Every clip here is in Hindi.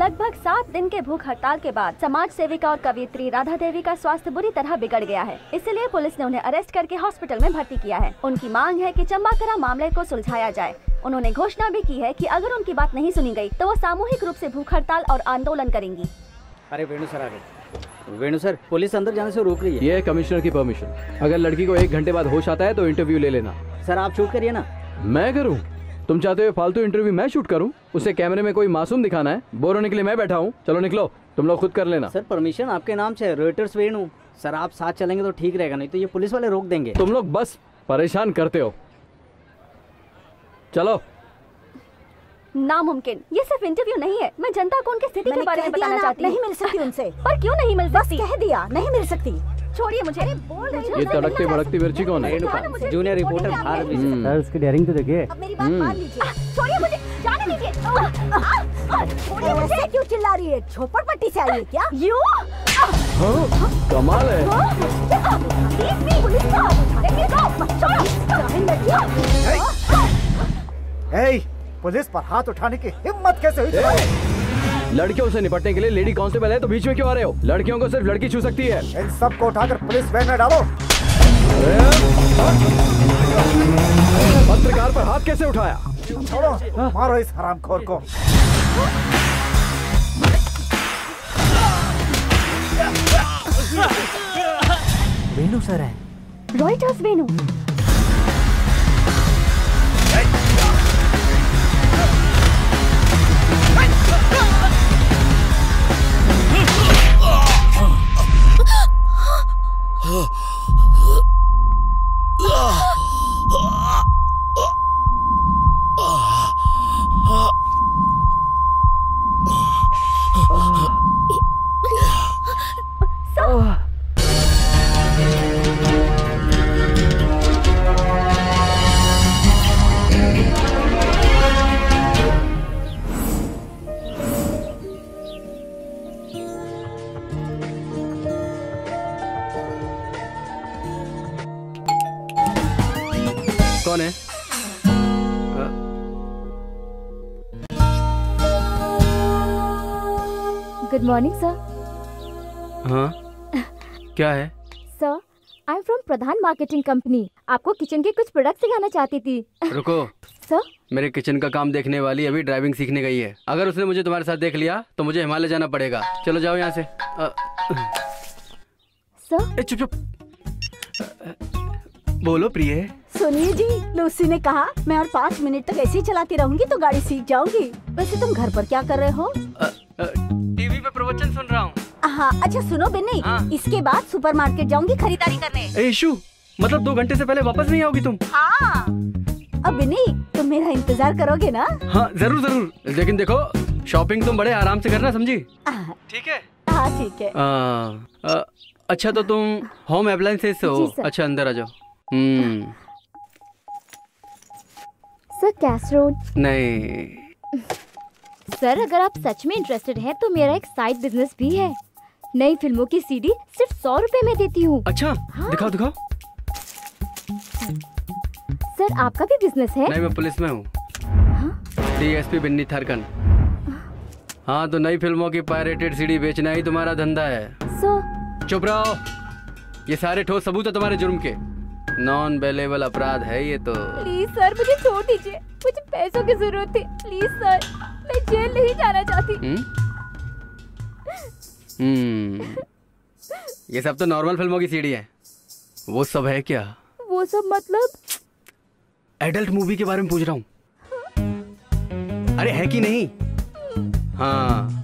लगभग 7 दिन के भूख हड़ताल के बाद समाज सेविका और कवियत्री राधा देवी का स्वास्थ्य बुरी तरह बिगड़ गया है। इसलिए पुलिस ने उन्हें अरेस्ट करके हॉस्पिटल में भर्ती किया है। उनकी मांग है कि चंबाकरा मामले को सुलझाया जाए। उन्होंने घोषणा भी की है कि अगर उनकी बात नहीं सुनी गई तो वो सामूहिक रूप से भूख हड़ताल और आंदोलन करेंगी। अरे वेणु सर आ गए। वेणु सर, पुलिस अंदर जाने से रोक रही है। ये है कमिश्नर की परमिशन। अगर लड़की को 1 घंटे बाद होश आता है तो इंटरव्यू ले लेना। सर आप शूट करिए ना। मैं करूं? तुम चाहते हो फालतू इंटरव्यू मैं शूट करूं? उसे कैमरे में कोई मासूम दिखाना है? बोर होने के लिए मैं बैठा हूं। चलो निकलो, तुम लोग खुद कर लेना। सर परमिशन आपके नाम से, रॉयटर्स वेणु। सर आप साथ चलेंगे तो ठीक रहेगा, नहीं तो ये पुलिस वाले रोक देंगे। तुम लोग बस परेशान करते हो। चलो। नामुमकिन, ये सिर्फ इंटरव्यू नहीं है। मैं जनता को उनकी स्थिति के बारे में बताना चाहती हूँ। नहीं मिल सकती उनसे। पर क्यों नहीं मिल सकती? कह दिया नहीं मिल सकती। छोड़िए मुझे। बोल रही हूँ। ये तड़कती भड़कती मिर्ची कौन है? Junior reporter Bharat. सर उसकी डेयरिंग तो देखिए। अब मेरी बात मान लीजिए। छोड़िए मुझे, जाने दीजिए। छोड़िए मुझे। क्यों चिल्ला रही है? झोपड़पट्टी से आई है क्या? यू कमाल है। पुलिस पर हाथ उठाने की हिम्मत कैसे हुई तुम्हारी? लड़कियों से निपटने के लिए लेडी कांस्टेबल है तो बीच में क्यों आ रहे हो? लड़कियों को सिर्फ लड़की छू सकती है। इन सबको उठाकर पुलिस वैन में डालो। पत्रकार पर हाथ कैसे उठाया? छोड़ो, मारो इस हरामखोर को। वेणु सर है। रॉयटर्स वेणु। कौन है? Good morning sir. हाँ क्या है? Sir I'm from Pradhan marketing company. आपको किचन के कुछ प्रोडक्ट सिखाना चाहती थी। रुको। सर मेरे किचन का काम देखने वाली अभी ड्राइविंग सीखने गई है। अगर उसने मुझे तुम्हारे साथ देख लिया तो मुझे हिमालय जाना पड़ेगा। चलो जाओ यहाँ से। सर चुप चुप। बोलो प्रिय। सुनिए जी, लूसी ने कहा मैं और 5 मिनट तक ऐसे ही चलाती रहूंगी तो गाड़ी सीख जाऊंगी। वैसे तुम घर पर क्या कर रहे हो? टीवी पे प्रवचन सुन रहा हूँ। हाँ अच्छा सुनो बिन्नी, इसके बाद सुपरमार्केट जाऊंगी खरीदारी करने। इशू मतलब 2 घंटे से पहले वापस नहीं आओगी तुम? हाँ। अब बिन्नी तुम मेरा इंतजार करोगे ना? हाँ जरूर जरूर, लेकिन देखो शॉपिंग तुम बड़े आराम से करना, समझी? ठीक है। हाँ ठीक है। अच्छा तो तुम होम अप्लायंसेस से हो? अच्छा अंदर आ जाओ। Sir casserole. नहीं सर अगर आप सच में इंटरेस्टेड हैं तो मेरा एक साइड बिजनेस भी है। नई फिल्मों की सीडी सिर्फ 100 रुपए में देती हूँ। अच्छा हाँ? दिखाओ दिखाओ। सर आपका भी बिजनेस है? नहीं मैं पुलिस में हूँ। DSP बिन्नी थरकन। हाँ तो नई फिल्मों की पायरेटेड सीडी बेचना ही तुम्हारा धंधा है? सर चुप रहो। ये सारे ठोस सबूत है तुम्हारे जुर्म के। नॉन बेलेबल अपराध है ये तो। प्लीज सर मुझे छोड़ दीजिए, मुझे पैसों की जरूरत थी। प्लीज सर, मैं जेल नहीं जाना चाहती। ये सब तो नॉर्मल फिल्मों की सीडी है। वो सब है क्या? वो सब मतलब? एडल्ट मूवी के बारे में पूछ रहा हूँ। अरे है कि नहीं? हाँ।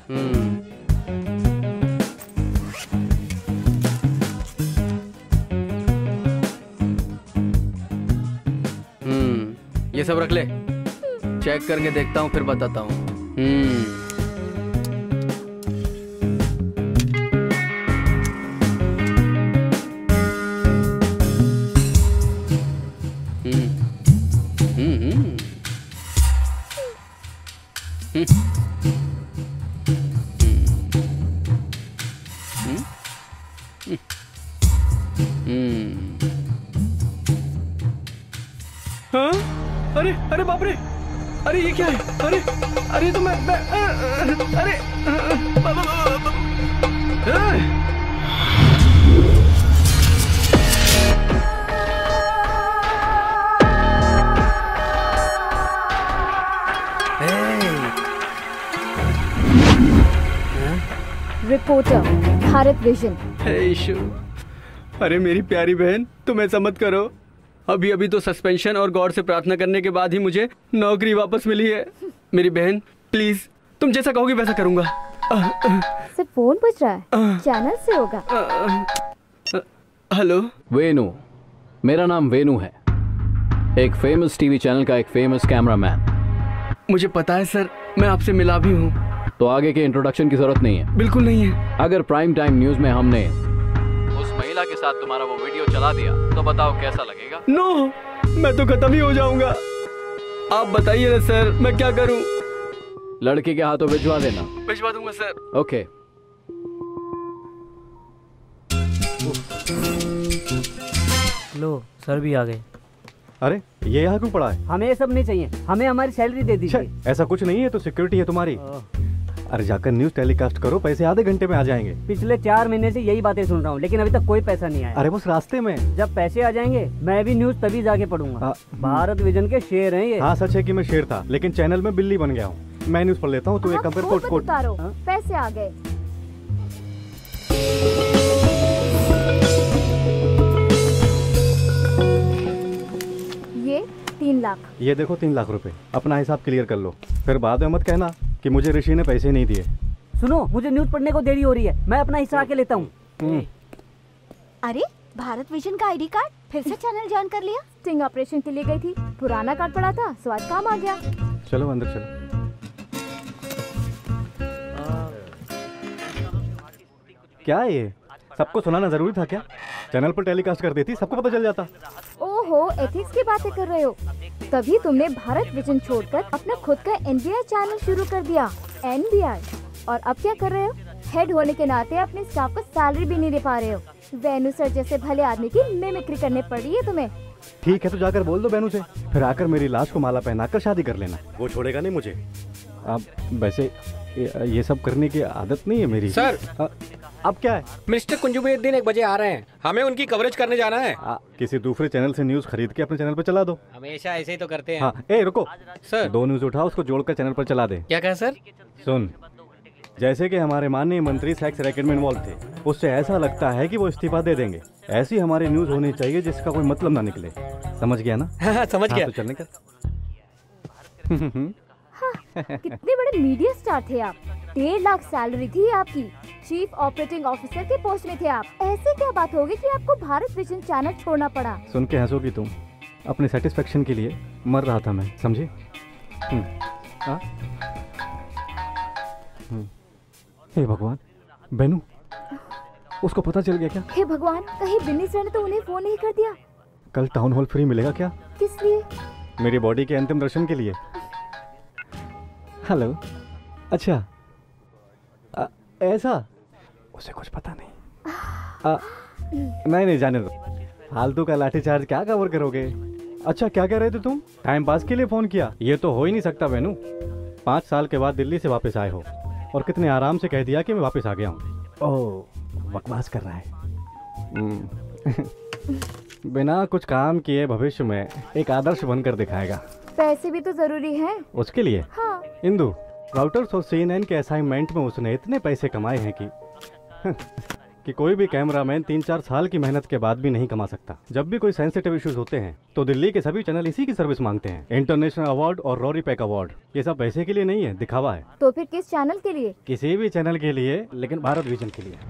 ये सब रख ले, चेक करके देखता हूँ फिर बताता हूँ। हाँ? अरे अरे बाप रे, अरे ये क्या है? अरे तो मैं अरे रिपोर्टर भारत विजन। अरे मेरी प्यारी बहन, तुम ऐसा मत करो। अभी अभी तो सस्पेंशन और गॉड से प्रार्थना करने के बाद ही मुझे नौकरी वापस मिली है। मेरी बहन प्लीज, तुम जैसा कहोगी वैसा करूंगा। सिर्फ फोन पूछ रहा है, चैनल से होगा। हेलो वेनु, मेरा नाम वेनु है, एक फेमस टीवी चैनल का एक फेमस कैमरामैन। मुझे पता है सर, मैं आपसे मिला भी हूँ। तो आगे के इंट्रोडक्शन की जरूरत नहीं है। बिल्कुल नहीं है। अगर प्राइम टाइम न्यूज में हमने उस महिला के साथ तुम्हारा वो वीडियो चला दिया तो बताओ कैसा लगेगा? नो, मैं तो खत्म ही हो जाऊंगा। आप बताइए ना सर, मैं क्या करूं? लड़की के हाथों भिजवा देना। भिजवा दूंगा सर। ओके। लो सर भी आ गए। अरे ये यहाँ क्यों पड़ा है? हमें ये सब नहीं चाहिए, हमें हमारी सैलरी दे दीजिए। ऐसा कुछ नहीं है, तो सिक्योरिटी है तुम्हारी। अरे जाकर न्यूज टेलीकास्ट करो, पैसे आधे घंटे में आ जाएंगे। पिछले 4 महीने से यही बातें सुन रहा हूँ, लेकिन अभी तक कोई पैसा नहीं आया। अरे बस रास्ते में। जब पैसे आ जाएंगे मैं भी न्यूज तभी जाके पढ़ूंगा। भारत विजन के शेर हैं ये। हाँ सच है कि मैं शेर था, लेकिन चैनल में बिल्ली बन गया हूँ। मैं न्यूज पढ़ लेता हूँ, तू एक कंपेयर कोट। पैसे आ गए। ये 3 लाख। ये देखो 3 लाख रुपए, अपना हिसाब क्लियर कर लो, फिर बाद में मत कहना कि मुझे ऋषि ने पैसे नहीं दिए। सुनो, मुझे न्यूज पढ़ने को देरी हो रही है, मैं अपना हिस्सा आके लेता हूँ। अरे भारत विजन का आईडी कार्ड, फिर से चैनल ज्वाइन कर लिया? स्टिंग ऑपरेशन के लिए गई थी, पुराना कार्ड पड़ा था, सो आज काम आ गया। चलो अंदर चलो। क्या है ये? सबको सुनाना जरूरी था क्या? चैनल पर टेलीकास्ट कर देती, सबको पता चल जाता। ओहो, एथिक्स की बातें कर रहे हो? तभी तुमने भारत विजन छोड़कर अपना खुद का एनबीआई चैनल शुरू कर दिया। एनबीआई। और अब क्या कर रहे हो? हेड होने के नाते अपने स्टाफ को सैलरी भी नहीं दे पा रहे हो। वेनु सर जैसे भले आदमी की मिमिक्री करने पड़ रही है तुम्हें। ठीक है, तो जाकर बोल दो बेनू से, फिर आकर मेरी लाश को माला पहनाकर शादी कर लेना। वो छोड़ेगा नहीं मुझे। अब वैसे ये सब करने की आदत नहीं है मेरी। सर अब क्या है? मिस्टर कुंजुमुद्दीन 1 बजे आ रहे हैं, हमें उनकी कवरेज करने जाना है। किसी दूसरे चैनल से न्यूज खरीद के अपने चैनल पर चला दो। हमेशा ऐसे ही तो करते हैं। हाँ, रुको सर। 2 न्यूज उठाओ, उसको जोड़कर चैनल पर चला दे। क्या कहा सर? सुन, जैसे कि हमारे माननीय मंत्री सेक्स रैकेट में इन्वॉल्व थे, उससे ऐसा लगता है कि वो इस्तीफा दे देंगे। ऐसी हमारी न्यूज होनी चाहिए जिसका कोई मतलब ना निकले। समझ गया ना? हाँ, समझ गया। तो चलने का। कितने बड़े मीडिया स्टार थे आप। 1.5 लाख सैलरी थी आपकी, चीफ ऑपरेटिंग ऑफिसर के पोस्ट में थे आप। ऐसे क्या बात होगी कि आपको भारत विजन चैनल छोड़ना पड़ा? सुन के हंसोगी तुम। अपने सेटिस्फेक्शन के लिए मर रहा था मैं, समझे? हे भगवान, बेनू, उसको पता चल गया क्या? हे भगवान, कहीं बिन्नी सर ने तो उन्हें फोन नहीं कर दिया? कल टाउन हॉल फ्री मिलेगा क्या? किस लिए? मेरी बॉडी के अंतिम दर्शन के लिए। हेलो, अच्छा ऐसा? उसे कुछ पता नहीं। नहीं जाने दो, फालतू का लाठीचार्ज क्या कवर करोगे? अच्छा क्या कह रहे थे तुम? टाइम पास के लिए फोन किया? ये तो हो ही नहीं सकता बेनू। 5 साल के बाद दिल्ली से वापस आए हो और कितने आराम से कह दिया कि मैं वापस आ गया हूँ। ओह, बकवास कर रहा है। बिना कुछ काम किए भविष्य में एक आदर्श बनकर दिखाएगा। पैसे भी तो जरूरी हैं। उसके लिए? हाँ। इंदु, राउटर्स और CNN के असाइनमेंट में उसने इतने पैसे कमाए हैं कि कोई भी कैमरामैन 3-4 साल की मेहनत के बाद भी नहीं कमा सकता। जब भी कोई सेंसिटिव इश्यूज होते हैं तो दिल्ली के सभी चैनल इसी की सर्विस मांगते हैं। इंटरनेशनल अवार्ड और रॉरी पैक अवार्ड, ये सब पैसे के लिए नहीं है, दिखावा है। तो फिर किस चैनल के लिए? किसी भी चैनल के लिए, लेकिन भारत विजन के लिए।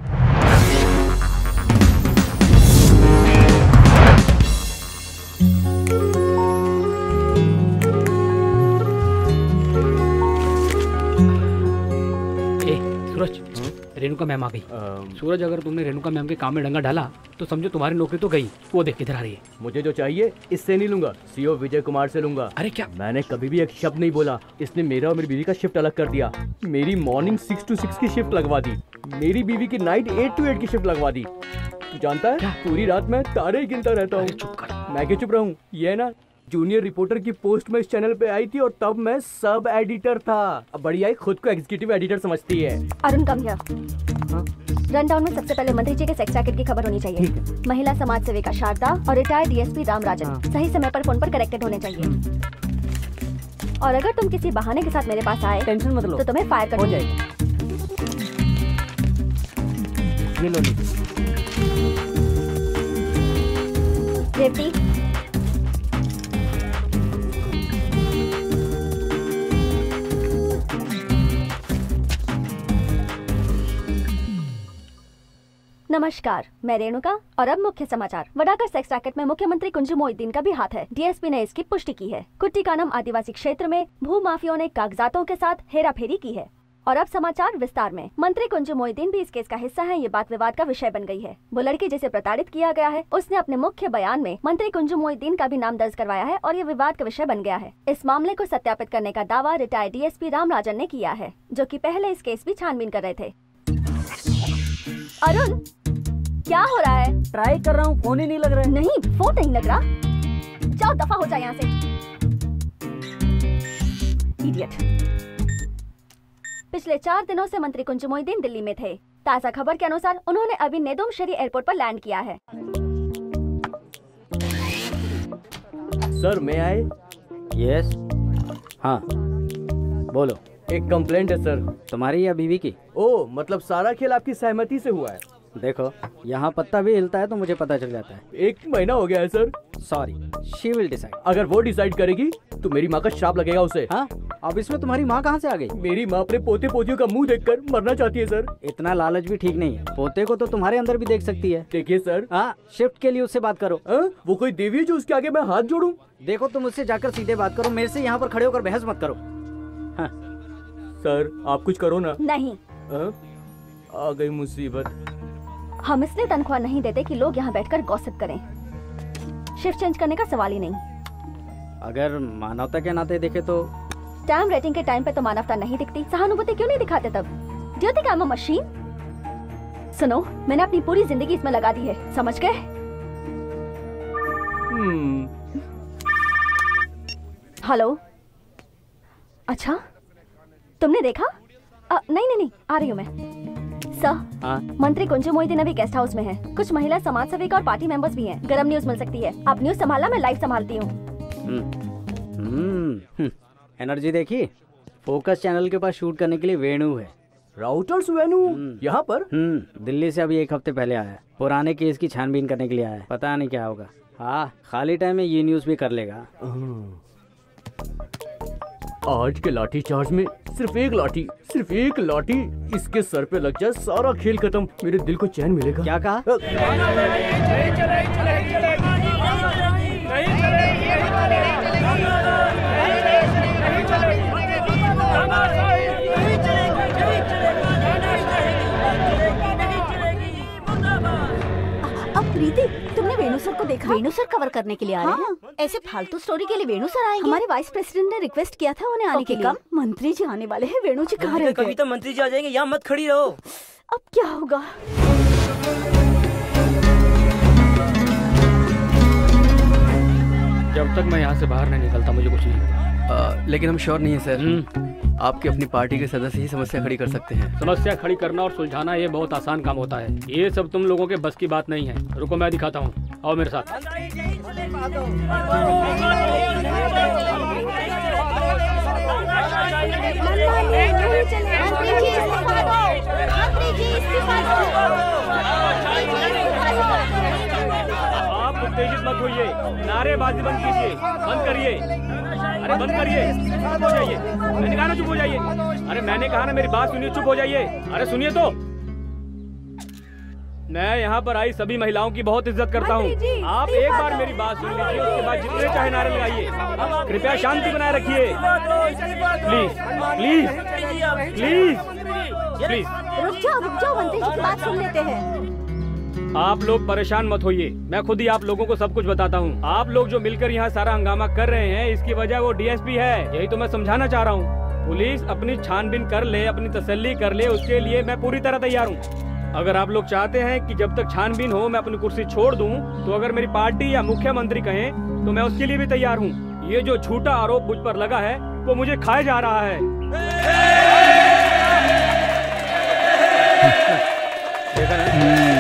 रेणुका मैम आ गई। सूरज, अगर तुमने रेणुका मैम के काम में डंगा डाला तो समझो तुम्हारी नौकरी तो गई। वो देख किधर आ रही है। मुझे जो चाहिए इससे नहीं लूंगा, सीओ विजय कुमार से लूंगा। अरे क्या? मैंने कभी भी एक शब्द नहीं बोला। इसने मेरा और मेरी बीवी का शिफ्ट अलग कर दिया। मेरी मॉर्निंग 6 to 6 की शिफ्ट लगवा दी, मेरी बीवी की नाइट 8 to 8 की शिफ्ट लगवा दी। तू जानता है, पूरी रात मैं तारे ही गिनता रहता हूँ। मैं क्यों चुप रहूँ? ये है ना जूनियर रिपोर्टर की पोस्ट में इस चैनल पे आई थी और तब मैं सब एडिटर था। अब बढ़िया ही खुद को एग्जीक्यूटिव एडिटर समझती है। Arun come here. Run down में सबसे पहले मंत्री जी के सेक्स रैकेट की खबर होनी चाहिए। महिला समाज सेविका शारदा और रिटायर्ड डीएसपी रामराजन सही समय पर फोन पर कनेक्टेड होने चाहिए। और अगर तुम किसी बहाने के साथ मेरे पास आए टेंशन मत लो, तो तुम्हें फायर कर जाएगा। ये लो रेवती, नमस्कार, मैं रेणुका और अब मुख्य समाचार। वडाकर सेक्स रैकेट में मुख्यमंत्री कुंजू मोहिउद्दीन का भी हाथ है। डीएसपी ने इसकी पुष्टि की है। कुट्टिकानम आदिवासी क्षेत्र में भू माफियाओं ने कागजातों के साथ हेराफेरी की है। और अब समाचार विस्तार में। मंत्री कुंजू मोहिउद्दीन भी इस केस का हिस्सा है। ये बात विवाद का विषय बन गई है। वो लड़की जिसे प्रताड़ित किया गया है, उसने अपने मुख्य बयान में मंत्री कुंजू मोहिउद्दीन का भी नाम दर्ज करवाया है और ये विवाद का विषय बन गया है। इस मामले को सत्यापित करने का दावा रिटायर्ड डीएसपी रामराजन ने किया है, जो कि पहले इस केस की छानबीन कर रहे थे। अरुण, क्या हो रहा है? ट्राई कर रहा हूँ, फोन ही नहीं लग रहा है। नहीं, फोन नहीं लग रहा। जाओ दफा हो जाए यहाँ से। इडियट। पिछले 4 दिनों से मंत्री कुंजू मोहिउद्दीन दिल्ली में थे। ताजा खबर के अनुसार उन्होंने अभी नेदुमशरी एयरपोर्ट पर लैंड किया है। सर मैं आए? यस। हाँ बोलो। एक कंप्लेंट है सर। तुम्हारी या बीवी की? ओ, मतलब सारा खेल आपकी सहमति से हुआ है? देखो, यहाँ पत्ता भी हिलता है तो मुझे पता चल जाता है। 1 महीना हो गया है sir. Sorry, she will decide. अगर वो डिसाइड करेगी तो मेरी माँ का श्राप लगेगा उसे। हाँ, अब इसमें तुम्हारी माँ कहाँ से आ गई? मेरी माँ अपने पोते पोतियों का मुंह देखकर मरना चाहती है सर। इतना लालच भी ठीक नहीं है। पोते को तो तुम्हारे अंदर भी देख सकती है। देखिए सर। हाँ, शिफ्ट के लिए उससे बात करो। वो कोई देवी है जो उसके आगे मैं हाथ जोड़ूं? देखो, तुम उससे जाकर सीधे बात करो, मेरे से यहाँ पर खड़े होकर बहस मत करो। हाँ। सर आप कुछ करो ना। नहीं। आ गई मुसीबत। हम इसलिए तनख्वाह नहीं देते कि लोग यहाँ बैठकर गॉसिप करें। शिफ्ट चेंज करने का सवाल ही नहीं। अगर मानवता के नाते देखे तो टाइम रेटिंग के टाइम पे तो मानवता नहीं दिखती। सहानुभूति क्यों नहीं दिखाते तब? Do you think I'm a machine? सुनो, मैंने अपनी पूरी जिंदगी इसमें लगा दी है, समझ गए? हेलो। अच्छा, तुमने देखा? नहीं, आ रही हूँ मैं। सर, मंत्री कुंजू मोहिउद्दीन अभी गेस्ट हाउस में है। कुछ महिला समाज सेविका और पार्टी मेंबर्स भी हैं। गरम न्यूज मिल सकती है। आप न्यूज संभालना, मैं लाइव संभालती हूँ। एनर्जी देखी? फोकस चैनल के पास शूट करने के लिए वेणु है। राउटर्स वेणु यहाँ पर? दिल्ली से अभी 1 हफ्ते पहले आया है। पुराने केस की छानबीन करने के लिए आया है। पता नहीं क्या होगा। हाँ, खाली टाइम में ये न्यूज भी कर लेगा। आज के लाठी चार्ज में सिर्फ एक लाठी इसके सर पे लग जाए, सारा खेल खत्म। मेरे दिल को चैन मिलेगा। क्या कहा? अब प्रीति, तुमने वेणु सर को देखा? वेणु सर कवर करने के लिए आ रहे हैं? ऐसे फालतू स्टोरी के लिए वेणु सर आएंगे? हमारे वाइस प्रेसिडेंट ने रिक्वेस्ट किया था उन्हें आने के लिए। मंत्री जी आने वाले हैं। वेणु जी कहाँ रह गए? कभी तो मंत्री जी आ जाएंगे, यहाँ मत खड़ी रहो। अब क्या होगा? जब तक मैं यहाँ से बाहर नहीं निकलता मुझे कुछ नहीं होगा। लेकिन हम श्योर नहीं है सर। आपकी अपनी पार्टी के सदस्य ही समस्या खड़ी कर सकते हैं। समस्या खड़ी करना और सुलझाना ये बहुत आसान काम होता है। ये सब तुम लोगों के बस की बात नहीं है। रुको, मैं दिखाता हूँ। आओ मेरे साथ। आप उत्तेजित मत होइए, नारेबाजी बंद कीजिए, बंद करिए। अरे बंद करिए, चुप हो जाइए। मैंने कहा ना चुप हो जाइए। अरे मैंने कहा ना, मेरी बात सुनिए, चुप हो जाइए। अरे सुनिए तो। मैं यहाँ पर आई सभी महिलाओं की बहुत इज्जत करता हूँ। आप एक बार मेरी बात सुन लीजिए, उसके बाद जितने चाहे नारे लगाइए। कृपया शांति बनाए रखिए। Please please please please. रुक जाओ, मंत्री जी की बात सुन लेते हैं। आप लोग परेशान मत होइए, मैं खुद ही आप लोगों को सब कुछ बताता हूँ। आप लोग जो मिलकर यहाँ सारा हंगामा कर रहे हैं, इसकी वजह वो डीएसपी है। यही तो मैं समझाना चाह रहा हूँ। पुलिस अपनी छानबीन कर ले, अपनी तसल्ली कर ले, उसके लिए मैं पूरी तरह तैयार हूँ। अगर आप लोग चाहते हैं कि जब तक छानबीन हो मैं अपनी कुर्सी छोड़ दूं, तो अगर मेरी पार्टी या मुख्यमंत्री कहें तो मैं उसके लिए भी तैयार हूं। ये जो झूठा आरोप मुझ पर लगा है वो मुझे खाए जा रहा है। देखा ना?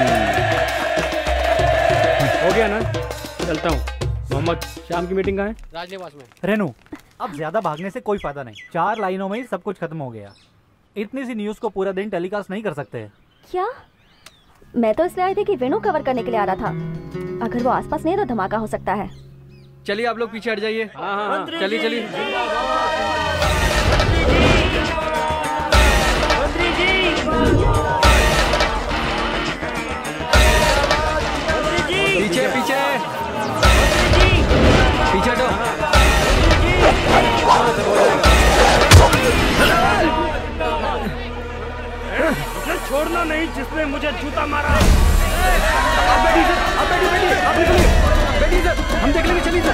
हो गया ना? चलता हूँ। मोहम्मद, शाम की मीटिंग कहाँ है? राजनिवास में। रेनू, अब ज्यादा भागने से कोई फायदा नहीं। 4 लाइनों में ही सब कुछ खत्म हो गया। इतनी सी न्यूज को पूरा दिन टेलीकास्ट नहीं कर सकते। क्या? मैं तो इसलिए आई थी कि वेणु कवर करने के लिए आ रहा था। अगर वो आसपास नहीं तो धमाका हो सकता है। चलिए आप लोग पीछे हट जाइए। हाँ, चलिए चलिए। पीछे पीछे पीछे हटो। छोड़ना नहीं जिसने मुझे जूता मारा। हम देख लेंगे, चलिए सर।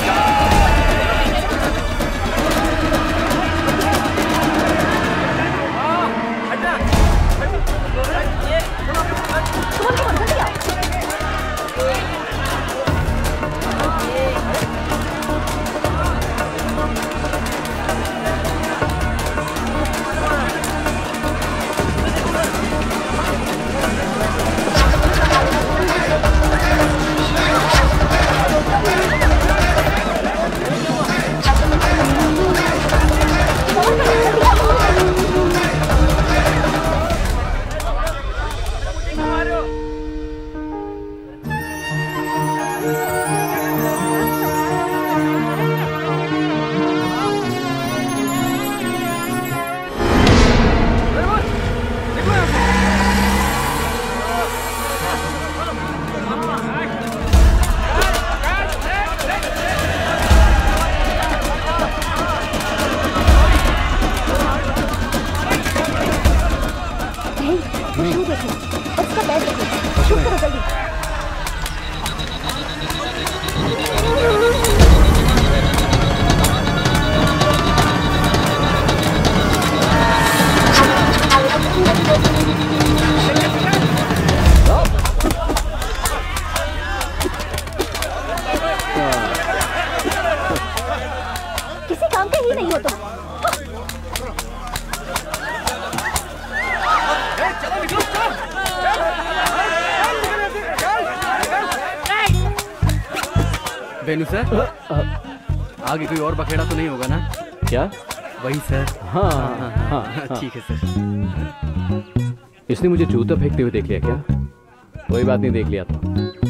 वेणु सर, आगे कोई और बखेड़ा तो नहीं होगा ना? क्या? वही सर। हाँ हाँ, ठीक है सर। इसने मुझे जूता फेंकते हुए देख लिया क्या? कोई बात नहीं, देख लिया तो।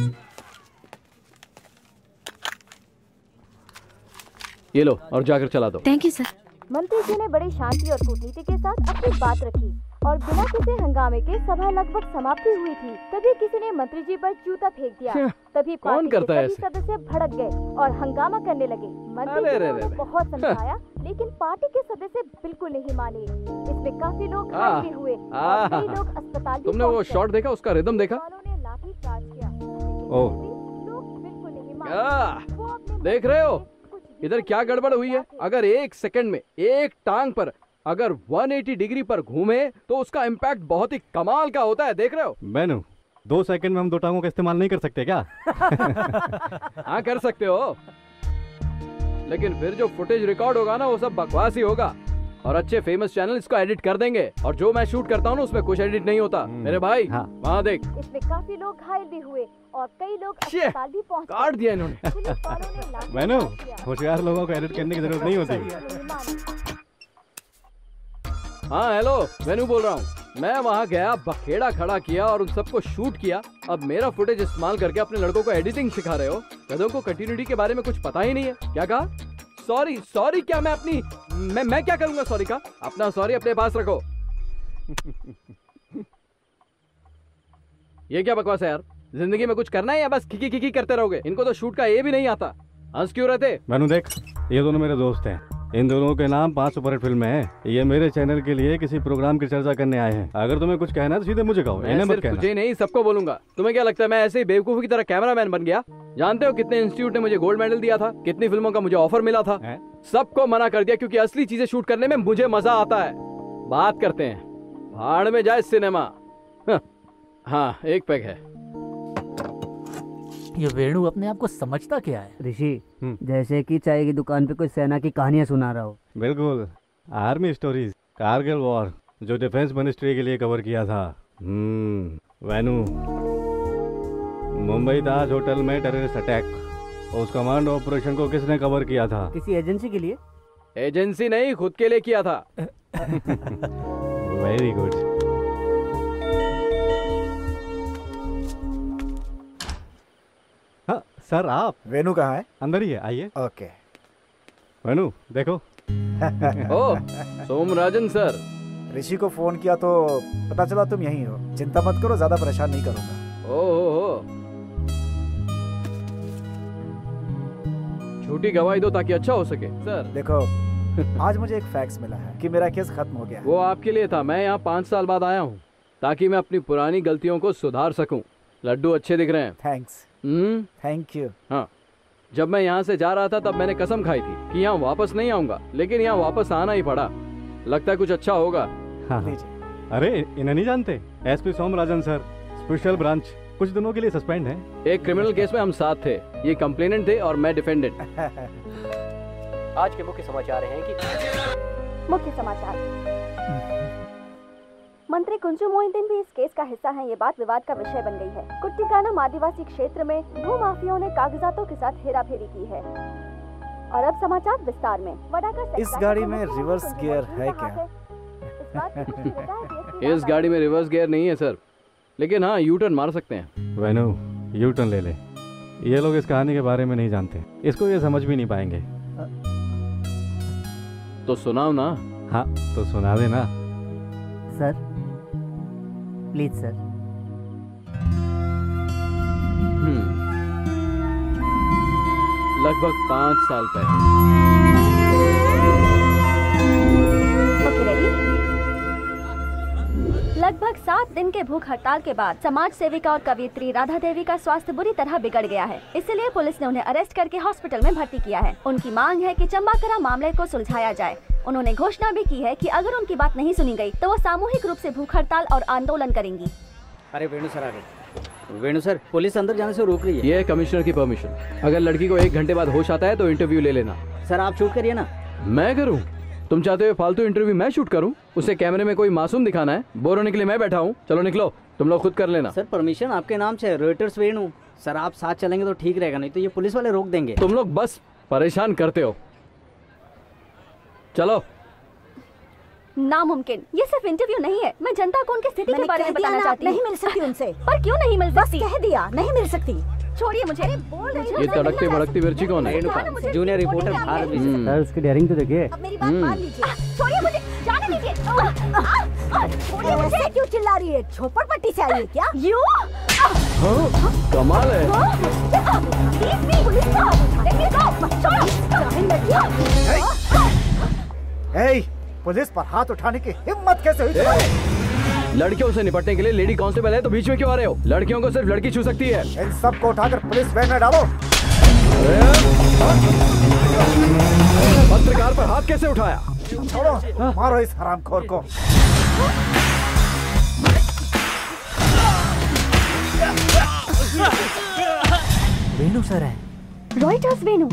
ये लो और जाकर चला दो। Thank you sir. मंत्री जी ने बड़ी शांति और कूटनीति के साथ अपनी बात रखी और बिना किसी हंगामे के सभा लगभग समाप्ति हुई थी। तभी किसी ने मंत्री जी पर जूता फेंक दिया। तभी कौन करता है ऐसे? सदस्य भड़क गए और हंगामा करने लगे। मंत्री जी ने उन्हें बहुत समझाया, लेकिन पार्टी के सदस्य बिल्कुल नहीं माने। इसमें काफी लोग घायल भी हुए और कई लोग अस्पताल भी तुमने वो शॉट देखा, उसका रिदम देखा? ने लाठी चार्ज किया। लोग बिल्कुल नहीं माने। देख रहे हो इधर क्या गड़बड़ हुई है? अगर 1 सेकंड में एक टांग पर अगर 180 डिग्री पर घूमे तो उसका इम्पैक्ट बहुत ही कमाल का होता है। देख रहे हो? बेनू, 2 सेकंड में हम 2 टांगों का इस्तेमाल नहीं कर सकते क्या? हाँ कर सकते हो, लेकिन फिर जो फुटेज रिकॉर्ड होगा ना वो सब बकवास ही होगा और अच्छे फेमस चैनल इसको एडिट कर देंगे। और जो मैं शूट करता हूँ ना उसमें कुछ एडिट नहीं होता। मेरे भाई वहाँ देख। इसमें काफी लोग घायल भी हुए और कई लोग अस्पताल भी पहुंचे। काट दिया इन्होंने। बेनू, होशियार लोगों को एडिट करने की जरूरत नहीं होती। हाँ हेलो, वेनू बोल रहा हूँ। मैं वहाँ गया, बखेड़ा खड़ा किया और उन सबको शूट किया। अब मेरा फुटेज इस्तेमाल करके अपने लड़कों को एडिटिंग सिखा रहे हो। गधों को कंटिन्यूटी के बारे में कुछ पता ही नहीं है। क्या कहा? सॉरी क्या? मैं अपनी मैं क्या करूंगा सॉरी का? अपना सॉरी अपने पास रखो। ये क्या बकवास है यार? जिंदगी में कुछ करना है या बस किकी करते रहोगे? इनको तो शूट का ये भी नहीं आता। हंस क्यों रहते? मैनू देख, ये दोनों मेरे दोस्त हैं। इन दोनों के नाम 5 सुपरहिट फिल्में हैं। ये मेरे चैनल के लिए किसी प्रोग्राम की चर्चा करने आए हैं। अगर तुम्हें कुछ कहना है तो सीधे मुझे कहो, इन्हें मत कहना। तुझे नहीं, सबको बोलूंगा। तुम्हें क्या लगता है मैं ऐसे ही बेवकूफी की तरह कैमरामैन बन गया? जानते हो कितने इंस्टीट्यूट ने मुझे गोल्ड मेडल दिया था, कितनी फिल्मों का मुझे ऑफर मिला था? सबको मना कर दिया क्योंकि असली चीजें शूट करने में मुझे मजा आता है। बात करते हैं, भाड़ में जाए सिनेमा। हाँ, एक पैक है। ये वेणु अपने आप को समझता क्या है? ऋषि, जैसे कि चाय की दुकान पे कोई सेना की कहानियां सुना रहा हो। बिल्कुल, आर्मी स्टोरीज, कारगिल वॉर जो डिफेंस मिनिस्ट्री के लिए कवर किया था। वेणु, मुंबई ताज होटल में टेररिस्ट अटैक, उस कमांड ऑपरेशन को किसने कवर किया था? किसी एजेंसी के लिए? एजेंसी नहीं, खुद के लिए किया था। Very good. हाँ सर, आप? वेणु कहाँ है? अंदर ही है, आइए। ओके। वेणु देखो। ओह, सोमराजन सर। ऋषि को फोन किया तो पता चला तुम यहीं हो। चिंता मत करो, ज्यादा परेशान नहीं करूंगा। ओह, झूठी गवाही दो ताकि अच्छा हो सके। सर देखो, आज मुझे एक फैक्स मिला है कि मेरा केस खत्म हो गया है। वो आपके लिए था। मैं यहाँ 5 साल बाद आया हूँ ताकि मैं अपनी पुरानी गलतियों को सुधार सकूं। लड्डू अच्छे दिख रहे हैं। थैंक्स। Thank you. हाँ, जब मैं यहाँ से जा रहा था तब मैंने कसम खाई थी कि यहाँ वापस नहीं आऊंगा, लेकिन यहाँ वापस आना ही पड़ा। लगता है कुछ अच्छा होगा। हाँ। अरे इन्हें नहीं जानते? SP Somarajan sir, special branch, कुछ दिनों के लिए सस्पेंड है। एक क्रिमिनल केस में हम साथ थे। ये कंप्लेनेंट थे और मैं डिफेंडेंट। आज के मुख्य समाचार हैं कि मुख्य समाचार। मंत्री कुंजू मोहिउद्दीन भी इस केस का हिस्सा हैं। ये बात विवाद का विषय बन गई है। कुट्टिकानम आदिवासी क्षेत्र में भू माफियाओं ने कागजातों के साथ हेराफेरी की है। और अब समाचार विस्तार में। इस गाड़ी में रिवर्स गियर है क्या? इस गाड़ी में रिवर्स गियर नहीं है सर, लेकिन हाँ यू टर्न मार सकते हैं। वेणु, यू टर्न ले ले। ये लोग इस कहानी के बारे में नहीं जानते, इसको ये समझ भी नहीं पाएंगे। तो सुनाओ ना। हाँ तो सुना देना। Sir please sir. लगभग 5 साल पहले। लगभग 7 दिन के भूख हड़ताल के बाद समाज सेविका और कवियत्री राधा देवी का स्वास्थ्य बुरी तरह बिगड़ गया है। इसलिए पुलिस ने उन्हें अरेस्ट करके हॉस्पिटल में भर्ती किया है। उनकी मांग है कि चंबाकरा मामले को सुलझाया जाए। उन्होंने घोषणा भी की है कि अगर उनकी बात नहीं सुनी गई तो वो सामूहिक रूप से भूख हड़ताल और आंदोलन करेंगी। अरे वेणु सर आ गए। वेणु सर, पुलिस अंदर जाने से रोक रही है। ये है कमिश्नर की परमिशन। अगर लड़की को 1 घंटे बाद होश आता है तो इंटरव्यू ले लेना। सर आप शूट करिए ना। मैं करूँ? तुम चाहते हो फालतू इंटरव्यू मैं शूट करूं? उसे कैमरे में कोई मासूम दिखाना है? बोर होने के लिए मैं बैठा हूं। चलो निकलो, तुम लोग खुद कर लेना। सर परमिशन आपके नाम से है, रॉयटर्स वेणु। सर आप साथ चलेंगे तो ठीक रहेगा, नहीं तो ये पुलिस वाले रोक देंगे। तुम लोग बस परेशान करते हो। चलो। नामुमकिन, ये सिर्फ इंटरव्यू नहीं है। मैं जनता को उनकी स्थिति के बारे में बताना चाहती हूँ। नहीं मिल सकती उनसे। पर क्यों नहीं मिल सकती? कह दिया नहीं मिल सकती। छोड़िए मुझे। ये तड़कती भड़कती मिर्ची कौन है? Junior reporter Bharat. सर उसकी डेयरिंग तो देखिए। अब मेरी बात मान लीजिए। छोड़िए मुझे, जाने दीजिए। छोड़िए मुझे। क्यों चिल्ला रही है? झोपड़पट्टी से आई है क्या? यू कमाल है। पुलिस पर हाथ उठाने की हिम्मत कैसे हुई तुम्हारी? लड़कियों से निपटने के लिए लेडी कांस्टेबल है तो बीच में क्यों आ रहे हो? लड़कियों को सिर्फ लड़की छू सकती है। इन सबको उठाकर पुलिस वैन में डालो। पत्रकार पर हाथ कैसे उठाया? छोड़ो, मारो इस हरामखोर को। वेणु सर है। रॉयटर्स वेणु।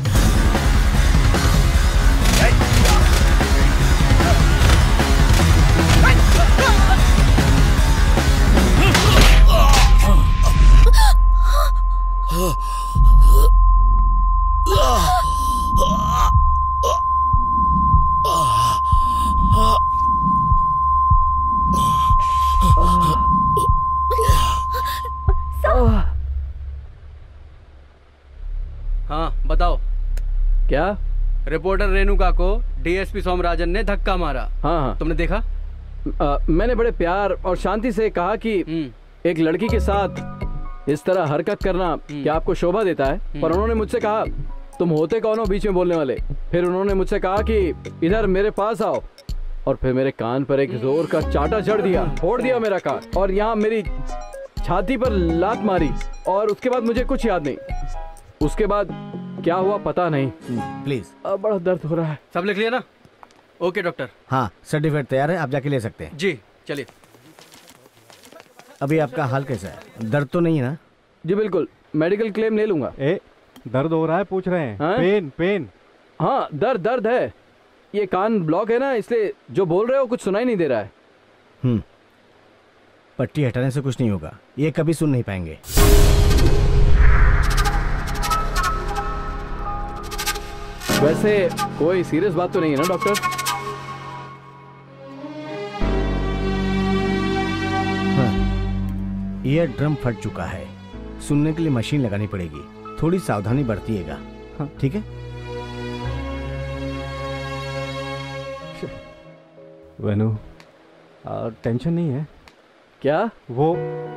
हाँ बताओ। क्या? रिपोर्टर रेणुका को डीएसपी सोमराजन ने धक्का मारा। हाँ। तुमने देखा? मैंने बड़े प्यार और शांति से कहा कि एक लड़की के साथ इस तरह हरकत करना क्या आपको शोभा देता है? पर उन्होंने मुझसे कहा तुम होते कौन हो बीच में बोलने वाले? फिर उन्होंने मुझसे कहा कि इधर मेरे पास आओ, और फिर मेरे कान पर एक जोर का चाटा जड़ दिया, फोड़ दिया मेरा कान, और यहाँ मेरी छाती पर लात मारी, और उसके बाद मुझे कुछ याद नहीं। उसके बाद क्या हुआ पता नहीं। प्लीज। बड़ा दर्द हो रहा है। सब लिख लिया ना? Okay doctor. हाँ सर्टिफिकेट तैयार है, आप जाके ले सकते हैं। जी चलिए। अभी आपका हाल कैसा है? दर्द तो नहीं है ना? जी बिल्कुल, मेडिकल क्लेम ले लूंगा। दर्द हो रहा है पूछ रहे हैं? पेन। हाँ दर्द है। ये कान ब्लॉक है ना, इसलिए जो बोल रहे हो कुछ सुनाई नहीं दे रहा है। पट्टी हटाने से कुछ नहीं होगा, ये कभी सुन नहीं पाएंगे। वैसे कोई सीरियस बात तो नहीं है ना डॉक्टर? हाँ, ईयर ड्रम फट चुका है, सुनने के लिए मशीन लगानी पड़ेगी। थोड़ी सावधानी बरतिएगा। हाँ ठीक है। वेनु, टेंशन नहीं है क्या? वो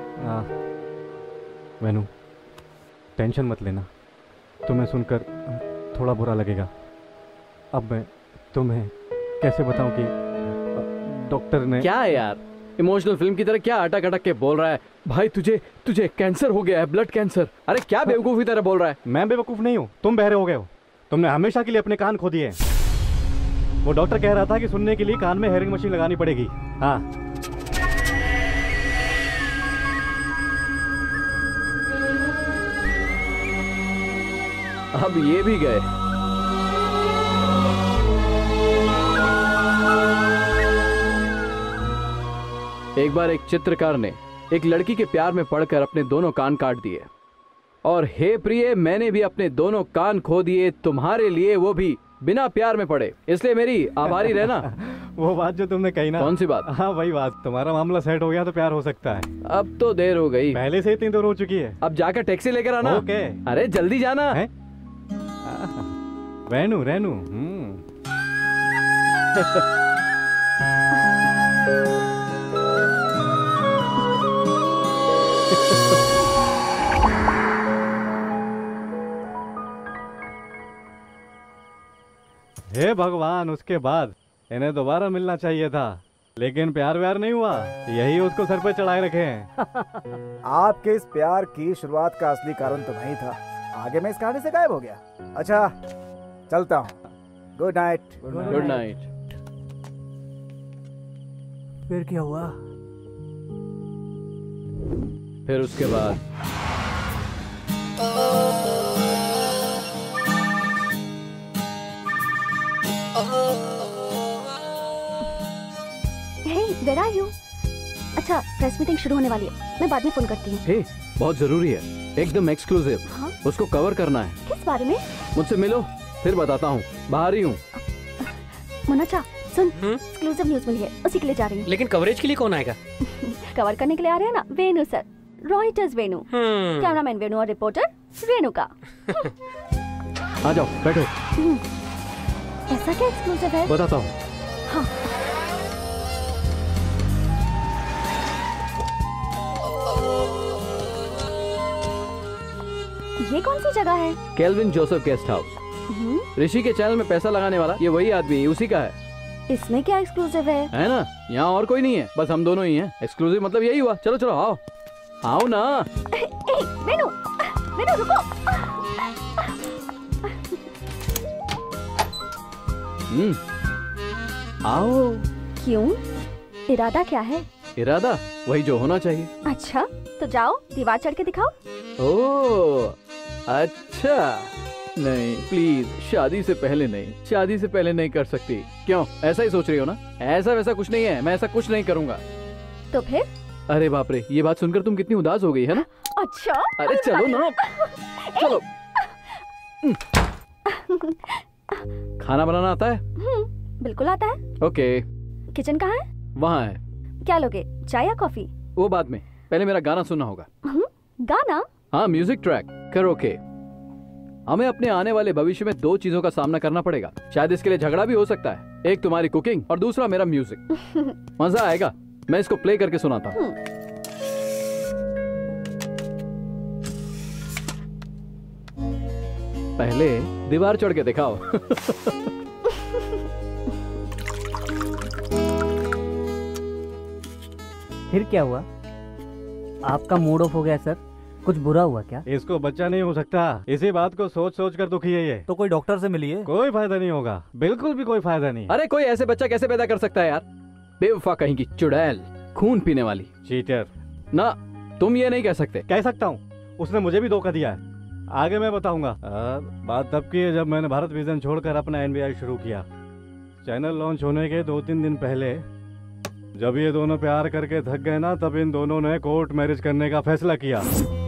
वेनु, टेंशन मत लेना। तुम्हें सुनकर थोड़ा बुरा लगेगा। अब मैं तुम्हें कैसे बताऊं कि डॉक्टर ने... क्या है यार, इमोशनल फिल्म की तरह क्या अटक अटक के बोल रहा है? भाई तुझे कैंसर हो गया है, ब्लड कैंसर। अरे क्या बेवकूफ़ी तरह बोल रहा है? मैं बेवकूफ़ नहीं हूँ, तुम बहरे हो गए हो। तुमने हमेशा के लिए अपने कान खो दिए। वो डॉक्टर कह रहा था कि सुनने के लिए कान में हेयरिंग मशीन लगानी पड़ेगी। हाँ अब ये भी गए। एक बार एक चित्रकार ने एक लड़की के प्यार में पड़कर अपने दोनों कान काट दिए, और हे प्रिय, मैंने भी अपने दोनों कान खो दिए तुम्हारे लिए, वो भी बिना प्यार में पड़े। इसलिए मेरी आभारी रहना। वो बात जो तुमने कही ना। कौन सी बात? हाँ वही बात। तुम्हारा मामला सेट हो गया तो प्यार हो सकता है। अब तो देर हो गई। पहले से इतनी दूर हो चुकी है। अब जाकर टैक्सी लेकर आना। ओके। अरे जल्दी जाना है। रेनू हे भगवान, उसके बाद इन्हें दोबारा मिलना चाहिए था, लेकिन प्यार व्यार नहीं हुआ। यही उसको सर पे चढ़ाए रखे हैं। आपके इस प्यार की शुरुआत का असली कारण तो नहीं था, आगे मैं इस कहानी से गायब हो गया। अच्छा चलता हूँ। Good night. Good night. फिर क्या हुआ? फिर उसके बाद Where are you? अच्छा, प्रेस मीटिंग शुरू होने वाली है, मैं बाद में फोन करती हूँ। हे, बहुत जरूरी है, एकदम एक्सक्लूसिव। हाँ? उसको कवर करना है। किस बारे में? मुझसे मिलो, फिर बताता हूँ। बाहर ही हूँ। मुन्ना सुन, एक्सक्लूसिव न्यूज मिली है, उसी के लिए जा रही हूँ। लेकिन कवरेज के लिए कौन आएगा? कवर करने के लिए आ रहे हैं ना, Venu sir, Reuters Venu, cameraman Venu और रिपोर्टर रेणुका। आ जाओ, बैठो। ऐसा क्या एक्सक्लूसिव है? बताता हूँ। हाँ। ये कौन सी जगह है? Kelvin Joseph guest house. Rishi के चैनल में पैसा लगाने वाला ये वही आदमी है, उसी का है। इसमें क्या एक्सक्लूसिव है ना? यहाँ और कोई नहीं है, बस हम दोनों ही हैं। एक्सक्लूसिव मतलब यही हुआ। चलो चलो आओ, आओ ना। वेणु, वेणु रुको। आओ। क्यों? इरादा क्या है? इरादा वही जो होना चाहिए। अच्छा तो जाओ, दीवार चढ़ के दिखाओ। ओह अच्छा, नहीं प्लीज, शादी से पहले नहीं, शादी से पहले नहीं कर सकती। क्यों, ऐसा ही सोच रही हो ना? ऐसा वैसा कुछ नहीं है, मैं ऐसा कुछ नहीं करूँगा। तो फिर? अरे बाप रे, ये बात सुनकर तुम कितनी उदास हो गई है ना? अच्छा। अरे चलो ना, चलो। खाना बनाना आता है? बिल्कुल आता है। ओके। किचन कहाँ है? वहाँ है। क्या लोगे, चाय या कॉफी? वो बाद में, पहले मेरा गाना सुनना होगा। गाना? हाँ, म्यूजिक ट्रैक। कैरोके। हमें अपने आने वाले भविष्य में 2 चीजों का सामना करना पड़ेगा। शायद इसके लिए झगड़ा भी हो सकता है। एक तुम्हारी कुकिंग और दूसरा मेरा म्यूजिक। मजा आएगा। मैं इसको प्ले करके सुनाता हूँ। पहले दीवार चढ़ के दिखाओ। फिर क्या हुआ? आपका मूड ऑफ हो गया सर? कुछ बुरा हुआ क्या? इसको बच्चा नहीं हो सकता, इसी बात को सोच सोच कर दुखी है ये। तो कोई डॉक्टर से मिलिए। कोई फायदा नहीं होगा, बिल्कुल भी कोई फायदा नहीं। अरे कोई ऐसे बच्चा कैसे पैदा कर सकता है यार? बेवफा कहीं की चुड़ैल, खून पीने वाली। चीटर। ना, तुम ये नहीं कह सकते। कह सकता हूँ, उसने मुझे भी धोखा दिया है। आगे मैं बताऊंगा। बात तब की है जब मैंने भारत विजन छोड़कर अपना एनबीआई शुरू किया। चैनल लॉन्च होने के 2-3 दिन पहले जब ये दोनों प्यार करके थक गए ना, तब इन दोनों ने कोर्ट मैरिज करने का फैसला किया।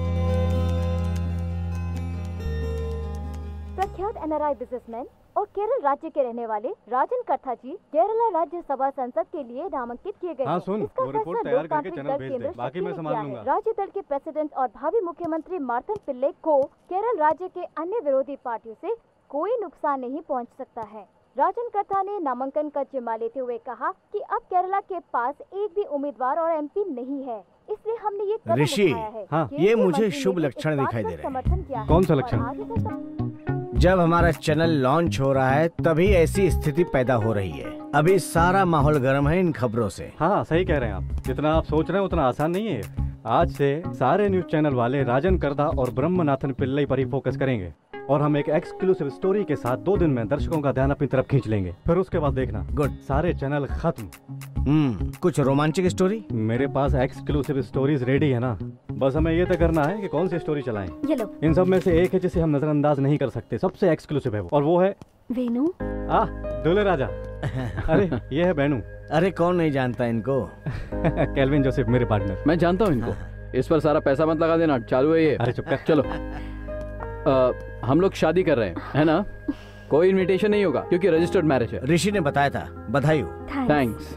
प्रख्यात एनआरआई बिजनेसमैन और केरल राज्य के रहने वाले राजन कथा जी केरला राज्यसभा संसद के लिए नामांकित किए गए। हाँ सुन, वो रिपोर्ट तैयार करके चैनल भेज दे, बाकी मैं संभाल लूंगा। राज्य दल के प्रेसिडेंट और भावी मुख्यमंत्री मार्थन पिल्ले को केरल राज्य के अन्य विरोधी पार्टियों से कोई नुकसान नहीं पहुंच सकता है। राजन कथा ने नामांकन का जिम्मा लेते हुए कहा कि अब केरला के पास एक भी उम्मीदवार और एमपी नहीं है, इसलिए हमने ये कदम उठाया है। हाँ, ये मुझे शुभ लक्षण दिखाई दे रहे हैं। कौन सा लक्षण? जब हमारा चैनल लॉन्च हो रहा है तभी ऐसी स्थिति पैदा हो रही है। अभी सारा माहौल गर्म है इन खबरों से। हाँ सही कह रहे हैं आप। जितना आप सोच रहे हैं उतना आसान नहीं है। आज से सारे न्यूज चैनल वाले राजन करदा और ब्रह्मनाथन पिल्लई पर ही फोकस करेंगे और हम एक एक्सक्लूसिव स्टोरी के साथ 2 दिन में दर्शकों का ध्यान अपनी तरफ खींच लेंगे। फिर उसके बाद देखना, गुड, सारे चैनल खत्म। कुछ रोमांचक स्टोरी? मेरे पास एक्सक्लूसिव स्टोरीज रेडी है ना, बस हमें ये तय करना है कि कौन सी स्टोरी चलाएं। ये लो। इन सब में से एक है जिसे हम नजरअंदाज नहीं कर सकते, सबसे एक्सक्लूसिव है वो, और वो है वेणु। दूल्हे राजा। अरे ये है वेणु। अरे कौन नहीं जानता इनको? केल्विन जोसेफ मेरे पार्टनर। मैं जानता हूँ इनको। इस पर सारा पैसा मत लगा देना, चालू है ये। अरे चुप कर। चलो हम लोग शादी कर रहे हैं, है ना? कोई इनविटेशन नहीं होगा क्योंकि रजिस्टर्ड मैरिज है। ऋषि ने बताया था, बधाई हो। थैंक्स।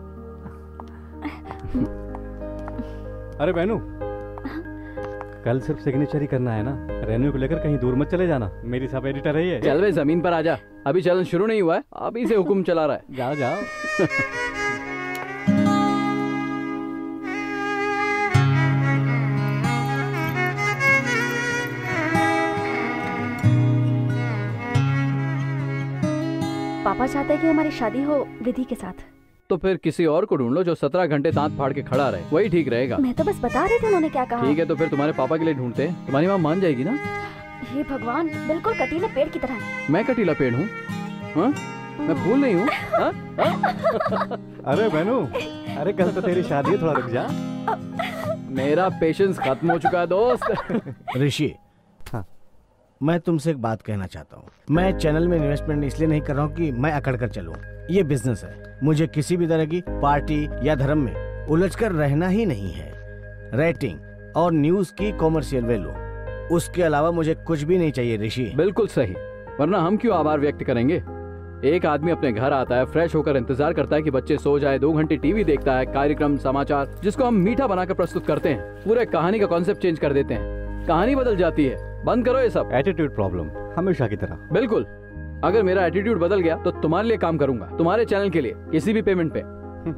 अरे वेणु, कल सिर्फ सिग्नेचर ही करना है ना, रेन्यू को लेकर कहीं दूर मत चले जाना। मेरी सब एडिटर है ये। चल वे जमीन पर आजा, अभी चैनल शुरू नहीं हुआ है, अभी से हुक्म चला रहा है। जाओ जाओ। पापा चाहते हैं कि हमारी शादी हो विधि के साथ। तो फिर किसी और को ढूंढ लो जो 17 घंटे दांत फाड़ के खड़ा रहे, वही ठीक रहेगा। मैं तो बस बता रही थी उन्होंने क्या कहा। ठीक है, तो फिर तुम्हारे पापा के लिए ढूंढते हैं। तुम्हारी माँ मान जाएगी ना? हे भगवान, बिल्कुल कटीले पेड़ की तरह। मैं कटीला पेड़ हूँ? मैं फूल नहीं हूँ? अरे वेणु, अरे कल तो तेरी शादी है, थोड़ा रुक जा। मेरा पेशेंस खत्म हो चुका है दोस्त। ऋषि, मैं तुमसे एक बात कहना चाहता हूँ। मैं चैनल में इन्वेस्टमेंट इसलिए नहीं कर रहा हूँ कि मैं अकड़ कर चलूँ। ये बिजनेस है, मुझे किसी भी तरह की पार्टी या धर्म में उलझकर रहना ही नहीं है। रेटिंग और न्यूज की कॉमर्शियल वैल्यू, उसके अलावा मुझे कुछ भी नहीं चाहिए ऋषि। बिल्कुल सही, वरना हम क्यों आभार व्यक्त करेंगे? एक आदमी अपने घर आता है, फ्रेश होकर इंतजार करता है कि बच्चे सो जाए, 2 घंटे टीवी देखता है, कार्यक्रम समाचार जिसको हम मीठा बनाकर प्रस्तुत करते हैं, पूरे कहानी का कॉन्सेप्ट चेंज कर देते हैं, कहानी बदल जाती है। बंद करो ये सब। एटीट्यूड प्रॉब्लम, हमेशा की तरह। बिल्कुल, अगर मेरा एटीट्यूड बदल गया तो तुम्हारे लिए काम करूंगा, तुम्हारे चैनल के लिए, किसी भी पेमेंट पे।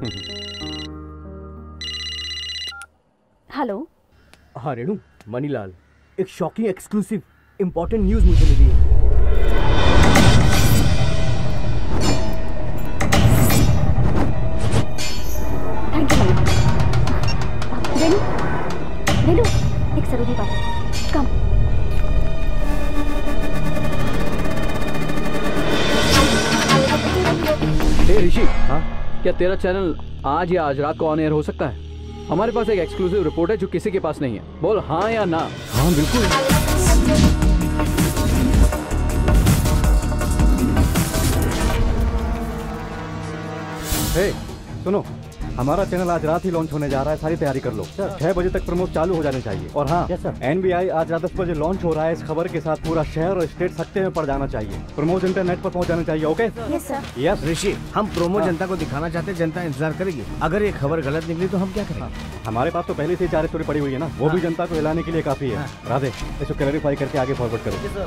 हेलो। हाँ रेणु, मनीलाल, एक शॉकिंग एक्सक्लूसिव इंपॉर्टेंट न्यूज मुझे मिली है। Thank you. वेणु, वेणु, एक जरूरी बात है। कम। ऋषि, हाँ? क्या तेरा चैनल आज या आज रात को ऑन एयर हो सकता है? हमारे पास एक एक्सक्लूसिव रिपोर्ट है जो किसी के पास नहीं है। बोल हाँ या ना। हाँ बिल्कुल। हे, सुनो, हमारा चैनल आज रात ही लॉन्च होने जा रहा है, सारी तैयारी कर लो। 6 बजे तक प्रमोट चालू हो जाने चाहिए। और हाँ, एनबीआई आज रात 10 बजे लॉन्च हो रहा है। इस खबर के साथ पूरा शहर और स्टेट सत्ते में पड़ जाना चाहिए। प्रमोट इंटरनेट पर पहुंच जाना चाहिए। Okay? Yes sir. Yes Rishi, हम प्रोमो जनता को दिखाना चाहते हैं, जनता इंतजार करेगी। अगर ये खबर गलत निकली तो हम क्या करेंगे? हमारे पास तो पहले से 4 स्टोरी पड़ी हुई है ना, वो भी जनता को हिलाने के लिए काफी है। राधे, इसको क्लैरिफाई करके आगे फॉरवर्ड करो।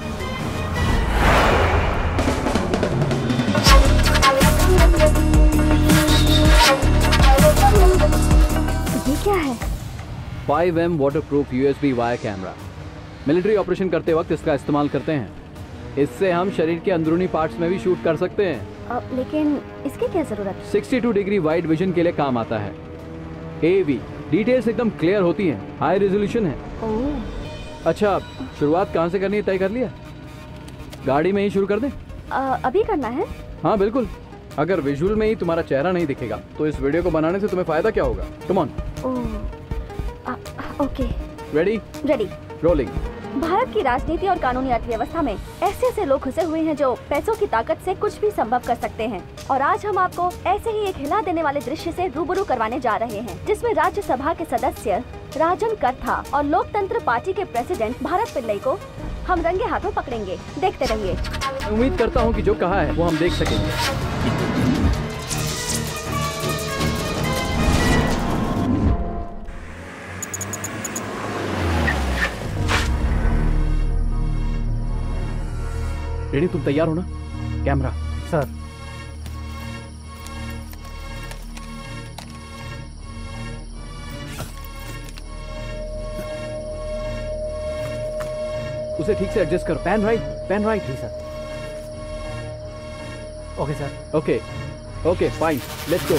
ये क्या है? 5M waterproof USB wire camera. Military operation करते वक्त इसका इस्तेमाल करते हैं। इससे हम शरीर के अंदरूनी पार्ट्स में भी शूट कर सकते हैं। लेकिन इसकी क्या जरूरत है? 62 डिग्री वाइड विजन के लिए काम आता है। AV डिटेल्स एकदम क्लियर होती हैं, हाई रेजोल्यूशन है। अच्छा, शुरुआत कहाँ से करनी है तय कर लिया? गाड़ी में ही शुरू कर दें? अभी करना है? हाँ बिल्कुल। अगर विजुअल में ही तुम्हारा चेहरा नहीं दिखेगा तो इस वीडियो को बनाने से तुम्हें फायदा क्या होगा? Come on. Okay. Ready? Ready. Rolling. Bharat की राजनीति और कानूनी अर्थव्यवस्था में ऐसे ऐसे लोग घुसे हुए हैं जो पैसों की ताकत से कुछ भी संभव कर सकते हैं। और आज हम आपको ऐसे ही एक हिला देने वाले दृश्य से रूबरू करवाने जा रहे हैं, जिसमें राज्यसभा के सदस्य राजन करथा और लोकतंत्र पार्टी के प्रेसिडेंट भारत पिल्लई को हम रंगे हाथों पकड़ेंगे। देखते रहिए। उम्मीद करता हूँ कि जो कहा है वो हम देख सकेंगे। रेडी? तुम तैयार हो ना? कैमरा। सर। उसे ठीक से एडजस्ट कर। Pan right, pan right. जी sir. Okay sir. Okay okay fine, let's go.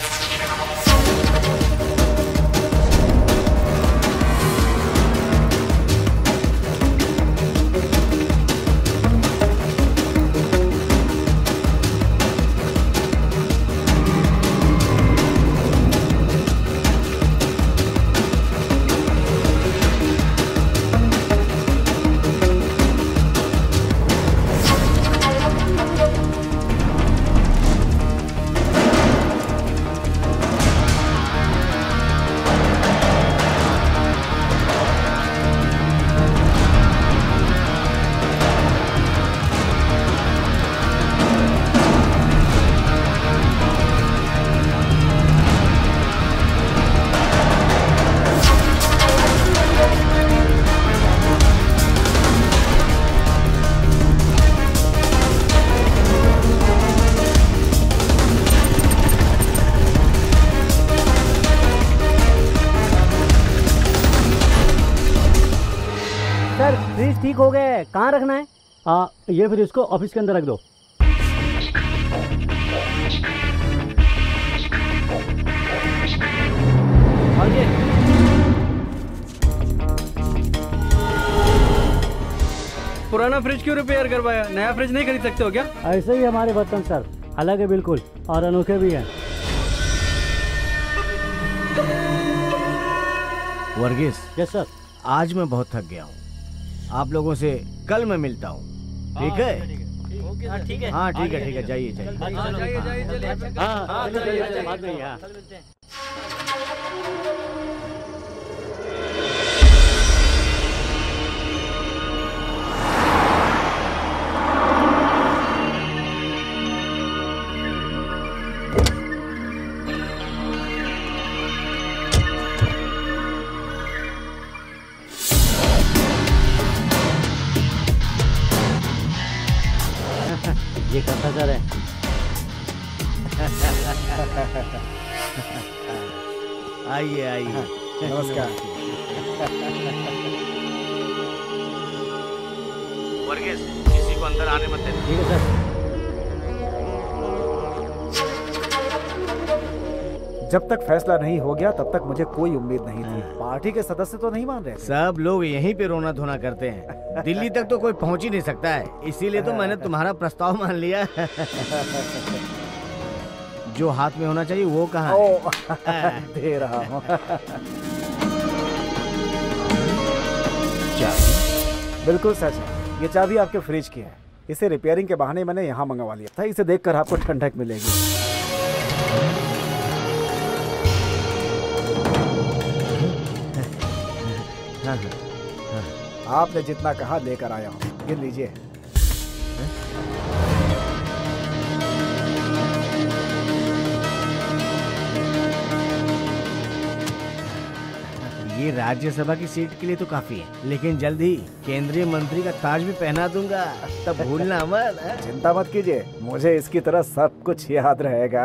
ठीक हो गए। कहाँ रखना है? ये फिर इसको ऑफिस के अंदर रख दो। आगे। पुराना फ्रिज क्यों रिपेयर करवाया? नया फ्रिज नहीं खरीद सकते हो क्या? ऐसे ही हमारे बर्तन सर, अलग है बिल्कुल और अनोखे भी हैं। वर्गीस। Yes sir. आज मैं बहुत थक गया हूँ, आप लोगों से कल मैं मिलता हूँ। ठीक है? ठीक है। हाँ ठीक है, ठीक है, जाइए जाइए। ये करता सर है। आइए आइए। नमस्कार। वर्गीस, किसी को अंदर आने मत देना। ठीक है सर। जब तक फैसला नहीं हो गया तब तक मुझे कोई उम्मीद नहीं थी। पार्टी के सदस्य तो नहीं मान रहे। सब लोग यहीं पे रोना धोना करते हैं। दिल्ली तक तो कोई पहुंच ही नहीं सकता है, इसीलिए तो मैंने तुम्हारा प्रस्ताव मान लिया। जो हाथ में होना चाहिए वो कहाँ है? दे रहा हूँ। बिल्कुल सच है, ये चाबी आपके फ्रिज की है। इसे रिपेयरिंग के बहाने मैंने यहाँ मंगवा लिया था। इसे देखकर आपको ठंडक मिलेगी। आपने जितना कहा लेकर आया हूँ, गिन लीजिए। ये राज्यसभा की सीट के लिए तो काफी है, लेकिन जल्द ही केंद्रीय मंत्री का ताज भी पहना दूंगा, तब भूलना मत। चिंता मत कीजिए, मुझे इसकी तरह सब कुछ याद रहेगा।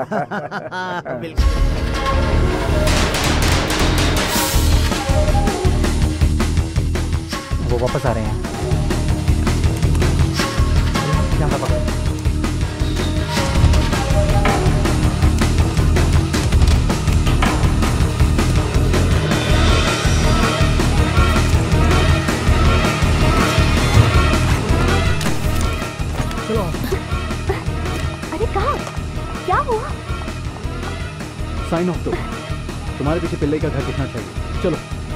वो वापस आ रहे हैं। कैमरा पकड़ो। चलो। अरे कहाँ? क्या हुआ? साइन ऑफ दो। तुम्हारे पीछे पिल्लई का घर दिखना चाहिए। चलो।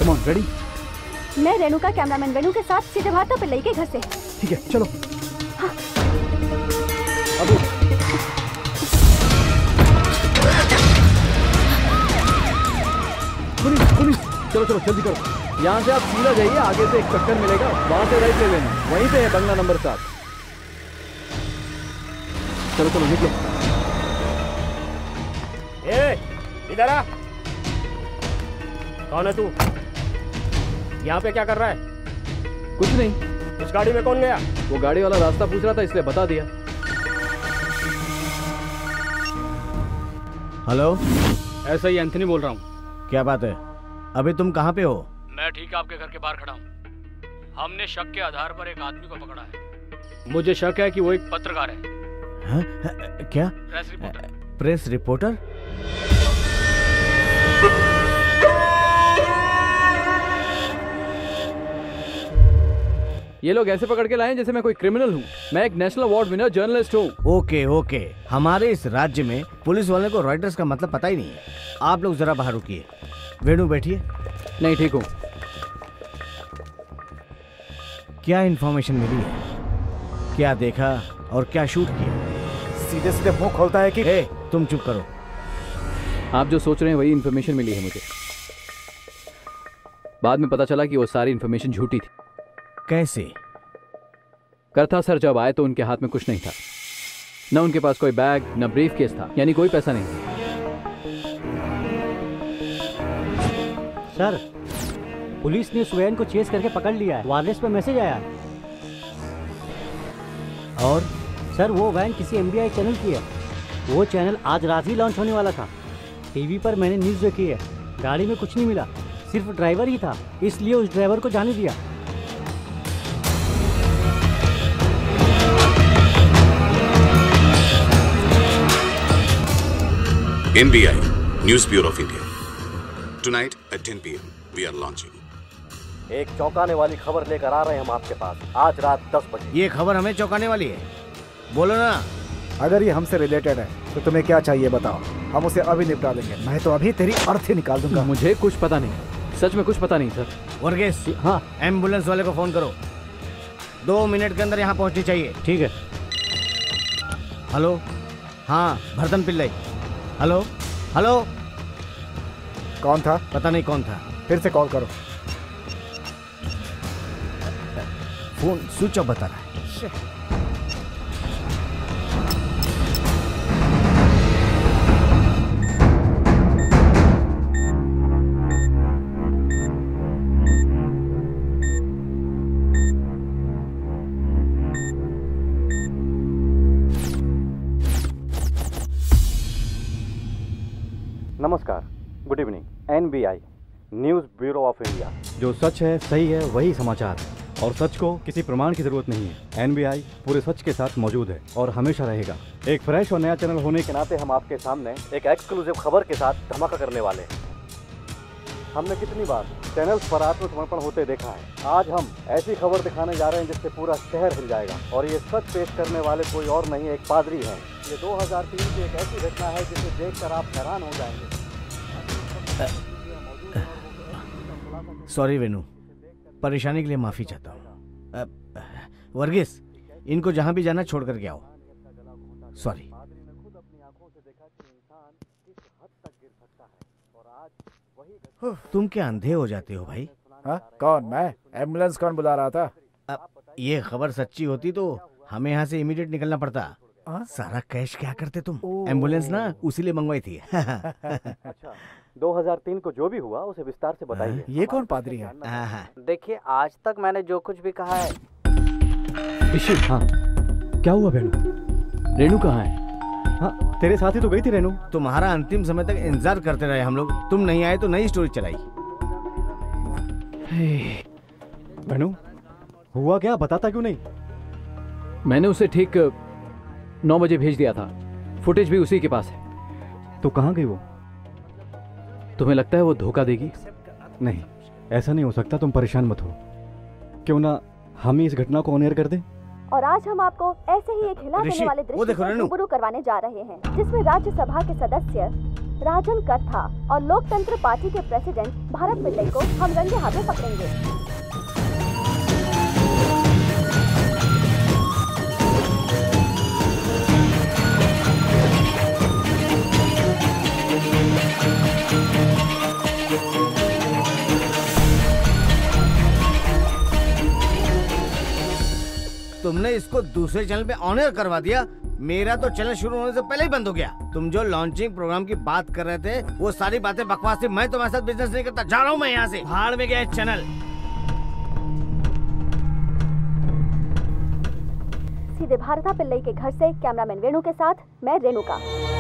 Come on, ready? मैं रेणु का कैमरामैन वेणु के साथ सीधे भाता पिल्लई के घर से। ठीक है, चलो। हाँ। अबू। पुलिस, चलो चलो जल्दी करो। यहाँ से आप सीधा जाइए, आगे से एक चक्कर मिलेगा, वहाँ से राइट ले लेना, वहीं पे है बंगला नंबर 7। चलो चलो निकलो। इधर आ। कौन है तू? यहाँ पे क्या कर रहा है? कुछ नहीं। उस गाड़ी में कौन गया? वो गाड़ी वाला रास्ता पूछ रहा था इसलिए बता दिया। हेलो, ऐसा ही एंथनी बोल रहा हूँ। क्या बात है? अभी तुम कहाँ पे हो? मैं ठीक आपके घर के बाहर खड़ा हूँ। हमने शक के आधार पर एक आदमी को पकड़ा है। मुझे शक है कि वो एक पत्रकार है। हाँ? क्या? Press reporter. Press reporter? ये लोग ऐसे पकड़ के लाए जैसे मैं कोई क्रिमिनल हूँ। मैं एक नेशनल अवार्ड विनर जर्नलिस्ट हूँ। ओके ओके, हमारे इस राज्य में पुलिस वाले को रॉयटर्स का मतलब पता ही नहीं है। आप लोग जरा बाहर रुकिए। वेणु बैठिए। नहीं, ठीक हूँ। क्या इन्फॉर्मेशन मिली है? क्या देखा और क्या शूट किया? सीधे सीधे मुंह खोलता है कि तुम चुप करो। आप जो सोच रहे हैं वही इन्फॉर्मेशन मिली है मुझे। बाद में पता चला कि वो सारी इन्फॉर्मेशन झूठी थी। कैसे? करता सर जब आए तो उनके हाथ में कुछ नहीं था। न उनके पास कोई बैग, न ब्रीफ केस था, यानी कोई पैसा नहीं था। सर, पुलिस ने सुवैन को चेस करके पकड़ लिया है। वायरलेस पे मैसेज आया है। और सर, वो वैन किसी एमबीआई चैनल की है। वो चैनल आज रात ही लॉन्च होने वाला था। टीवी पर मैंने न्यूज़ देखी है। गाड़ी में कुछ नहीं मिला, सिर्फ ड्राइवर ही था, इसलिए उस ड्राइवर को जाने दिया। NBI, News Bureau of India. Tonight at 10 PM, we are launching. एक चौंकाने वाली खबर लेकर आ रहे हैं हम आपके पास आज रात 10 बजे। ये खबर हमें चौंकाने वाली है? बोलो ना। अगर ये हमसे रिलेटेड है तो तुम्हें क्या चाहिए बताओ, हम उसे अभी निपटा देंगे। मैं तो अभी तेरी अर्थी निकाल दूंगा। मुझे कुछ पता नहीं, सच में कुछ पता नहीं सर। वर्गीस, हाँ, एम्बुलेंस वाले को फोन करो। 2 मिनट के अंदर यहाँ पहुँचनी चाहिए। ठीक है। हेलो, हाँ, भरतन पिल्लई। हेलो हेलो, कौन था? पता नहीं कौन था। फिर से कॉल करो। फोन स्विच ऑफ बता रहा है। नमस्कार, good evening. NBI, news bureau of India. जो सच है, सही है, वही समाचार है। और सच को किसी प्रमाण की जरूरत नहीं है। NBI पूरे सच के साथ मौजूद है और हमेशा रहेगा। एक फ्रेश और नया चैनल होने के नाते हम आपके सामने एक एक्सक्लूसिव खबर के साथ धमाका करने वाले हैं। हमने कितनी बार चैनल्स पर आत्मसमर्पण होते देखा है। आज हम ऐसी खबर दिखाने जा रहे हैं जिससे पूरा शहर हिल जाएगा। और ये सच पेश करने वाले कोई और नहीं, एक पादरी हैं। ये 2003 की एक ऐसी घटना है जिसे देखकर आप हैरान हो जाएंगे। सॉरी वेणु, परेशानी के लिए माफी चाहता हूँ। वर्गीस, इनको जहां भी जाना छोड़ करके आओ। सॉरी। तुम क्या अंधे हो जाते हो भाई? हाँ, कौन? मैं? एम्बुलेंस कौन बुला रहा था? ये खबर सच्ची होती तो हमें यहाँ से इमीडिएट निकलना पड़ता। सारा कैश क्या करते तुम? एम्बुलेंस ना उसी लिए मंगवाई थी। अच्छा, 2003 को जो भी हुआ उसे विस्तार से बताइए। ये कौन पादरी है? देखिए, आज तक मैंने जो कुछ भी कहा है। हाँ, क्या हुआ बेनू? रेणु कहाँ है? हाँ, तेरे साथ ही तो गई थी रेणु। तुम्हारा अंतिम समय तक इंतजार करते रहे हम लोग। तुम नहीं आए तो नई स्टोरी चलाई। बेनू, हुआ क्या? बताता क्यों नहीं? मैंने उसे ठीक 9 बजे भेज दिया था। फुटेज भी उसी के पास है। तो कहाँ गई वो? तुम्हें लगता है वो धोखा देगी? नहीं, ऐसा नहीं हो सकता। तुम परेशान मत हो। क्यों ना हम ही इस घटना को ऑन एयर कर दें? और आज हम आपको ऐसे ही एक हिला देने वाले दृश्य से रूबरू करवाने जा रहे हैं, जिसमें राज्यसभा के सदस्य राजन करथा और लोकतंत्र पार्टी के प्रेसिडेंट भारत पिल्लई को हम रंगे हाथों पकड़ेंगे। तुमने इसको दूसरे चैनल पे ऑनर करवा दिया। मेरा तो चैनल शुरू होने से पहले ही बंद हो गया। तुम जो लॉन्चिंग प्रोग्राम की बात कर रहे थे वो सारी बातें बकवास थी। मैं तुम्हारे साथ बिजनेस नहीं करता। जा रहा हूँ मैं यहाँ से। भाड़ में गया चैनल। सीधे भारता पिल्लई के घर से कैमरामैन वेणु के साथ मैं रेणुका।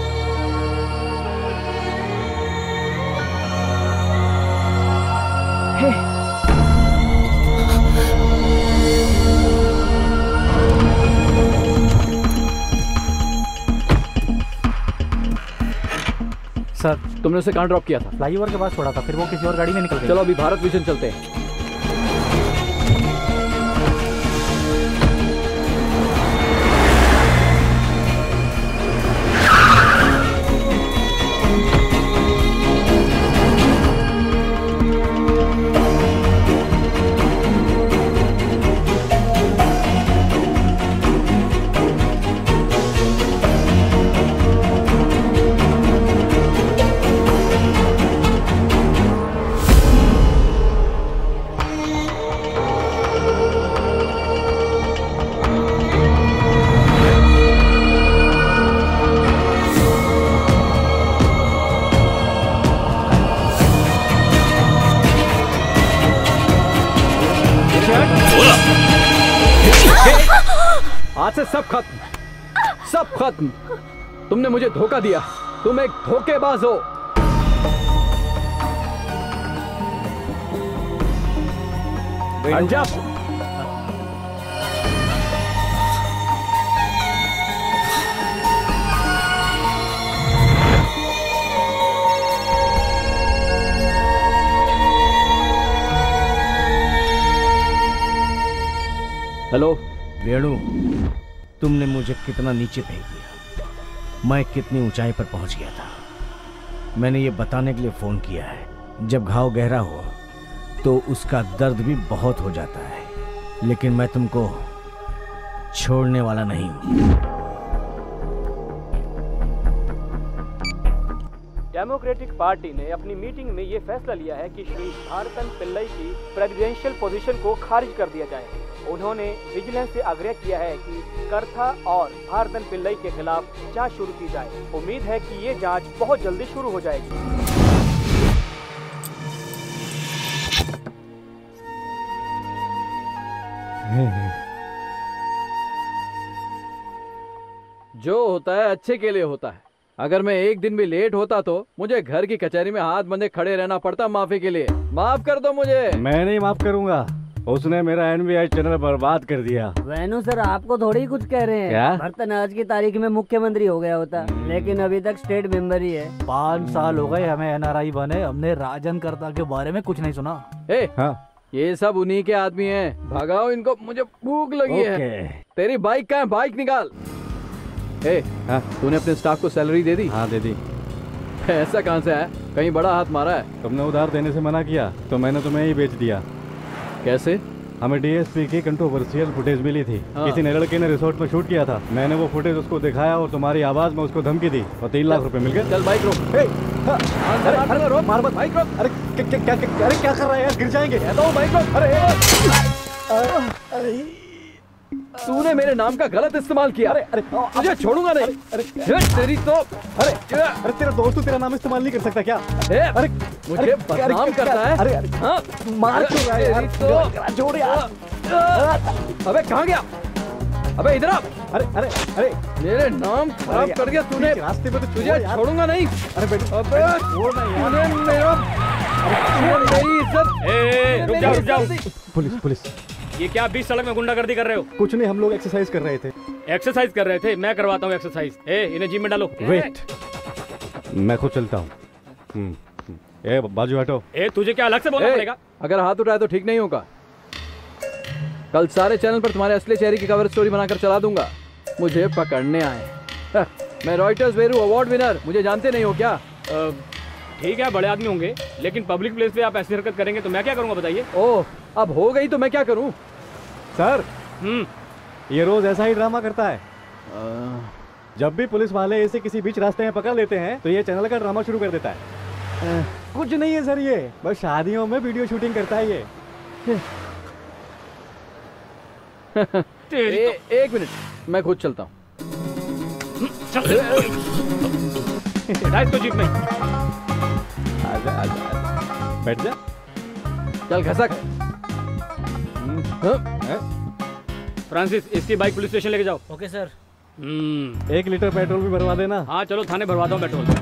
सर, तुमने उसे कहाँ ड्रॉप किया था? फ्लाईओवर के पास छोड़ा था, फिर वो किसी और गाड़ी में निकल गई। चलो अभी भारत विजन चलते हैं। आज से सब खत्म, सब खत्म। तुमने मुझे धोखा दिया। तुम एक धोखेबाज हो। अंजाम। हेलो वेणु, तुमने मुझे कितना नीचे फेंक दिया, मैं कितनी ऊंचाई पर पहुंच गया था। मैंने ये बताने के लिए फोन किया है, जब घाव गहरा हो तो उसका दर्द भी बहुत हो जाता है, लेकिन मैं तुमको छोड़ने वाला नहीं हूं। डेमोक्रेटिक पार्टी ने अपनी मीटिंग में ये फैसला लिया है कि श्री भारतन पिल्लई की प्रेसिडेंशियल पोजीशन को खारिज कर दिया जाए। उन्होंने विजिलेंस से आग्रह किया है कि करथा और भारतन पिल्लई के खिलाफ जांच शुरू की जाए। उम्मीद है कि ये जांच बहुत जल्दी शुरू हो जाएगी। जो होता है अच्छे के लिए होता है। अगर मैं एक दिन भी लेट होता तो मुझे घर की कचहरी में हाथ बंधे खड़े रहना पड़ता माफी के लिए। माफ कर दो मुझे। मैं नहीं माफ करूंगा। उसने मेरा एनबीआई चैनल बर्बाद कर दिया। वेणु सर आपको थोड़ी कुछ कह रहे हैं। क्या? भरतन आज की तारीख में मुख्यमंत्री हो गया होता, लेकिन अभी तक स्टेट मेंबर ही है। 5 साल हो गए हमें एनआरआई बने, हमने राजन करता के बारे में कुछ नहीं सुना। हाँ। ये सब उन्हीं के आदमी हैं। भगाओ इनको, मुझे भूख लगी है। तेरी बाइक कहाँ है? बाइक निकाल। तूने अपने स्टाफ को सैलरी दे दी? हाँ दे दी। ऐसा कहाँ से है? कहीं बड़ा हाथ मारा है? तुमने उधार देने से मना किया तो मैंने तुम्हें ही बेच दिया। कैसे? हमें डीएसपी की कंट्रोवर्शियल फुटेज मिली थी। हाँ। किसी ने लड़के ने रिसोर्ट में शूट किया था। मैंने वो फुटेज उसको दिखाया और तुम्हारी आवाज में उसको धमकी दी और 3 लाख रुपए मिल गए। चल बाइक रोक। रोक, मार मत। बाइक रोक। अरे क्या कर रहा है यार? गिर जाएंगे। बाइक रोक। अरे तूने मेरे नाम का गलत इस्तेमाल किया। अरे तुझे छोड़ूंगा नहीं। अरे तेरी तो अरे तेरा दोस्त तेरा नाम इस्तेमाल नहीं कर सकता क्या? अरे मुझे बदनाम करता है। अरे हाँ मार क्यों रहा है यार? जोड़ यार। अबे कहाँ गया? अबे इधर आ। अरे मेरे नाम खराब कर दिया तूने। रास्ते में तो तुझे छोड़ूंगा नहीं। अरे अबे मेरी इज्जत। रुक जाओ। पुलिस। ये क्या बीच सड़क में गुंडागर्दी कर रहे हो? कुछ नहीं, हम लोग एक्सरसाइज कर रहे थे। एक्सरसाइज कर रहे थे? मैं करवाता हूँ एक्सरसाइज। इन्हें जिम में डालो। वेट, मैं खुद चलता हूँ। बाजू हटो। तुझे क्या अलग से बोलना पड़ेगा? अगर हाथ उठाए तो ठीक नहीं होगा। कल सारे चैनल पर तुम्हारे असली चेहरे की कवर स्टोरी बनाकर चला दूंगा। मुझे पकड़ने आए। मैं रॉयटर्स वेरू अवार्ड विनर, मुझे जानते नहीं हो क्या? ठीक है, बड़े आदमी होंगे, लेकिन पब्लिक प्लेस पे आप ऐसी हरकत करेंगे तो मैं क्या करूंगा बताइए? ओह, अब हो गई तो मैं क्या करूं? सर, ये रोज ऐसा ही ड्रामा करता है। जब भी पुलिस वाले इसे किसी बीच रास्ते में पकड़ लेते हैं तो ये चैनल का ड्रामा शुरू कर देता है। कुछ नहीं है सर, ये बस शादियों में वीडियो शूटिंग करता है ये। एक मिनट, मैं खुद चलता हूँ। इसको जीप में। आजा आजा, बैठ जा। चल खसक। फ्रांसिस, इसकी बाइक पुलिस स्टेशन लेके जाओ। Okay sir. 1 लीटर पेट्रोल भी भरवा देना। हाँ चलो, थाने भरवाता हूँ पेट्रोल।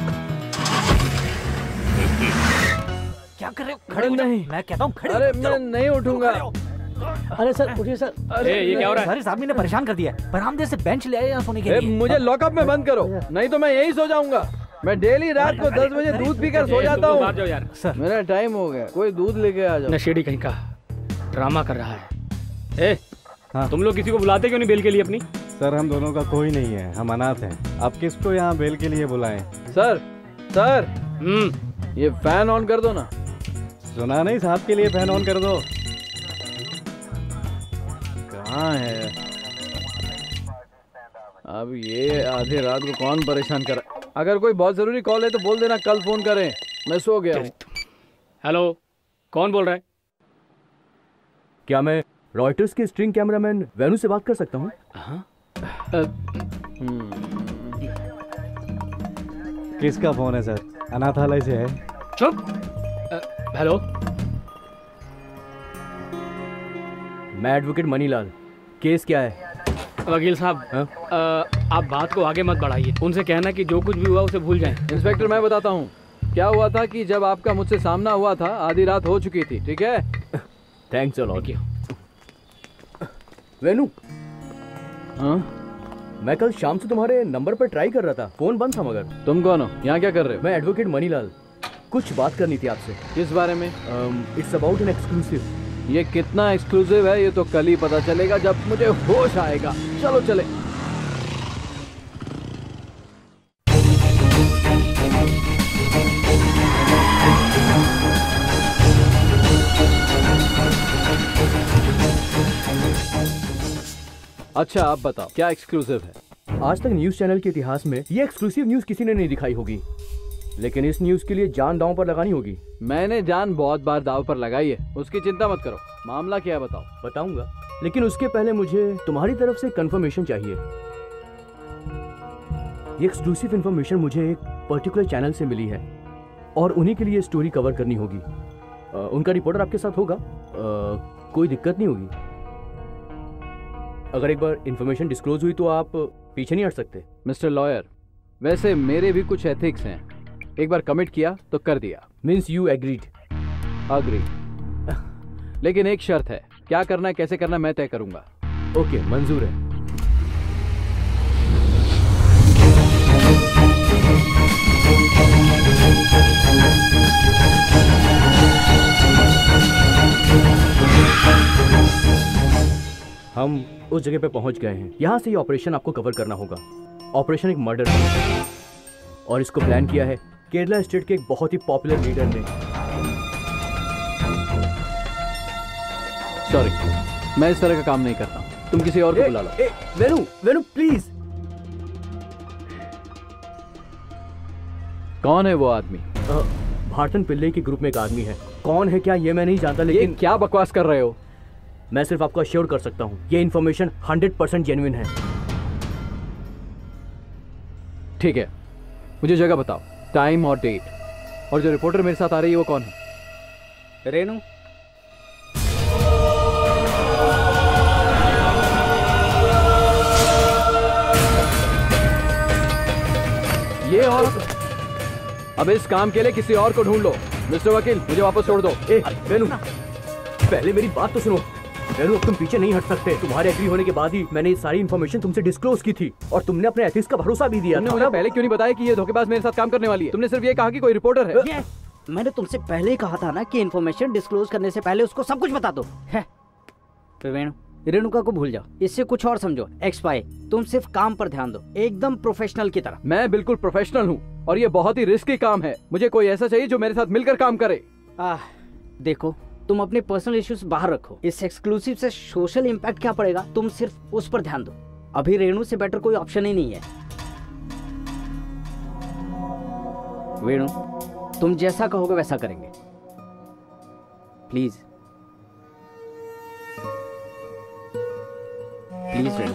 क्या कर रहे हो? खड़े नहीं, मैं कहता हूँ खड़े। अरे मैं नहीं उठूंगा। अरे सर उठिए सर। अरे ये क्या हो रहा है? सर इस आदमी ने परेशान कर दिया है। बरामदे से बेंच ले आए यहाँ सोने के लिए। मुझे लॉकअप में बंद करो, नहीं तो मैं यहीं सो जाऊंगा। मैं डेली रात को 10 बजे दूध पीकर सो जाता हूँ। बाहर जाओ यार। सर मेरा टाइम हो गया, कोई दूध लेके आ जाओ। नशेड़ी कहीं का ड्रामा कर रहा है। तुम लोग किसी को बुलाते क्यों नहीं बेल के लिए अपनी? सर हम दोनों का कोई नहीं है, हम अनाथ हैं। आप किसको यहाँ बेल के लिए बुलाएं? सर ये फैन ऑन कर दो ना। सुना नहीं, साहब के लिए फैन ऑन कर दो। कहाँ है अब ये आधी रात को? कौन परेशान कर? अगर कोई बहुत जरूरी कॉल है तो बोल देना, कल फोन करें। मैं सो गया हूँ। हेलो, कौन बोल रहा है? क्या मैं रॉयटर्स के स्ट्रिंग कैमरामैन वेनु से बात कर सकता हूँ? किसका फोन है सर? अनाथालय से है। चुप। हेलो, मैं एडवोकेट मनीलाल। केस क्या है? वकील साहब, आप बात को आगे मत बढ़ाइए। उनसे कहना कि जो कुछ भी हुआ उसे भूल जाएं। इंस्पेक्टर मैं बताता हूँ क्या हुआ था कि जब आपका मुझसे सामना हुआ था आधी रात हो चुकी थी। ठीक है, थैंक्स अ लॉट। वेनु, मैं कल शाम से तुम्हारे नंबर पर ट्राई कर रहा था, फोन बंद था। मगर तुम कौन हो? यहाँ क्या कर रहे हो? मैं एडवोकेट मनीलाल, कुछ बात करनी थी आपसे। किस बारे में? It's about an exclusive. ये कितना एक्सक्लूसिव है ये तो कल ही पता चलेगा जब मुझे होश आएगा। चलो चले। अच्छा आप बताओ क्या एक्सक्लूसिव है? आज तक न्यूज चैनल के इतिहास में ये एक्सक्लूसिव न्यूज किसी ने नहीं दिखाई होगी, लेकिन इस न्यूज के लिए जान दांव पर लगानी होगी। मैंने जान बहुत बार दांव पर लगाई है, उसकी चिंता मत करो। मामला क्या है बताओ। बताऊंगा, लेकिन उसके पहले मुझे तुम्हारी तरफ से कंफर्मेशन चाहिए। ये एक्सक्लूसिव इंफॉर्मेशन मुझे एक पर्टिकुलर चैनल से मिली है और उन्हीं के लिए स्टोरी कवर करनी होगी। उनका रिपोर्टर आपके साथ होगा, कोई दिक्कत नहीं होगी। अगर एक बार इंफॉर्मेशन डिस्क्लोज हुई तो आप पीछे नहीं हट सकते। मिस्टर लॉयर, वैसे मेरे भी कुछ एथिक्स हैं। एक बार कमिट किया तो कर दिया। Means you agreed? अग्री, लेकिन एक शर्त है। क्या करना है कैसे करना मैं तय करूंगा। ओके, मंजूर है। हम उस जगह पे पहुंच गए हैं। यहां से ये ऑपरेशन आपको कवर करना होगा। ऑपरेशन एक मर्डर है और इसको प्लान किया है केरला स्टेट के एक बहुत ही पॉपुलर लीडर ने। सॉरी, मैं इस तरह का काम नहीं करता। तुम किसी और को बुला लो। वेनु प्लीज। कौन है वो आदमी? भारतन पिल्ले के ग्रुप में एक आदमी है। कौन है क्या ये मैं नहीं जानता, लेकिन ये क्या बकवास कर रहे हो? मैं सिर्फ आपको अश्योर कर सकता हूँ ये इन्फॉर्मेशन 100% जेन्युइन है। ठीक है, मुझे जगह बताओ, टाइम और डेट। और जो रिपोर्टर मेरे साथ आ रही है वो कौन है? रेनू। ये और अब इस काम के लिए किसी और को ढूंढ लो। मिस्टर वकील, मुझे वापस छोड़ दो। वेनु, पहले मेरी बात तो सुनो। वेनु, अब तुम पीछे नहीं हट सकते। तुम्हारे एग्री होने के बाद ही मैंने ये सारी इन्फॉर्मेशन तुमसे डिस्क्लोज की थी और तुमने अपने एथिक्स का भरोसा भी दिया। तुमने मुझे पहले क्यों नहीं बताया कि ये धोखेबाज मेरे साथ काम करने वाली है? तुमने सिर्फ ये कहा कि कोई रिपोर्टर है। मैंने तुमसे पहले ही कहा था ना कि इन्फॉर्मेशन डिस्क्लोज करने से पहले उसको सब कुछ बता दो। वेणु, रेणुका को भूल जाओ, इससे कुछ और समझो। एक्सपाई, तुम सिर्फ काम पर ध्यान दो, एकदम प्रोफेशनल की तरह। मैं बिल्कुल प्रोफेशनल हूँ और ये बहुत ही रिस्की काम है। मुझे कोई ऐसा चाहिए जो मेरे साथ मिलकर काम करे। देखो, तुम अपने पर्सनल इश्यूज बाहर रखो। इस एक्सक्लूसिव से सोशल इम्पैक्ट क्या पड़ेगा, तुम सिर्फ उस पर ध्यान दो। अभी रेणु से बेटर कोई ऑप्शन ही नहीं है। वेणु, तुम जैसा कहोगे वैसा करेंगे। Please please Renu.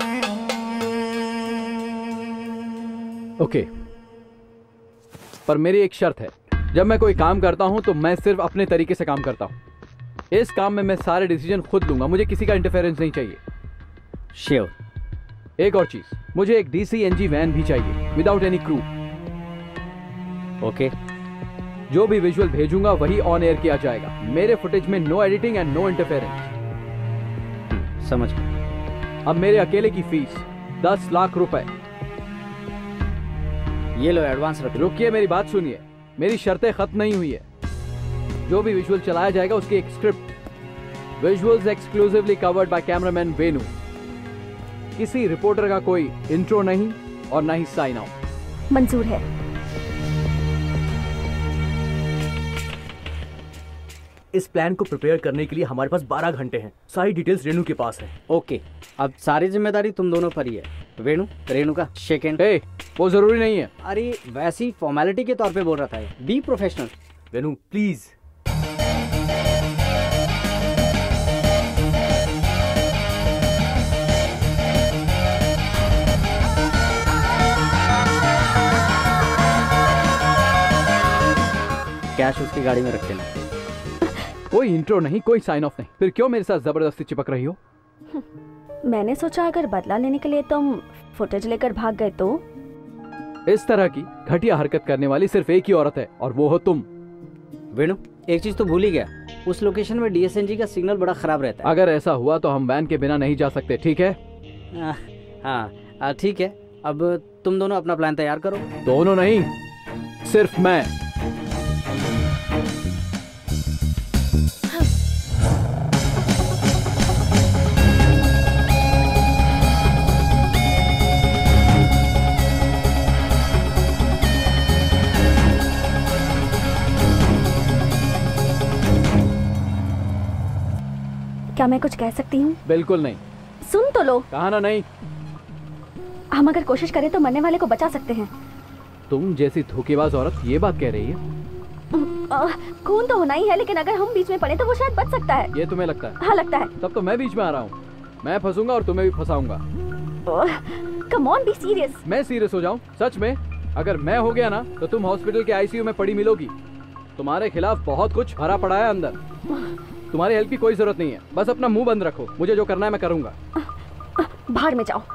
ओके, पर मेरी एक शर्त है। जब मैं कोई काम करता हूं तो मैं सिर्फ अपने तरीके से काम करता हूं। इस काम में मैं सारे डिसीजन खुद लूंगा, मुझे किसी का इंटरफेरेंस नहीं चाहिए। श्योर। एक और चीज, मुझे एक DCNG वैन भी चाहिए विदाउट एनी क्रू। ओके, जो भी विजुअल भेजूंगा वही ऑन एयर किया जाएगा। मेरे फुटेज में no editing and no interference. समझ गए। अब मेरे अकेले की फीस 10 लाख रुपए। ये लो एडवांस रख। रुकिए, मेरी बात सुनिए, मेरी शर्तें खत्म नहीं हुई है। जो भी विजुअल चलाया जाएगा उसकी एक script. Visuals exclusively covered by cameraman Venu. किसी रिपोर्टर का कोई इंट्रो नहीं और ना ही साइन आउट। मंजूर है। इस प्लान को प्रिपेयर करने के लिए हमारे पास 12 घंटे हैं। सारी डिटेल्स रेणु के पास है। ओके, अब सारी जिम्मेदारी तुम दोनों पर ही है। वेणु, रेणु का शेक हैंड। वो जरूरी नहीं है। अरे वैसी फॉर्मेलिटी के तौर पे बोल रहा था। Be professional. Venu please. Cash उसकी गाड़ी में रख देना। कोई इंट्रो नहीं, कोई साइन ऑफ नहीं, फिर क्यों मेरे साथ जबरदस्ती चिपक रही हो? मैंने सोचा अगर बदला लेने के लिए तुम फुटेज लेकर भाग गए तो। इस तरह की घटिया हरकत करने वाली सिर्फ एक ही औरत है और वो हो तुम। वेणु, एक चीज तो भूल ही गया, उस लोकेशन में DSNG का सिग्नल बड़ा खराब रहता है। अगर ऐसा हुआ तो हम वैन के बिना नहीं जा सकते, ठीक है? हाँ ठीक है। अब तुम दोनों अपना प्लान तैयार करो। दोनों नहीं, सिर्फ मैं। क्या मैं कुछ कह सकती हूँ? बिल्कुल नहीं। सुन तो लो। कहा ना नहीं। हम अगर कोशिश करें तो मरने वाले को बचा सकते हैं। तुम जैसी धोखेबाज औरत ये बात कह रही है? खून तो होना ही है, लेकिन अगर हम बीच में पड़े तो वो शायद बच सकता है। ये तुम्हें लगता है? हाँ लगता है। तब तो मैं बीच में आ रहा हूँ। मैं फंसूंगा और तुम्हें भी फंसाऊंगा। Come on, be serious. मैं सीरियस हो जाऊँ? सच में? अगर मैं हो गया ना तो तुम हॉस्पिटल के ICU में पड़ी मिलोगी। तुम्हारे खिलाफ बहुत कुछ भरा पड़ा है अंदर। तुम्हारी हेल्प की कोई जरूरत नहीं है, बस अपना मुंह बंद रखो। मुझे जो करना है मैं करूंगा। बाहर में जाओ।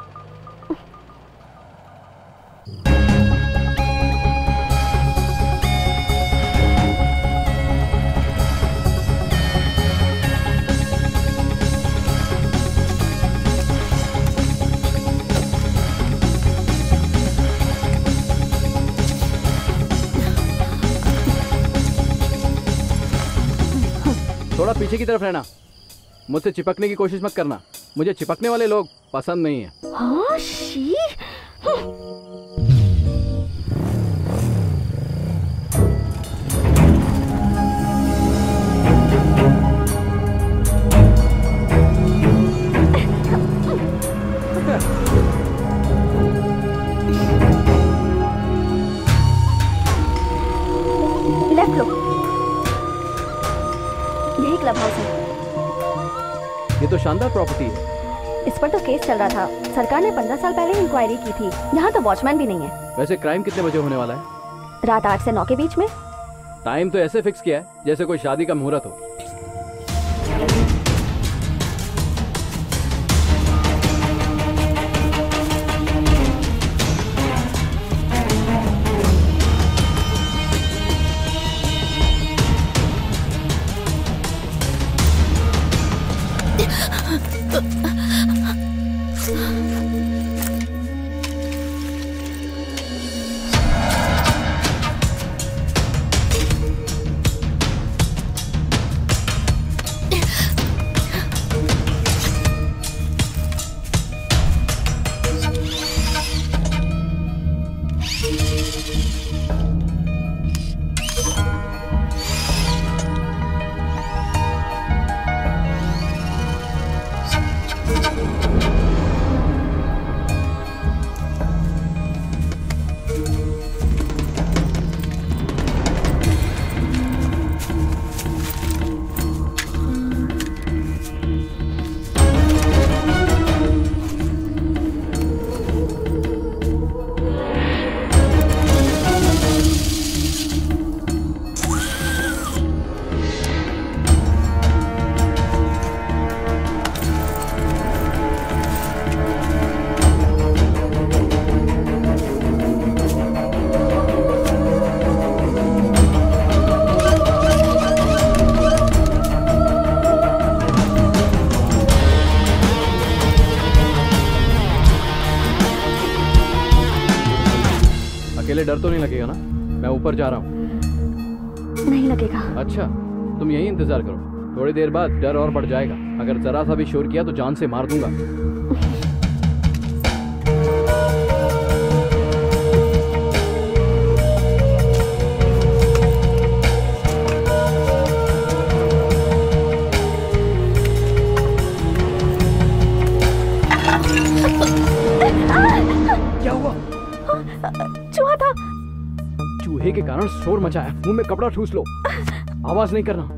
थोड़ा पीछे की तरफ रहना। मुझसे चिपकने की कोशिश मत करना, मुझे चिपकने वाले लोग पसंद नहीं है। हाँ, शी। लेफ्ट लो। यही क्लब हाउस है। ये तो शानदार प्रॉपर्टी है। इस पर तो केस चल रहा था। सरकार ने 15 साल पहले इंक्वायरी की थी। यहाँ तो वॉचमैन भी नहीं है। वैसे क्राइम कितने बजे होने वाला है? रात 8 से 9 के बीच में। टाइम तो ऐसे फिक्स किया है जैसे कोई शादी का मुहूर्त हो। डर तो नहीं लगेगा ना? मैं ऊपर जा रहा हूँ। नहीं लगेगा। अच्छा, तुम यही इंतजार करो, थोड़ी देर बाद डर और बढ़ जाएगा। अगर जरा सा भी शोर किया तो जान से मार दूंगा। क्या हुआ? चूहा था। चूहे के कारण शोर मचाया। मुंह में कपड़ा ठूस लो, आवाज नहीं करना।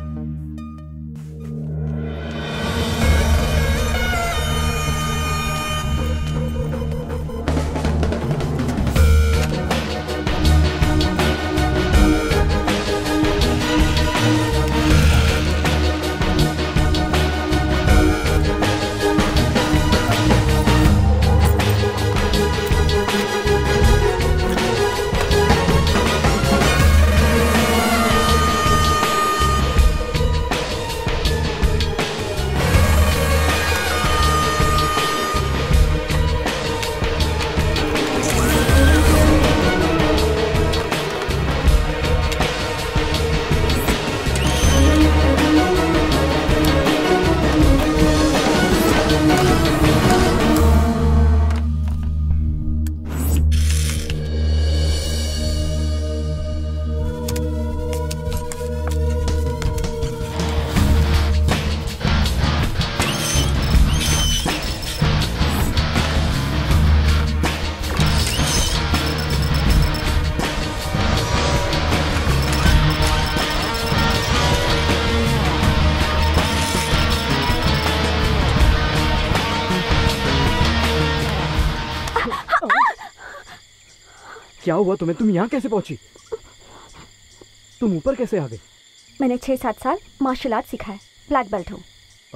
क्या हुआ तुम्हें? तुम यहाँ कैसे पहुंची? तुम ऊपर कैसे आ गई? मैंने 6-7 साल मार्शल आर्ट सीखा है, ब्लैक बेल्ट हूँ।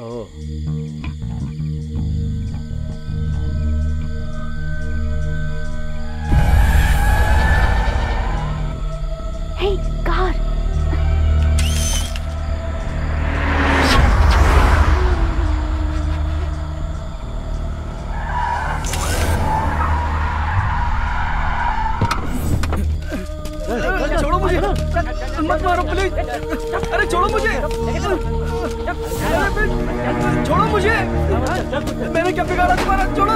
Hey, car. छोड़ो मुझे, मत मारो प्लीज। अरे छोड़ो मुझे, छोड़ो मुझे। मैंने क्या बिगाड़ा तुम्हारा? छोड़ो।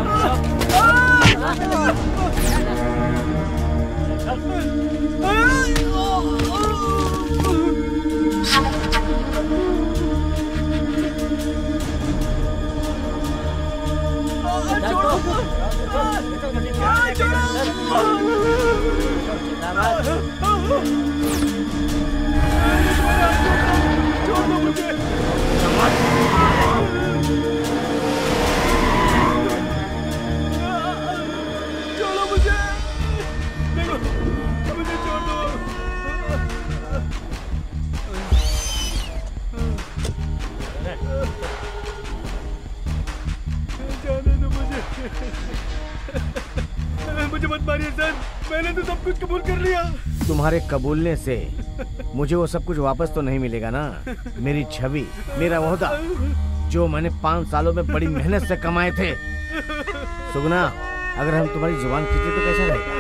मुझे मत मारिए सर, मैंने तो सब कुछ कबूल कर लिया। तुम्हारे कबूलने से मुझे वो सब कुछ वापस तो नहीं मिलेगा ना। मेरी छवि, मेरा ओहदा, जो मैंने 5 सालों में बड़ी मेहनत से कमाए थे। सुगना, अगर हम तुम्हारी जुबान खींचे तो कैसा रहेगा?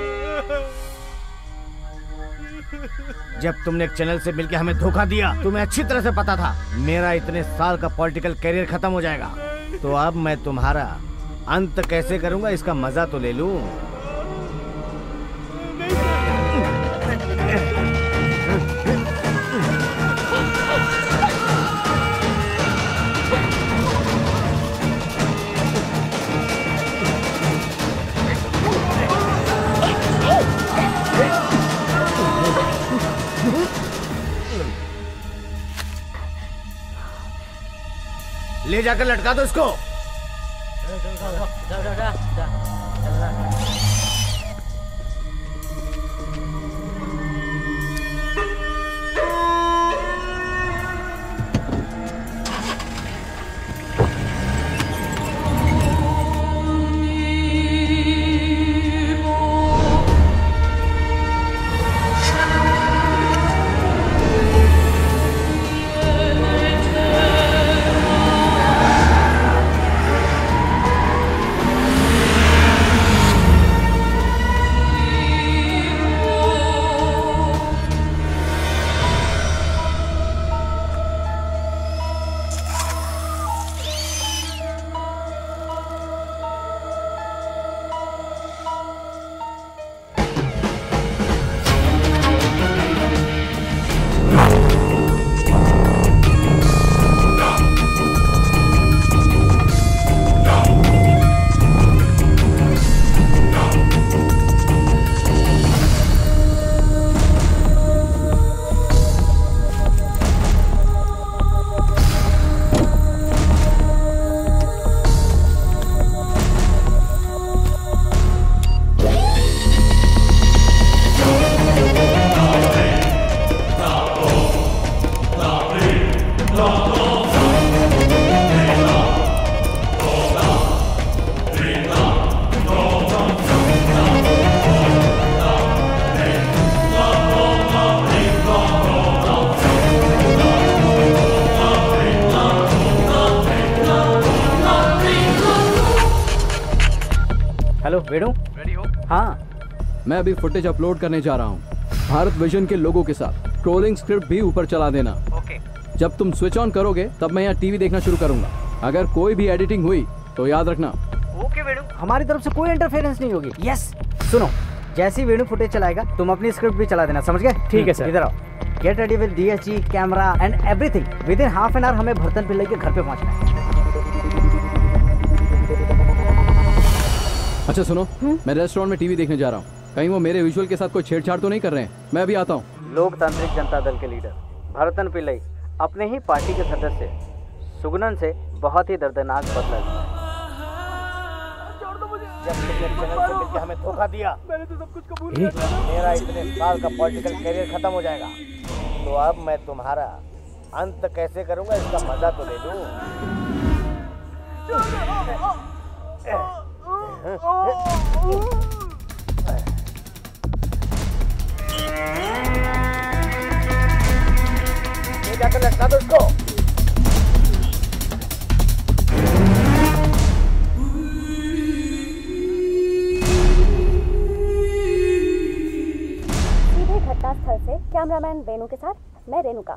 जब तुमने एक चैनल से मिलकर हमें धोखा दिया, तुम्हें अच्छी तरह से पता था मेरा इतने साल का पॉलिटिकल करियर खत्म हो जाएगा। तो अब मैं तुम्हारा अंत कैसे करूंगा, इसका मजा तो ले लूं। ले जाकर लटका दो इसको। वेणु रेडी हो? हाँ। मैं अभी फुटेज अपलोड करने जा रहा हूँ भारत विजन के लोगों के साथ। ट्रोलिंग स्क्रिप्ट भी ऊपर चला देना। ओके। जब तुम स्विच ऑन करोगे तब मैं यहाँ टीवी देखना शुरू करूंगा। अगर कोई भी एडिटिंग हुई तो याद रखना। ओके वेणु, हमारी तरफ से कोई इंटरफेरेंस नहीं होगी। यस। सुनो, जैसे ही वेणु फुटेज चलाएगा तुम अपनी स्क्रिप्ट भी चला देना, समझ गए? ठीक है सर। इधर आओ। Get ready with DSG, camera and everything. Within half an hour हमें भरतन पिल्लई के घर पे पहुंचना है। अच्छा सुनो, मैं रेस्टोरेंट में टीवी देखने जा रहा हूँ। कहीं वो मेरे विजुअल के साथ कोई छेड़छाड़ तो नहीं कर रहे हैं? मैं अभी आता हूँ। लोकतांत्रिक जनता दल के लीडर भरतन पिल्लई अपने ही पार्टी के सदस्य सुगनन से बहुत ही दर्दनाक बदला लिया। जब तुमने चैनल से मिलकर हमें धोखा दिया, मैंने तो सब कुछ कबूल कर लिया। मेरा इतने साल का पॉलिटिकल करियर खत्म हो जाएगा, तो अब मैं तुम्हारा अंत कैसे करूंगा इसका मजा तो ले लूं। ये जाकर लटका दो उसको। सीधे घटनास्थल से कैमरामैन वेणु के साथ मैं रेणुका।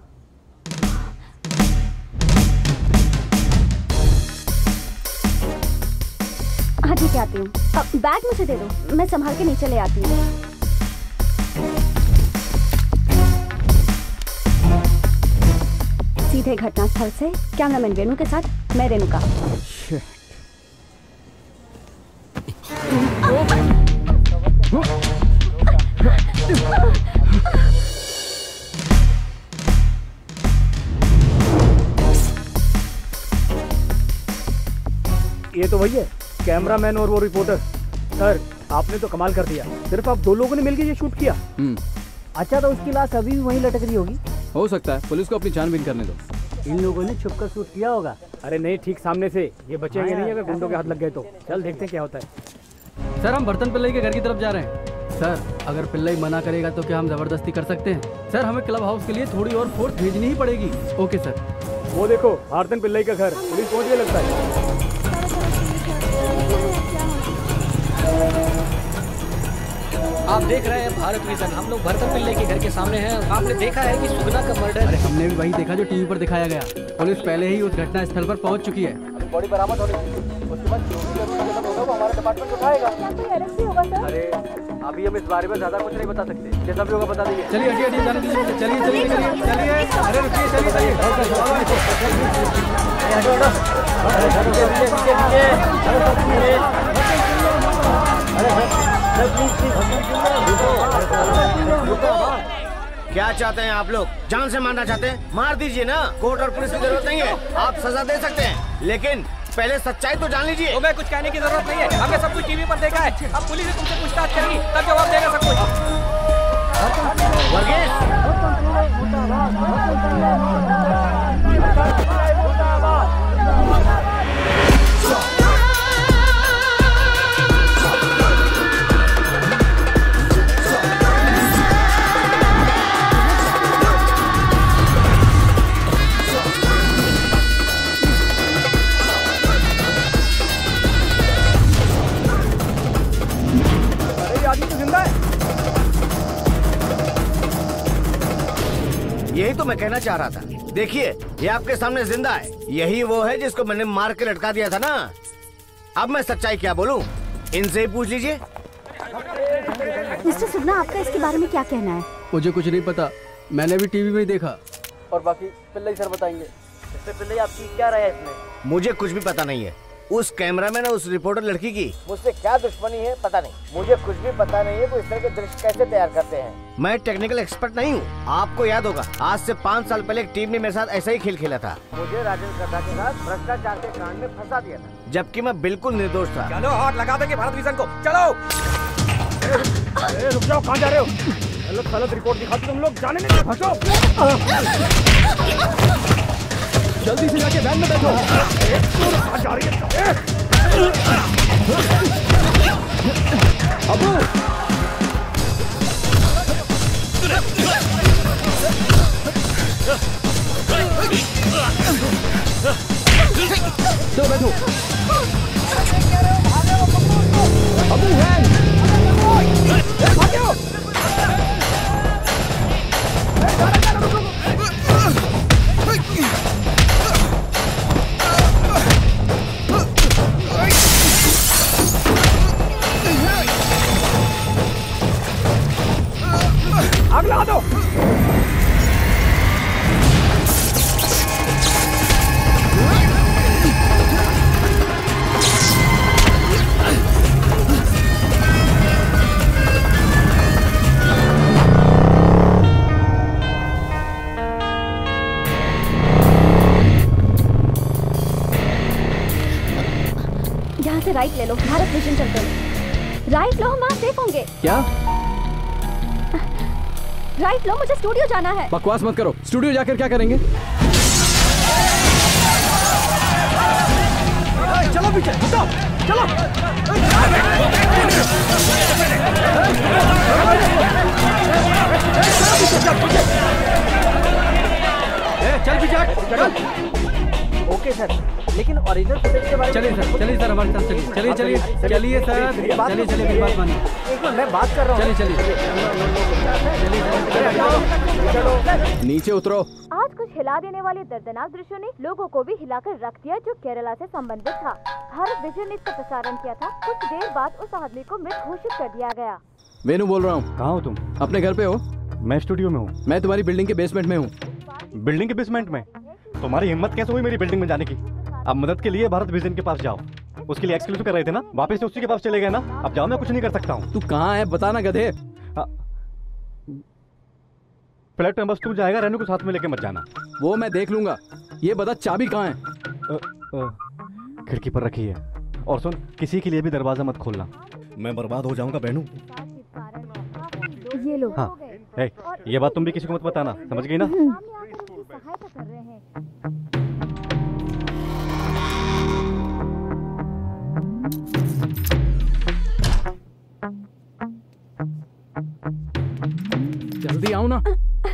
हाँ ठीक है, आती हूँ। बैग मुझे दे दो, मैं संभाल के नीचे ले आती हूँ। सीधे घटनास्थल से कैमरामैन वेणु के साथ मैं रेणुका। ये तो वही है, कैमरामैन और वो रिपोर्टर। सर आपने तो कमाल कर दिया, सिर्फ आप 2 लोगों ने मिलकर ये शूट किया। अच्छा, तो उसकी लाश अभी भी वहीं लटक रही होगी? हो सकता है, पुलिस को अपनी छानबीन करने दो। इन लोगों ने छुपकर शूट किया होगा। अरे नहीं, ठीक सामने से। ये बचेंगे नहीं अगर गुंडों के हाथ लग गए तो। चल देखते हैं क्या होता है। सर हम भरतन पिल्लई के घर की तरफ जा रहे हैं। सर अगर पिल्लई मना करेगा तो क्या हम जबरदस्ती कर सकते हैं? सर हमें क्लब हाउस के लिए थोड़ी और फोर्स भेजनी ही पड़ेगी। Okay sir. वो देखो भरतन पिल्लई का घर, पुलिस पहुंच गई लगता है। आप देख रहे हैं भारत विजन। हम लोग भरतन पिल्लई के घर के सामने हैं। आपने देखा है कि सुगना का मर्डर। अरे हमने भी वही देखा जो टीवी पर दिखाया गया। पुलिस पहले ही उस घटना स्थल पर पहुंच चुकी है। बॉडी बरामद हो रही है, उसके बाद जो भी होगा वो हमारा डिपार्टमेंट उठाएगा। अरे अभी हम इस बारे में ज्यादा कुछ नहीं बता सकते, जैसा भी होगा बता देंगे। चलिए हटिए हटिए, जाने दीजिए। चलिए चलिए चलिए चलिए। अरे रुकिए, चलिए चलिए। क्या चाहते हैं आप लोग? जान से मारना चाहते हैं? मार दीजिए ना, कोर्ट और पुलिस की जरूरत नहीं है। आप सजा दे सकते हैं, लेकिन पहले सच्चाई तो जान लीजिए। तुम्हें कुछ कहने की जरूरत नहीं है, हमने सब कुछ टीवी पर देखा है। अब पुलिस तुमसे पूछताछ करेगी, तब जवाब देगा सब कुछ। यही तो मैं कहना चाह रहा था। देखिए ये आपके सामने जिंदा है। यही वो है जिसको मैंने मार के लटका दिया था ना। अब मैं सच्चाई क्या बोलूं? इनसे ही पूछ लीजिए। मिस्टर सुगना, आपका इसके बारे में क्या कहना है? मुझे कुछ नहीं पता, मैंने भी टीवी में ही देखा। और बाकी पिल्लई सर बताएंगे। इससे पिल्लई आपकी क्या राय है इसमें? मुझे कुछ भी पता नहीं है। उस कैमरामैन और उस रिपोर्टर लड़की की मुझसे क्या दुश्मनी है पता नहीं। मुझे कुछ भी पता नहीं है वो इस तरह के दृश्य कैसे तैयार करते हैं। मैं टेक्निकल एक्सपर्ट नहीं हूँ। आपको याद होगा आज से 5 साल पहले एक टीम ने मेरे साथ ऐसा ही खेल खेला था। मुझे राजेंद्र कथा के साथ भ्रष्टाचार के कांड में फंसा दिया था, जबकि मैं बिल्कुल निर्दोष था। चलो हाथ लगा देंगे भारत विजन को, चलो। रुक जाओ, कहाँ जा रहे हो? गलत गलत रिपोर्ट दिखाते तुम लोग, जाने नहीं फंसो। जल्दी से जाके वैन में बैठो। जा रही है अबू। चलो बैठो। अबू है। आग लगा दो। यहाँ से राइट ले लो, भारत विजन चलते हैं। राइट लो, हम वहाँ सेफ होंगे। क्या? राइट लो, मुझे स्टूडियो जाना है। बकवास मत करो, स्टूडियो जाकर क्या करेंगे? चलो पीछे, हटो, चलो। चल पीछे। ओके सर, लेकिन ओरिजिनल फुटेज के बारे में चलिए सर हमारे साथ चलिए चलिए सर चलिए मेरी बात मानिए। एक मिनट, मैं बात कर रहा हूँ। चलिए नीचे उतरो। आज कुछ हिला देने वाले दर्दनाक दृश्यों ने लोगों को भी हिलाकर रख दिया जो केरला से संबंधित था। भारत विजन ने इसका प्रसारण किया था। कुछ देर बाद उस आदमी को मृत घोषित कर दिया गया। वेनु बोल रहा हूँ। कहाँ हो तुम? अपने घर पे हो? मैं स्टूडियो में हूँ। मैं तुम्हारी बिल्डिंग के बेसमेंट में हूँ। बिल्डिंग के बेसमेंट में? तुम्हारी हिम्मत कैसे हुई मेरी बिल्डिंग में जाने की? अब मदद के लिए भारत विजन के पास जाओ। उसके लिए एक्सक्लूसिव कर रहे थे ना, वापस से उसी के पास चले गए ना। अब जाओ, मैं कुछ नहीं कर सकता हूँ। तू कहाँ है बताना गधे। फ्लैट नंबर 2 जाएगा, रेनू को साथ में लेके मत जाना। वो मैं देख लूंगा। ये बता चाबी कहाँ है? खिड़की पर रखी है। और सुन, किसी के लिए भी दरवाजा मत खोलना। मैं बर्बाद हो जाऊंगा बेनू। ये लो। हाँ, ये बात तुम भी किसी को मत बताना, समझ गई ना? सहायता कर रहे हैं। जल्दी आओ ना।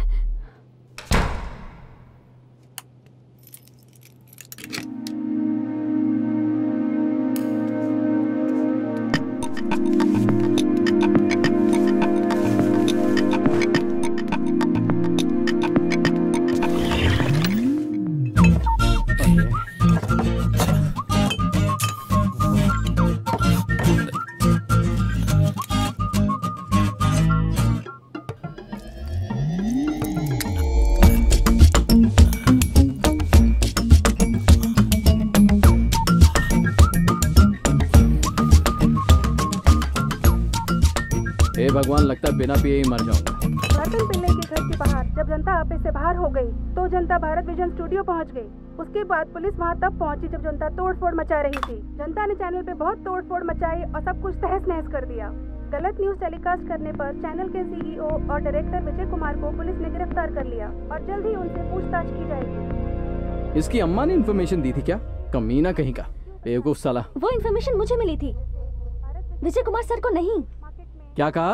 भगवान, लगता है बिना पिए ही मर जाऊंगा। रतन पिल्ले के घर के बाहर जब जनता आपे से बाहर हो गई तो जनता भारत विजन स्टूडियो पहुंच गई। उसके बाद पुलिस वहां तब पहुंची जब जनता तोड़फोड़ मचा रही थी। जनता ने चैनल पे बहुत तोड़फोड़ मचाई और सब कुछ तहस नहस कर दिया। गलत न्यूज टेलीकास्ट करने पर चैनल के सीईओ और डायरेक्टर विजय कुमार को पुलिस ने गिरफ्तार कर लिया और जल्द ही उनसे पूछताछ की जाएगी। इसकी अम्मा ने इन्फॉर्मेशन दी थी क्या? कमीना कहीं का, बेवकूफ साला। वो इन्फॉर्मेशन मुझे मिली थी, विजय कुमार सर को नहीं। क्या कहा?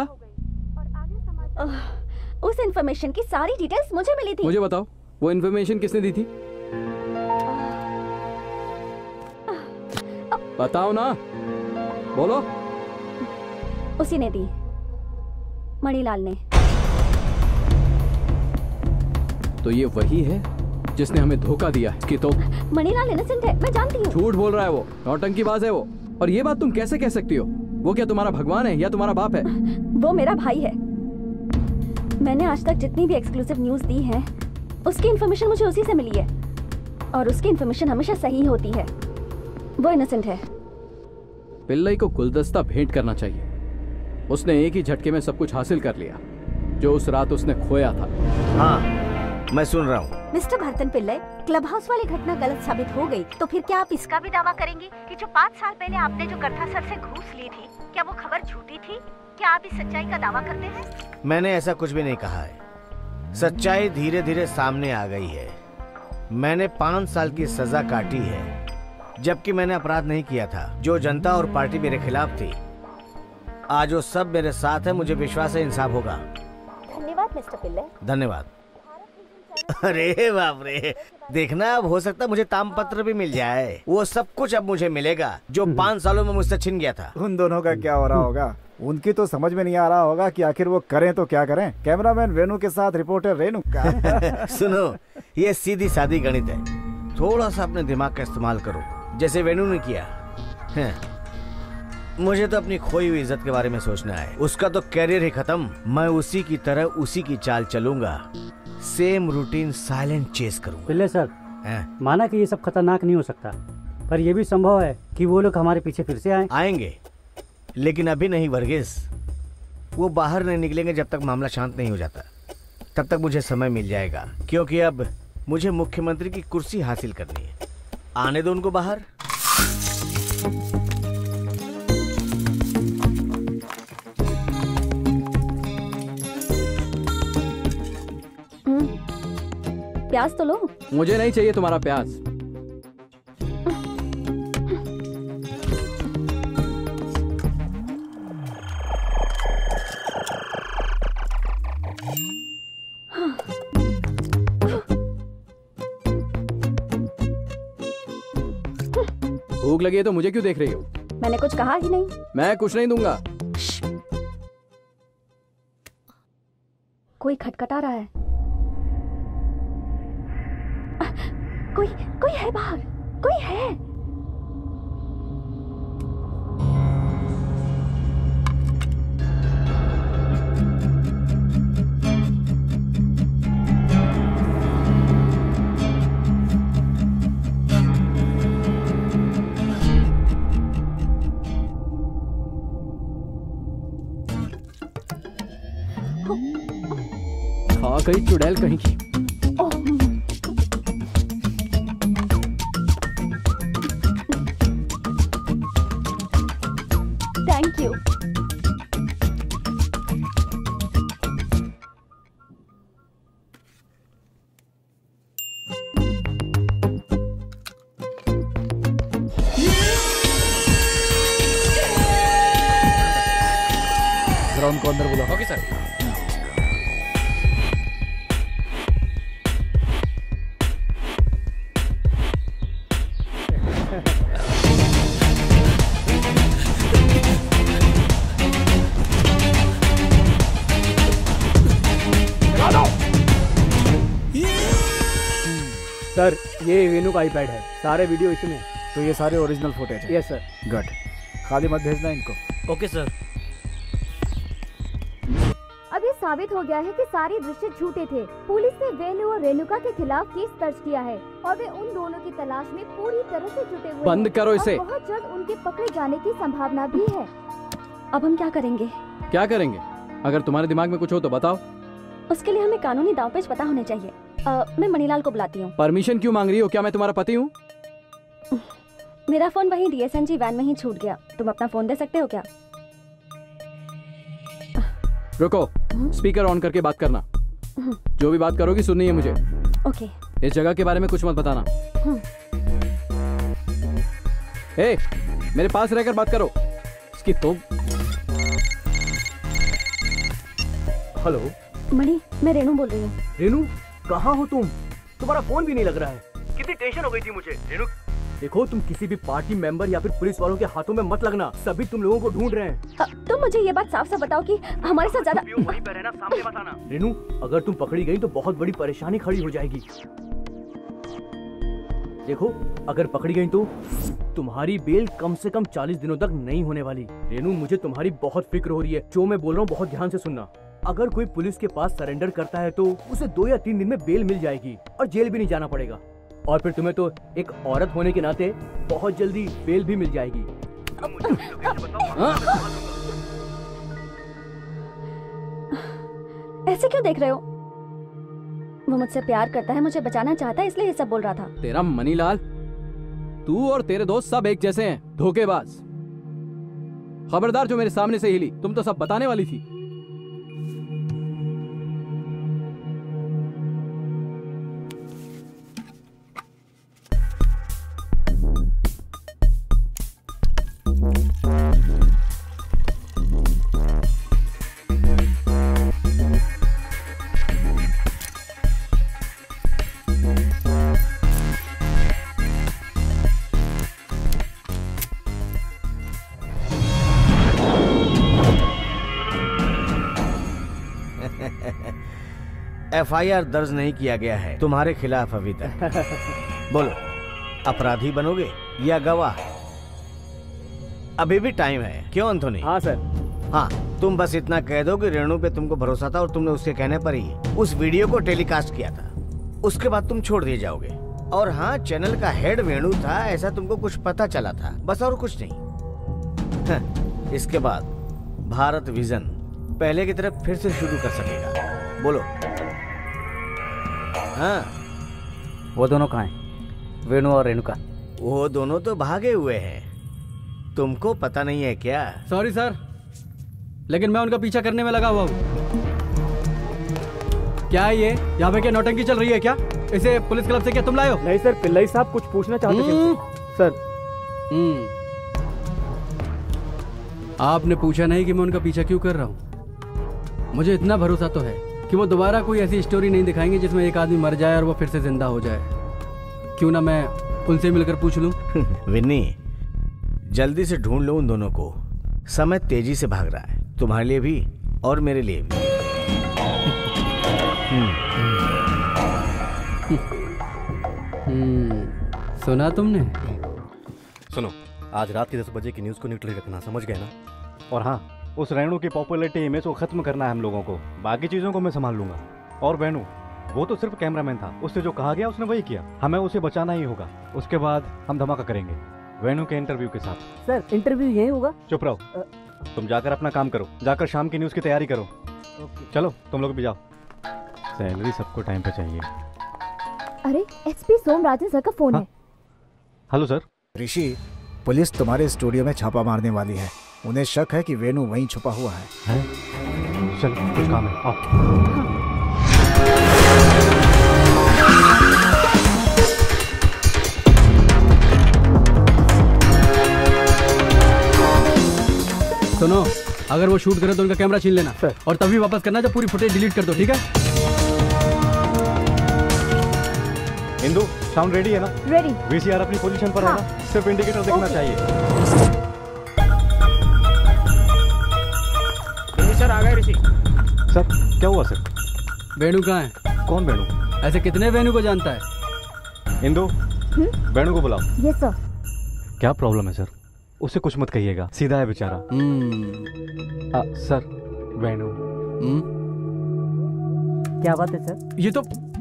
उस इन्फॉर्मेशन की सारी डिटेल्स मुझे मिली थी। मुझे बताओ, वो इन्फॉर्मेशन किसने दी थी? बताओ ना, बोलो। उसी ने दी, मणिलाल ने। तो ये वही है जिसने हमें धोखा दिया है। इसकी तो मणिलाल इनोसेंट है, मैं जानती हूँ। झूठ बोल रहा है वो, नौटंकीबाज है वो। और ये बात तुम कैसे कह सकती हो? वो क्या तुम्हारा भगवान है या तुम्हारा बाप है? वो मेरा भाई है। मैंने आज तक जितनी भी एक्सक्लूसिव न्यूज दी है उसकी इन्फॉर्मेशन मुझे उसी से मिली है और उसकी इन्फॉर्मेशन हमेशा सही होती है। वो इनोसेंट है। पिल्लई को गुलदस्ता भेंट करना चाहिए। उसने एक ही झटके में सब कुछ हासिल कर लिया जो उस रात उसने खोया था। हाँ, मैं सुन रहा हूँ। Mister Bharathan Pillai, club house वाली घटना गलत साबित हो गई तो फिर क्या आप इसका भी दावा करेंगे कि जो 5 साल पहले आपने जो कथा सर से घूस ली थी, क्या वो खबर झूठी थी? क्या आप इस सच्चाई का दावा करते हैं? मैंने ऐसा कुछ भी नहीं कहा है। सच्चाई धीरे धीरे सामने आ गई है। मैंने 5 साल की सजा काटी है, जबकि मैंने अपराध नहीं किया था। जो जनता और पार्टी मेरे खिलाफ थी, आज वो सब मेरे साथ है। मुझे विश्वास है इंसाफ होगा। धन्यवाद मिस्टर पिल्लई। धन्यवाद। अरे बाप रे, देखना, अब हो सकता है मुझे तामपत्र भी मिल जाए। वो सब कुछ अब मुझे मिलेगा जो 5 सालों में मुझसे छिन गया था। उन दोनों का क्या हो रहा होगा? उनकी तो समझ में नहीं आ रहा होगा कि आखिर वो करें तो क्या करें। कैमरामैन वेणु के साथ रिपोर्टर रेणु का। सुनो, ये सीधी सादी गणित है, थोड़ा सा अपने दिमाग का इस्तेमाल करो, जैसे वेणु ने किया है। मुझे तो अपनी खोई हुई इज्जत के बारे में सोचना है। उसका तो कैरियर ही खत्म, मैं उसी की तरह उसी की चाल चलूंगा, सेम रूटीन साइलेंट चेस करूंगा। पिल्ले सर, माना कि ये सब खतरनाक नहीं हो सकता, पर यह भी संभव है कि वो लोग हमारे पीछे फिर से आएंगे, लेकिन अभी नहीं वर्गीस। वो बाहर नहीं निकलेंगे जब तक मामला शांत नहीं हो जाता। तब तक मुझे समय मिल जाएगा, क्योंकि अब मुझे मुख्यमंत्री की कुर्सी हासिल करनी है। आने दो उनको बाहर। प्याज तो लो। मुझे नहीं चाहिए तुम्हारा प्याज। भूख लगी है तो मुझे क्यों देख रही हो? मैंने कुछ कहा ही नहीं। मैं कुछ नहीं दूंगा। कोई खटखटा रहा है। कोई है बाहर, कोई है। खा गई चुड़ैल कहीं की। Thank you. जरा उनको अंदर बुलाओ। Okay sir. सर, ये वेणु का आईपैड है, सारे वीडियो इसमें। तो ये सारे ओरिजिनल फुटेज है? Yes sir. गुड, खाली मत भेजना इनको। Okay sir. अब ये साबित हो गया है कि सारे दृश्य झूठे थे। पुलिस ने वेणु और रेणुका के खिलाफ केस दर्ज किया है और वे उन दोनों की तलाश में पूरी तरह से जुटे हुए बंद हैं। करो इसे। और बहुत जल्द उनके पकड़े जाने की संभावना भी है। अब हम क्या करेंगे? क्या करेंगे? अगर तुम्हारे दिमाग में कुछ हो तो बताओ। उसके लिए हमें कानूनी दांवपेच पता होने चाहिए। मैं मणिलाल को बुलाती हूँ। परमिशन क्यों मांग रही हो? क्या मैं तुम्हारा पति हूँ? मेरा फोन वहीं DSNG वैन में ही छूट गया। तुम अपना फोन दे सकते हो क्या? रुको, स्पीकर ऑन करके बात करना। जो भी बात करोगी सुननी है मुझे। ओके। इस जगह के बारे में कुछ मत बताना। ए, मेरे पास रहकर बात करो। इसकी तो। हेलो मणि, मैं रेणु बोल रही हूँ। रेणु, कहाँ हो तुम? तुम्हारा फोन भी नहीं लग रहा है। कितनी टेंशन हो गई थी मुझे। रेणु, देखो तुम किसी भी पार्टी मेंबर या फिर पुलिस वालों के हाथों में मत लगना। सभी तुम लोगों को ढूंढ रहे हैं। तुम मुझे ये बात साफ साफ बताओ कि हमारे साथ ज्यादा। वहीं पर रहना, सामने मत आना। रेणु, अगर तुम पकड़ी गई तो बहुत बड़ी परेशानी खड़ी हो जाएगी। देखो, अगर पकड़ी गई तो तुम्हारी बेल कम से कम 40 दिनों तक नहीं होने वाली। रेणु, मुझे तुम्हारी बहुत फिक्र हो रही है। जो मैं बोल रहा हूँ बहुत ध्यान से सुनना। अगर कोई पुलिस के पास सरेंडर करता है तो उसे 2 या 3 दिन में बेल मिल जाएगी और जेल भी नहीं जाना पड़ेगा। और फिर तुम्हें तो एक औरत होने के नाते बहुत जल्दी बेल भी मिल जाएगी। ऐसे क्यों देख रहे हो? वो मुझसे प्यार करता है, मुझे बचाना चाहता है, इसलिए ये सब बोल रहा था। तेरा मणिलाल, तू और तेरे दोस्त सब एक जैसे हैं, धोखेबाज। खबरदार जो मेरे सामने से हिली, तुम तो सब बताने वाली थी। FIR दर्ज नहीं किया गया है तुम्हारे खिलाफ अभी तक। बोलो, अपराधी बनोगे या गवाह? अभी भी टाइम है, क्यों एंथोनी? हाँ सर। हाँ, तुम बस इतना कह दो कि रेणु पे तुमको भरोसा था और तुमने उसके कहने पर ही उस वीडियो को टेलीकास्ट किया था। उसके बाद तुम छोड़ दिए जाओगे। और हाँ, चैनल का हेड वेणु था, ऐसा तुमको कुछ पता चला था, बस और कुछ नहीं। हाँ, इसके बाद भारत विजन पहले की तरफ फिर से शुरू कर सकेगा। बोलो। हाँ, वो दोनों कहाँ हैं? वेणु और रेणुका? वो दोनों तो भागे हुए हैं, तुमको पता नहीं है क्या? सॉरी सर, लेकिन मैं उनका पीछा करने में लगा हुआ हूँ। क्या है ये? यहाँ पे क्या नौटंकी चल रही है क्या? इसे पुलिस क्लब से क्या तुम लाए हो? नहीं सर, पिल्लई साहब कुछ पूछना चाहते थे सर। आपने पूछा नहीं कि मैं उनका पीछा क्यों कर रहा हूँ। मुझे इतना भरोसा तो है कि वो दोबारा कोई ऐसी स्टोरी नहीं दिखाएंगे जिसमें एक आदमी मर जाए और वो फिर से जिंदा हो जाए। क्यों ना मैं उनसे मिलकर पूछ लूं? विन्नी, जल्दी से ढूंढ लो उन दोनों को। समय तेजी से भाग रहा है, तुम्हारे लिए भी और मेरे लिए भी। सुना तुमने? सुनो, आज रात के 10 बजे की न्यूज़ को न्यूट्रल रखना, समझ गए ना? और हाँ, उस रेणु की पॉपुलैरिटी इमेज को खत्म करना है हम लोगों को। बाकी चीजों को मैं संभाल लूंगा। और वेणु, वो तो सिर्फ कैमरामैन था, उससे जो कहा गया उसने वही किया। हमें उसे बचाना ही होगा। उसके बाद हम धमाका करेंगे वेणु के इंटरव्यू के साथ। सर, इंटरव्यू यही होगा? चुप रहो, तुम जाकर अपना काम करो, जाकर शाम की न्यूज़ की तैयारी करो। चलो तुम लोग भी जाओ, सैलरी सबको टाइम पे चाहिए। अरे, SP सोमराजन सर का फोन है। Hello sir. ऋषि, पुलिस तुम्हारे स्टूडियो में छापा मारने वाली है। उन्हें शक है कि वेणु वहीं छुपा हुआ है? चल, कुछ काम है, आओ। सुनो, अगर वो शूट करे तो उनका कैमरा छीन लेना और तभी वापस करना जब पूरी फुटेज डिलीट कर दो, ठीक है? इंदु, साउंड रेडी है ना? रेडी। VCR अपनी पोजीशन पर है ना? सिर्फ इंडिकेटर देखना चाहिए। सर आ गए ऋषि। सर, क्या हुआ सर? वेणु कहाँ है? कौन वेणु? ऐसे कितने वेणु को जानता है? इंदु, वेणु को बुलाओ। Yes sir. क्या प्रॉब्लम है सर? उसे कुछ मत कहिएगा, सीधा है बेचारा। सर, वेणु। क्या बात है सर? ये तो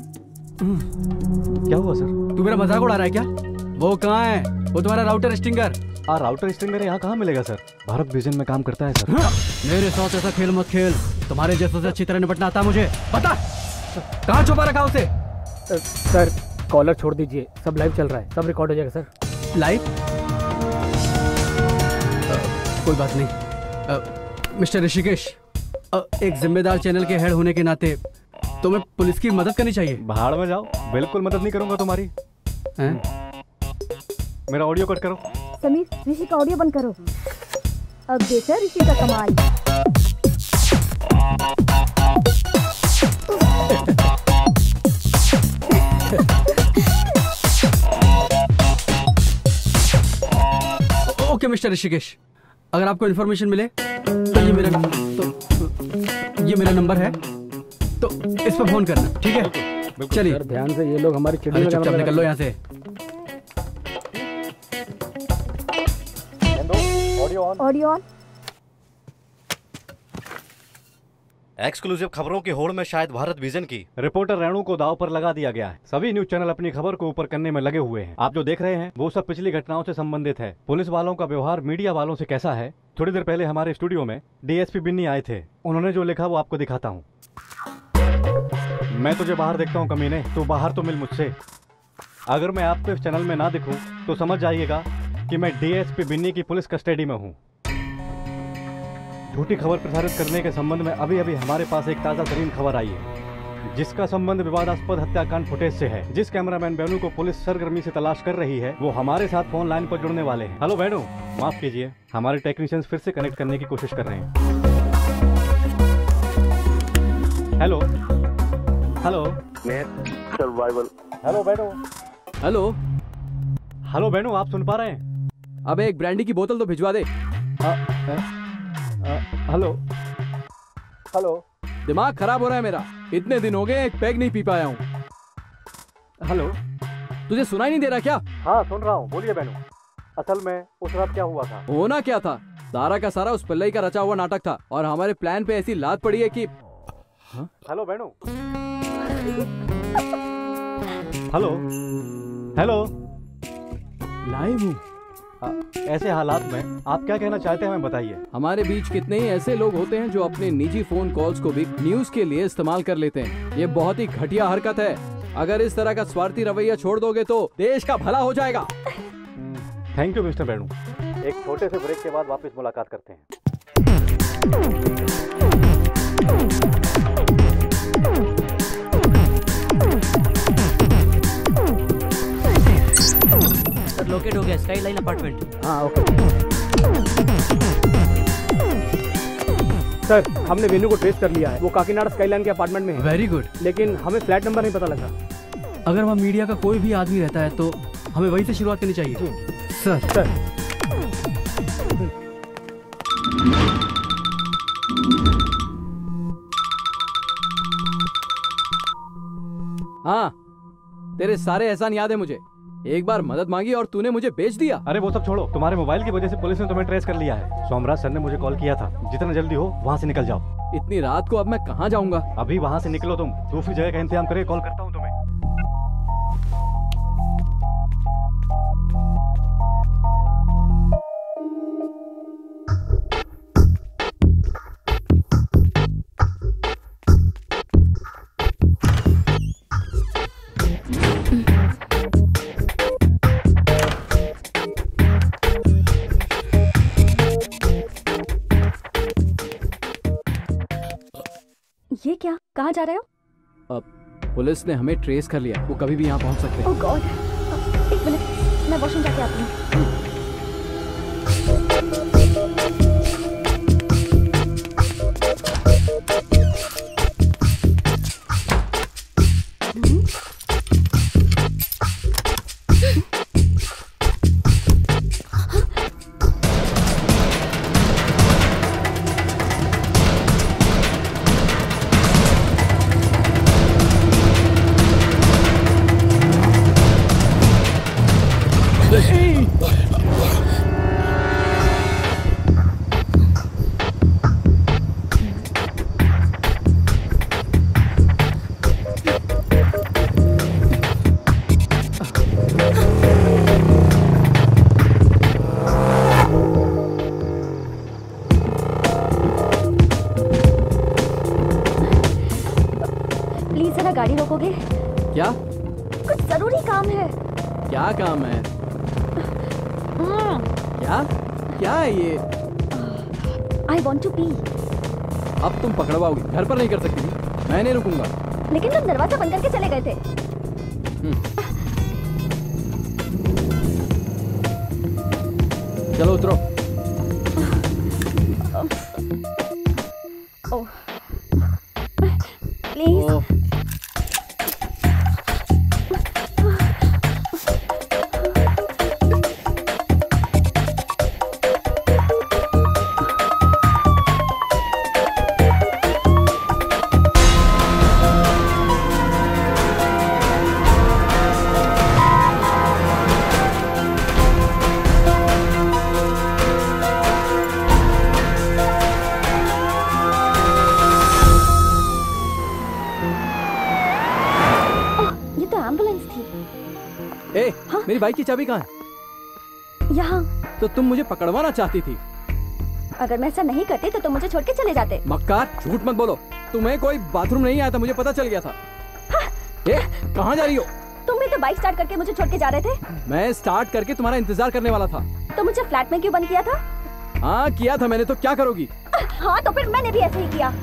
क्या हुआ सर? तू मेरा मजाक उड़ा रहा है क्या? वो कहाँ है? वो तुम्हारा राउटर स्टिंगर। राउटर स्टिंगर यहाँ कहाँ मिलेगा सर? भारत विजन में काम करता है सर। मेरे साथ ऐसा खेल मत खेल, तुम्हारे जैसों से अच्छी तरह निपटना आता मुझे। बता, कहाँ छुपा रखा उसे? सर, कॉलर छोड़ दीजिए, सब लाइव चल रहा है, सब रिकॉर्ड हो जाएगा सर। लाइव? कोई बात नहीं। मिस्टर ऋषिकेश, एक जिम्मेदार चैनल के हेड होने के नाते तुम्हें पुलिस की मदद करनी चाहिए। भाड़ में जाओ, बिल्कुल मदद नहीं करूंगा तुम्हारी। मेरा ऑडियो कट करो। समीर, ऋषि का ऑडियो बंद करो। अब देखा ऋषि का कमाल। ओके मिस्टर ऋषिकेश, अगर आपको इन्फॉर्मेशन मिले तो ये मेरा नंबर है, तो इस पर फोन करना, ठीक है? चलिए ध्यान से, ये लोग हमारी चिड़ी में चुपचाप निकल लो यहाँ से। Audio on. एक्सक्लूसिव खबरों की होड़ में शायद भारत विजन की रिपोर्टर रेणु को दांव पर लगा दिया गया है। सभी न्यूज चैनल अपनी खबर को ऊपर करने में लगे हुए हैं। आप जो देख रहे हैं वो सब पिछली घटनाओं से संबंधित है। पुलिस वालों का व्यवहार मीडिया वालों से कैसा है, थोड़ी देर पहले हमारे स्टूडियो में DSP बिन्नी आए थे। उन्होंने जो लिखा वो आपको दिखाता हूँ। मैं तुझे बाहर देखता हूँ कमीने, तू बाहर तो मिल मुझसे। अगर मैं आपको इस चैनल में ना दिखूं तो समझ जाइएगा कि मैं DSP बिन्नी की पुलिस कस्टडी में हूँ। झूठी खबर प्रसारित करने के संबंध में अभी अभी हमारे पास एक ताज़ा तरीन खबर आई है, जिसका संबंध विवादास्पद हत्याकांड फुटेज से है। जिस कैमरामैन वेणु को पुलिस सरगर्मी से तलाश कर रही है वो हमारे साथ फोन लाइन पर जुड़ने वाले हैं। हेलो वेणु, माफ कीजिए, हमारे टेक्नीशियंस फिर से कनेक्ट करने की कोशिश कर रहे हैं। Hello hello survival. Hello Venu. Hello hello Venu, आप सुन पा रहे हैं? अब एक ब्रांडी की बोतल तो भिजवा दे। हेलो हेलो दिमाग खराब हो रहा है मेरा। इतने दिन हो गए एक पैग नहीं पी पाया हूँ। हेलो, तुझे सुनाई नहीं दे रहा क्या? हाँ सुन रहा हूँ, बोलिए बेनू। असल में उस रात क्या हुआ था? होना क्या था, सारा का सारा उस पिल्लई का रचा हुआ नाटक था और हमारे प्लान पे ऐसी लात पड़ी है कि। Hello Venu. Hello hello, live हूँ। ऐसे हालात में आप क्या कहना चाहते हैं हमें बताइए। हमारे बीच कितने ही ऐसे लोग होते हैं जो अपने निजी फोन कॉल्स को भी न्यूज के लिए इस्तेमाल कर लेते हैं। ये बहुत ही घटिया हरकत है। अगर इस तरह का स्वार्थी रवैया छोड़ दोगे तो देश का भला हो जाएगा। Thank you mister Venu. एक छोटे से ब्रेक के बाद वापस मुलाकात करते हैं। सर लोकेट हो गया, स्काई लाइन अपार्टमेंट। हाँ ओके। सर हमने वेन्यू को ट्रेस कर लिया है, वो काकीनाडा स्काईलाइन के अपार्टमेंट में है। Very good. लेकिन हमें फ्लैट नंबर नहीं पता लगा। अगर वहाँ मीडिया का कोई भी आदमी रहता है तो हमें वहीं से शुरुआत करनी चाहिए। सर हाँ, तेरे सारे एहसान याद है मुझे। एक बार मदद मांगी और तूने मुझे बेच दिया। अरे वो सब छोड़ो, तुम्हारे मोबाइल की वजह से पुलिस ने तुम्हें ट्रेस कर लिया है। सोमराज सर ने मुझे कॉल किया था, जितना जल्दी हो वहाँ से निकल जाओ। इतनी रात को अब मैं कहाँ जाऊँगा? अभी वहाँ से निकलो, तुम दूसरी जगह का इंतजाम करके कॉल करता हूँ तुम्हें। ये क्या, कहाँ जा रहे हो? अब पुलिस ने हमें ट्रेस कर लिया, वो कभी भी यहाँ पहुँच सकते हैं। ओह गॉड, एक मिनट, मैं वॉशरूम जाके आती हूँ। गाड़ी रोकोगे? क्या? कुछ जरूरी काम है। क्या काम है? क्या? क्या है ये? I want to pee. अब तुम पकड़वाओगी, घर पर नहीं कर सकती। मैं नहीं रुकूंगा। लेकिन तुम दरवाजा बंद करके चले गए थे। चलो उतरो। ओह, प्लीज। मेरी बाइक की चाबी कहाँ है? यहाँ। तो तुम मुझे पकड़वाना चाहती थी? अगर मैं ऐसा नहीं करती तो तुम मुझे छोड़ के चले जाते। मक्कार, झूठ मत बोलो। तुम्हें कोई बाथरूम नहीं आया था, मुझे पता चल गया था। कहाँ जा रही हो? तुम भी तो बाइक स्टार्ट करके मुझे छोड़ के जा रहे थे। मैं स्टार्ट करके तुम्हारा इंतजार करने वाला था। तो मुझे फ्लैट में क्यों बंद किया था? हाँ किया था मैंने, तो क्या करोगी? हाँ तो फिर मैंने भी ऐसे ही किया।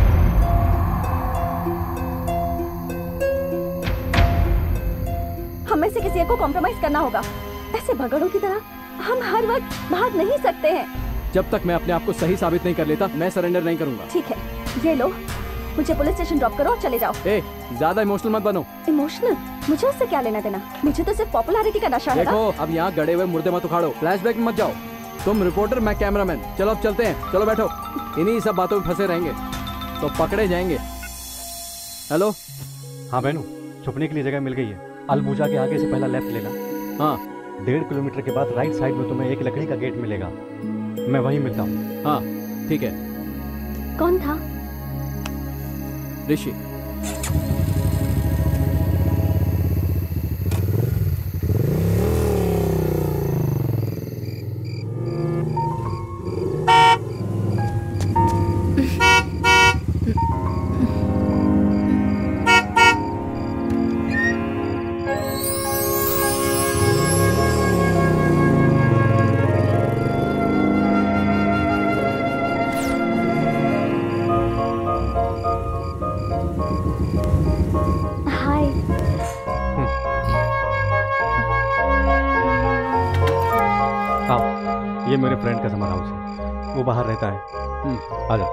हमें से किसी को कॉम्प्रोमाइज करना होगा। ऐसे भगड़ों की तरह हम हर वक्त भाग नहीं सकते हैं। जब तक मैं अपने आप को सही साबित नहीं कर लेता, मैं सरेंडर नहीं करूंगा। ठीक है, ये लो, मुझे पुलिस स्टेशन ड्रॉप करो और चले जाओ। ज्यादा इमोशनल मत बनो। इमोशनल? मुझे उससे क्या लेना देना? मुझे तो सिर्फ पॉपुलैरिटी का नशा है। देखो, अब यहाँ गड़े हुए मुर्दे मत उखाड़ो, फ्लैशबैक में मत जाओ। तुम रिपोर्टर, मैं कैमरामैन। चलो अब चलते हैं, चलो बैठो। इन्हीं सब बातों में फंसे रहेंगे। तो पकड़े जाएंगे। हेलो। हाँ बहनू, छुपने के लिए जगह मिल गई है। अलबुजा के आगे से पहला लेफ्ट लेना। हाँ। 1.5 किलोमीटर के बाद राइट साइड में तुम्हें एक लकड़ी का गेट मिलेगा। मैं वहीं मिलता हूँ। हाँ ठीक है। कौन था? ऋषि। ये मेरे फ्रेंड का समर हाउस है, वो बाहर रहता है। आ जाओ।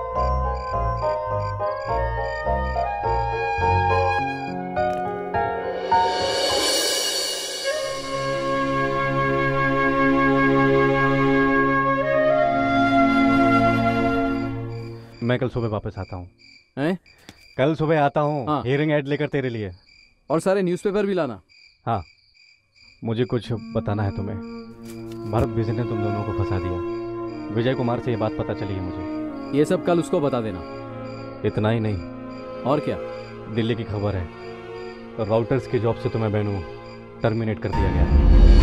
मैं कल सुबह वापस आता हूँ। कल सुबह आता हूँ। हाँ। हियरिंग ऐड लेकर तेरे लिए। और सारे न्यूज़पेपर भी लाना। हाँ, मुझे कुछ बताना है तुम्हें। भारत विजय ने तुम दोनों को फंसा दिया। विजय कुमार से ये बात पता चली है मुझे। ये सब कल उसको बता देना। इतना ही नहीं। और क्या? दिल्ली की खबर है, राउटर्स की जॉब से तुम्हें बहनू टर्मिनेट कर दिया गया।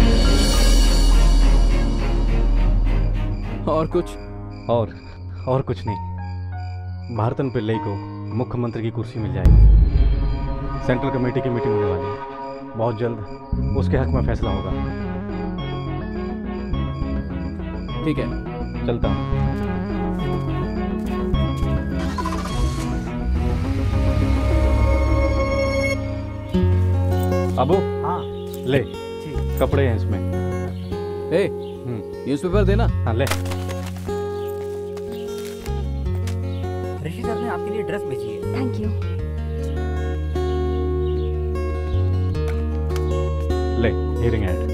और कुछ? और कुछ नहीं। भारतन पिल्लई को मुख्यमंत्री की कुर्सी मिल जाएगी। सेंट्रल कमेटी की मीटिंग होने वाली है, बहुत जल्द उसके हक में फैसला होगा। ठीक है, चलता हूँ। अबू। हाँ। ले, कपड़े हैं इसमें। न्यूज़पेपर देना। हाँ ले। ऋषि सर ने आपके लिए ड्रेस भेजी है। Thank you. ले, हियरिंग ऐड।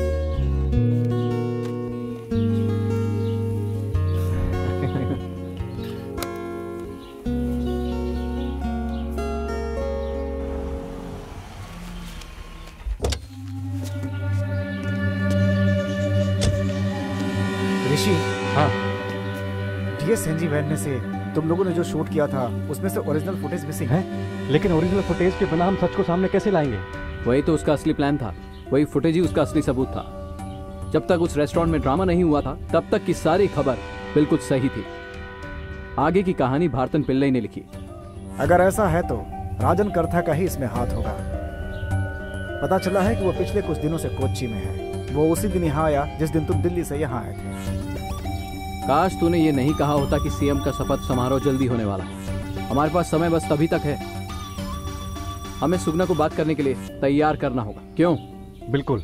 ऋषि। हाँ। डीएस एनजी वैन में से तुम लोगों ने जो शूट किया था उसमें से ओरिजिनल फुटेज मिसिंग है। लेकिन ओरिजिनल फुटेज के बिना हम सच को सामने कैसे लाएंगे? वही तो उसका असली प्लान था, वही फुटेज ही उसका असली सबूत था। जब तक उस रेस्टोरेंट में ड्रामा नहीं हुआ था तब तक की सारी खबर बिल्कुल सही थी। आगे की कहानी भारतन पिल्लई ने लिखी। अगर ऐसा है तो राजन करथा का ही इसमें हाथ होगा। पता चला है कि वो पिछले कुछ दिनों से कोच्चि में है। वो उसी दिन यहाँ आया जिस दिन तुम दिल्ली से यहाँ आए थे। काश तूने ये नहीं कहा होता कि सीएम का शपथ समारोह जल्दी होने वाला है। हमारे पास समय बस तभी तक है। हमें सुगना को बात करने के लिए तैयार करना होगा। क्यों? बिल्कुल।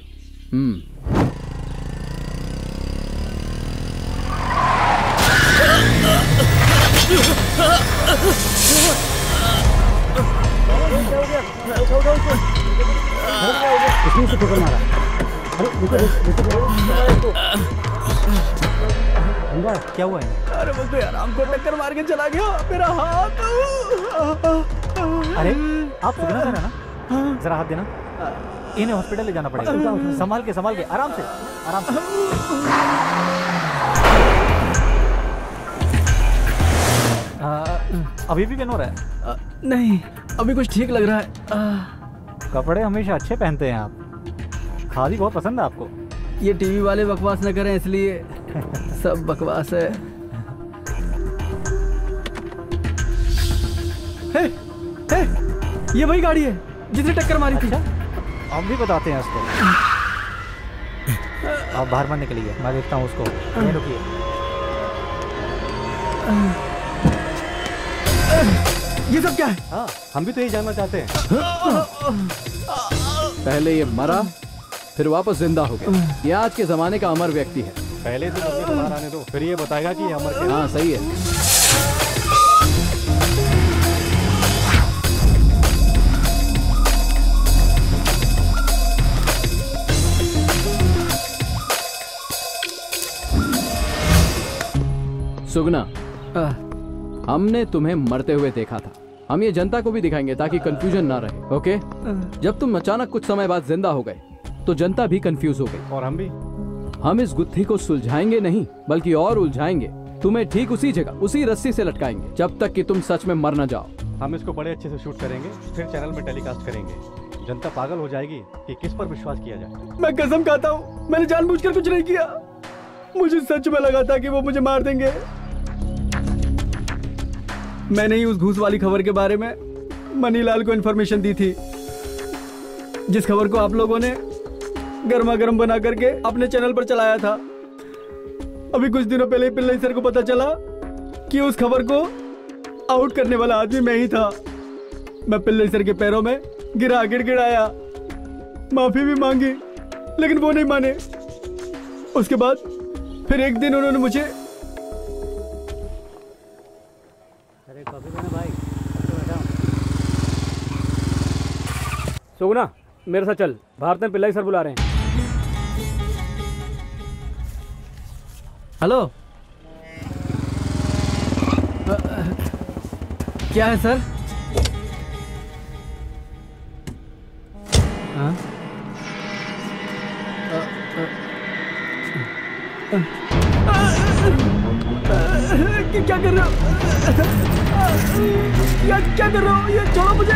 इसमें से ठोकर मारा। क्या हुआ है? अरे वो तो आराम को टक्कर मार के चला गया। मेरा हाथ। अरे आप सुगना सर है ना? जरा हाथ देना। इन्हें हॉस्पिटल ले जाना पड़ेगा। संभाल के आराम से। अभी भी पेन हो रहा है? नहीं, अभी कुछ ठीक लग रहा है। कपड़े हमेशा अच्छे पहनते हैं आप। खादी बहुत पसंद है आपको। ये टीवी वाले बकवास न करें इसलिए। सब बकवास है। हे, ये वही गाड़ी है जिसने टक्कर मारी थी। हम भी बताते हैं उसको। आप बाहर मत निकलिए, मैं देखता हूँ उसको। रुकिए। ये सब क्या है? हाँ, हम भी तो यही जानना चाहते हैं। पहले ये मरा, फिर वापस जिंदा हो गया। ये आज के जमाने का अमर व्यक्ति है। पहले तो मुझे बाहर आने दो, फिर ये बताएगा कि ये अमर क्या है। हाँ सही है। सुगना, हमने तुम्हें मरते हुए देखा था। हम ये जनता को भी दिखाएंगे ताकि कंफ्यूजन ना रहे। ओके? जब तुम अचानक कुछ समय बाद जिंदा हो गए तो जनता भी कंफ्यूज हो गई। और हम भी। हम इस गुत्थी को सुलझाएंगे नहीं बल्कि और उलझाएंगे। तुम्हें ठीक उसी जगह उसी रस्सी से लटकाएंगे जब तक कि तुम सच में मर न जाओ। हम इसको बड़े अच्छे से शूट करेंगे, फिर चैनल में टेलीकास्ट करेंगे। जनता पागल हो जाएगी कि किस पर विश्वास किया जाए। मैं कसम खाता हूँ, मैंने जानबूझकर कुछ नहीं किया। मुझे सच में लगा था कि वो मुझे मार देंगे। मैंने ही उस घूस वाली खबर के बारे में मनीलाल को इन्फॉर्मेशन दी थी, जिस खबर को आप लोगों ने गर्मा गर्म बना करके अपने चैनल पर चलाया था। अभी कुछ दिनों पहले पिल्लई सर को पता चला कि उस खबर को आउट करने वाला आदमी मैं ही था। मैं पिल्लई सर के पैरों में गिड़गिड़ाया, माफी भी मांगी, लेकिन वो नहीं माने। उसके बाद फिर एक दिन उन्होंने मुझे सुगना मेरे साथ चल, भारत में पिल्लाई सर बुला रहे हैं। हेलो, क्या है सर? क्या कर रहे हो? क्या कर रहे हो? ये छोड़ो मुझे।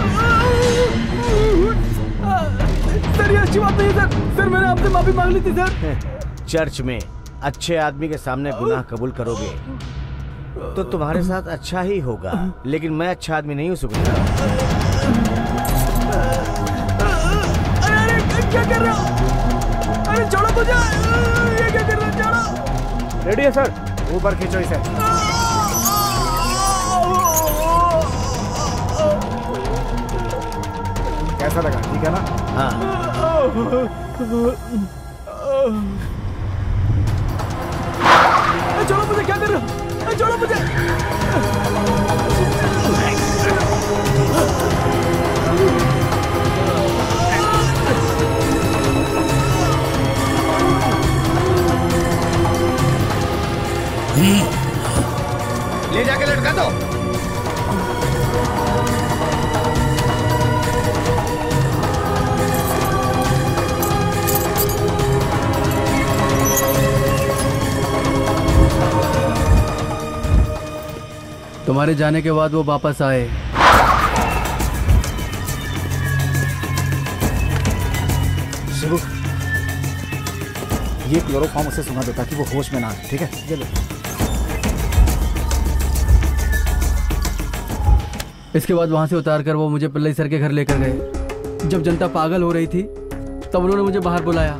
सर ये अच्छी बात नहीं है सर। सर मैंने आपसे माफी मांग ली थी सर। चर्च में अच्छे आदमी के सामने गुनाह कबूल करोगे तो तुम्हारे साथ अच्छा ही होगा, लेकिन मैं अच्छा आदमी नहीं हूँ सुगंधा। अरे क्या कर रहे हो? अरे छोड़ो मुझे। ये क्या कर रहे हो? छोड़ो। रेडी है सर? ऊपर खींचो इसे। कैसा लगा? ठीक है ना? हाँ। छोड़ो मुझे। क्या कर रहे हो? छोड़ो मुझे। ले जाके लटका दो। तुम्हारे जाने के बाद वो वापस आए। शिवू, ये क्लोरोफॉर्म उसे सुना दो ताकि वो होश में ना आए। ठीक है? ये लो। इसके बाद वहां से उतार कर वो मुझे पिल्लई सर के घर लेकर गए। जब जनता पागल हो रही थी तब उन्होंने मुझे बाहर बुलाया।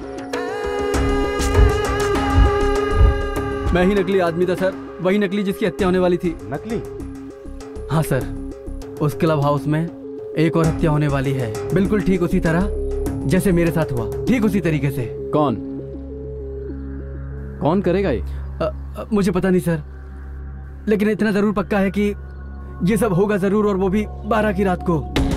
मैं ही नकली आदमी था सर, वही नकली जिसकी हत्या होने वाली थी। नकली? हाँ सर, उस क्लब हाउस में एक और हत्या होने वाली है, बिल्कुल ठीक उसी तरह जैसे मेरे साथ हुआ, ठीक उसी तरीके से। कौन करेगा ये? मुझे पता नहीं सर, लेकिन इतना जरूर पक्का है कि ये सब होगा जरूर, और वो भी 12 की रात को।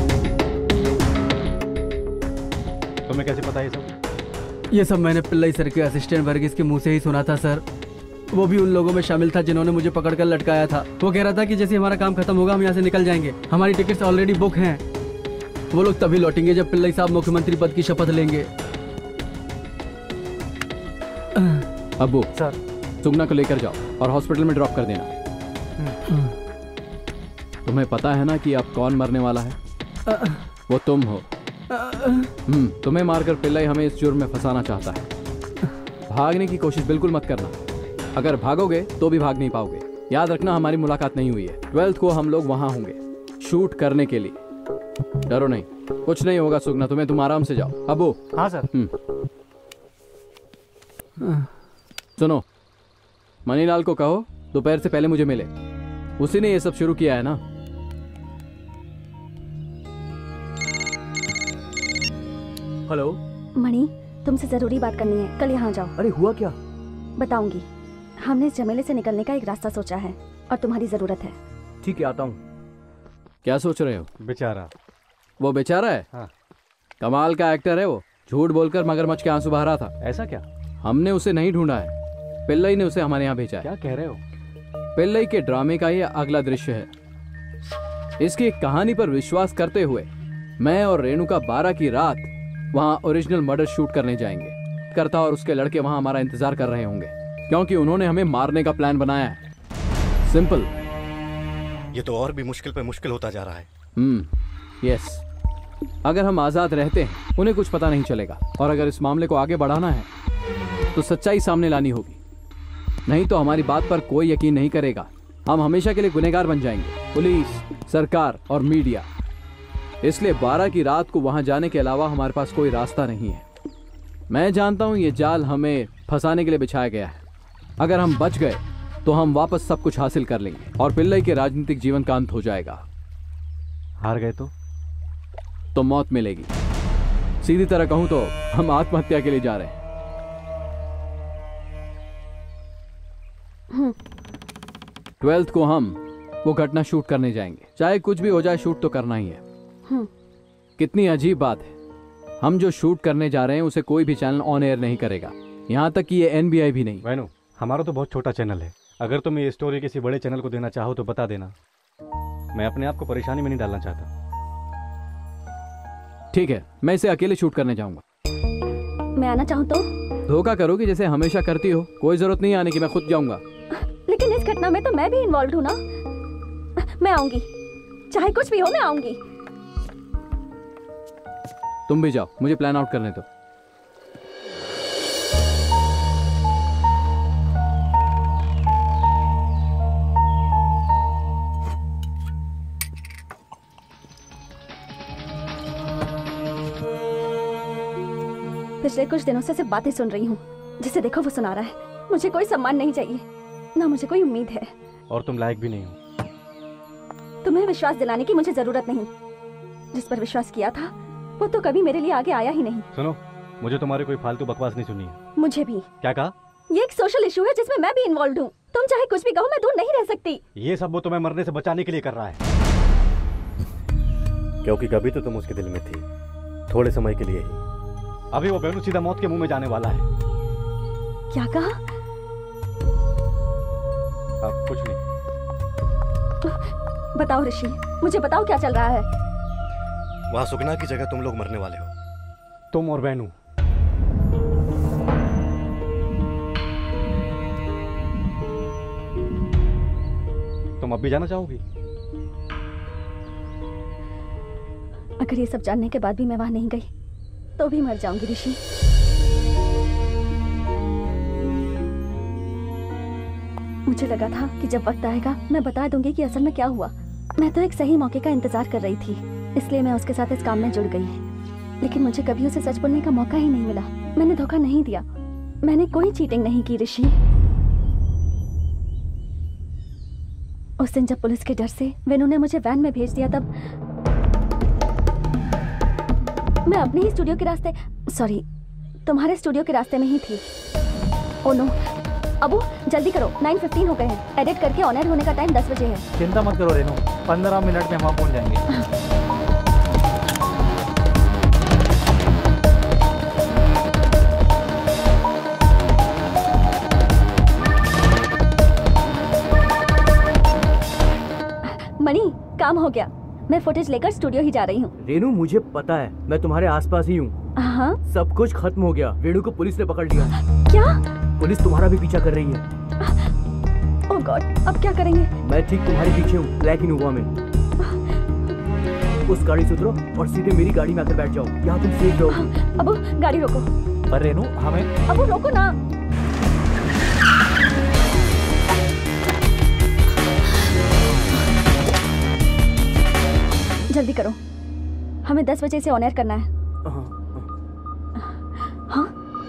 तुम्हें कैसे पता ये सब? ये सब मैंने पिल्लई सर के असिस्टेंट वर्गीस के मुंह से ही सुना था सर। वो भी उन लोगों में शामिल था जिन्होंने मुझे पकड़कर लटकाया था। वो कह रहा था कि जैसे हमारा काम खत्म होगा हम यहाँ से निकल जाएंगे, हमारी टिकट्स ऑलरेडी बुक हैं। वो लोग तभी लौटेंगे जब पिल्लई साहब मुख्यमंत्री पद की शपथ लेंगे। अब्बू सर, सुगना को लेकर जाओ और हॉस्पिटल में ड्रॉप कर देना। तुम्हें पता है ना कि अब कौन मरने वाला है? वो तुम हो। तुम्हें मारकर पिल्लई हमें इस जुर्म में फंसाना चाहता है। भागने की कोशिश बिल्कुल मत करना। अगर भागोगे तो भी भाग नहीं पाओगे। याद रखना हमारी मुलाकात नहीं हुई है। 12th को हम लोग वहां होंगे शूट करने के लिए। डरो नहीं, कुछ नहीं होगा सुगना तुम्हें, तुम आराम से जाओ। अबू। हाँ सर। सुनो, मनीलाल को कहो दोपहर से पहले मुझे मिले। उसी ने ये सब शुरू किया है ना। हेलो मणि, तुमसे जरूरी बात करनी है, कल यहाँ जाओ। अरे हुआ क्या? बताऊंगी। हमने इस झमेले से निकलने का एक रास्ता सोचा है और तुम्हारी जरूरत है। ठीक है, आता हूँ। क्या सोच रहे हो? बेचारा। वो बेचारा है? हाँ। कमाल का एक्टर है वो। झूठ बोलकर मगरमच्छ के आंसू बहा रहा था। ऐसा क्या? हमने उसे नहीं ढूंढा है, पिल्लई ने उसे हमारे यहाँ भेजा है। क्या कह रहे हो? पिल्लई के ड्रामे का यह अगला दृश्य है। इसकी एक कहानी पर विश्वास करते हुए मैं और रेणुका 12 की रात वहां ओरिजिनल मर्डर शूट करने जाएंगे। करता और उसके लड़के वहां हमारा इंतजार कर रहे होंगे क्योंकि उन्होंने हमें मारने का प्लान बनाया है। सिंपल। ये तो और भी मुश्किल पे मुश्किल होता जा रहा है। यस। अगर हम आजाद रहते हैं उन्हें कुछ पता नहीं चलेगा, और अगर इस मामले को आगे बढ़ाना है तो सच्चाई सामने लानी होगी, नहीं तो हमारी बात पर कोई यकीन नहीं करेगा। हम हमेशा के लिए गुनहगार बन जाएंगे, पुलिस, सरकार और मीडिया। इसलिए 12 की रात को वहां जाने के अलावा हमारे पास कोई रास्ता नहीं है। मैं जानता हूं ये जाल हमें फंसाने के लिए बिछाया गया है। अगर हम बच गए तो हम वापस सब कुछ हासिल कर लेंगे और पिल्लई के राजनीतिक जीवन का अंत हो जाएगा। हार गए तो मौत मिलेगी। सीधी तरह कहूं तो हम आत्महत्या के लिए जा रहे हैं। 12th को हम वो घटना शूट करने जाएंगे। चाहे कुछ भी हो जाए, शूट तो करना ही है। कितनी अजीब बात है, हम जो शूट करने जा रहे हैं उसे कोई भी चैनल ऑन एयर नहीं करेगा, यहाँ तक कि ये NBI भी नहीं। वैनु, हमारा तो बहुत छोटा चैनल है। अगर तुम ये स्टोरी किसी बड़े चैनल को देना चाहो तो बता देना। मैं अपने आप को परेशानी में नहीं डालना चाहता। ठीक है, मैं इसे अकेले शूट करने जाऊंगा। मैं आना चाहूँ तो? धोखा करोगी जैसे हमेशा करती हो। कोई जरूरत नहीं आने की, मैं खुद जाऊंगा। लेकिन इस घटना में तो मैं भी इन्वॉल्व हूँ ना। मैं आऊंगी, चाहे कुछ भी हो, मैं आऊंगी। तुम भी जाओ, मुझे प्लान आउट करने दो। पिछले कुछ दिनों से सिर्फ बातें सुन रही हूँ। जिसे देखो वो सुना रहा है। मुझे कोई सम्मान नहीं चाहिए, ना मुझे कोई उम्मीद है। और तुम लायक भी नहीं हो। तुम्हें विश्वास दिलाने की मुझे जरूरत नहीं। जिस पर विश्वास किया था वो तो कभी मेरे लिए आगे आया ही नहीं। सुनो, मुझे तुम्हारी कोई फालतू बकवास नहीं सुनी है। मुझे भी। क्या कहा? ये एक सोशल इशू है जिसमें मैं भी इन्वॉल्व हूँ। तुम चाहे कुछ भी कहो, मैं दूर नहीं रह सकती। ये सब वो तुम्हें मरने से बचाने के लिए कर रहा है, क्योंकि कभी तो तुम उसके दिल में थी, थोड़े समय के लिए ही। अभी वो बेनू सीधा मौत के मुंह में जाने वाला है। क्या कहा? अब कुछ नहीं। बताओ ऋषि, मुझे बताओ क्या चल रहा है। वहां सुगना की जगह तुम लोग मरने वाले हो। तुम और बेनू। तुम अब भी जाना चाहोगी? अगर ये सब जानने के बाद भी मैं वहां नहीं गई तो भी मर जाऊंगी ऋषि। मुझे लगा था कि जब वक्त आएगा मैं बता दूंगी कि असल में क्या हुआ। मैं तो एक सही मौके का इंतजार कर रही थी, इसलिए मैं उसके साथ इस काम में जुड़ गई। लेकिन मुझे कभी उसे सच बोलने का मौका ही नहीं मिला। मैंने धोखा नहीं दिया, मैंने कोई चीटिंग नहीं की ऋषि। उस दिन जब पुलिस के डर से वेनू ने मुझे वैन में भेज दिया, तब मैं अपने ही स्टूडियो के रास्ते, सॉरी तुम्हारे स्टूडियो के रास्ते में ही थी। ओ नो, अबू जल्दी करो, 9:15 हो गए हैं। एडिट करके ऑन एयर होने का टाइम 10 बजे है। चिंता मत करो रेनू, 15 मिनट में वहाँ पहुँच जाएंगे। मणि, काम हो गया। मैं फुटेज लेकर स्टूडियो ही जा रही हूँ। रेनू, मुझे पता है, मैं तुम्हारे आसपास ही हूँ। हाँ? सब कुछ खत्म हो गया। वेणु को पुलिस ने पकड़ लिया। क्या? पुलिस तुम्हारा भी पीछा कर रही है। ओह गॉड, अब क्या करेंगे? मैं ठीक तुम्हारे पीछे हूँ, ब्लैक इनोवा में। उस गाड़ी से उतरो और सीधे मेरी गाड़ी में आकर बैठ जाओ, यहाँ तुम सेफ रहोगे। अबू गाड़ी रोको। पर रेनू हमें। अबू रोको ना। जल्दी करो, हमें 10 बजे से ऑन एयर करना है। हाँ?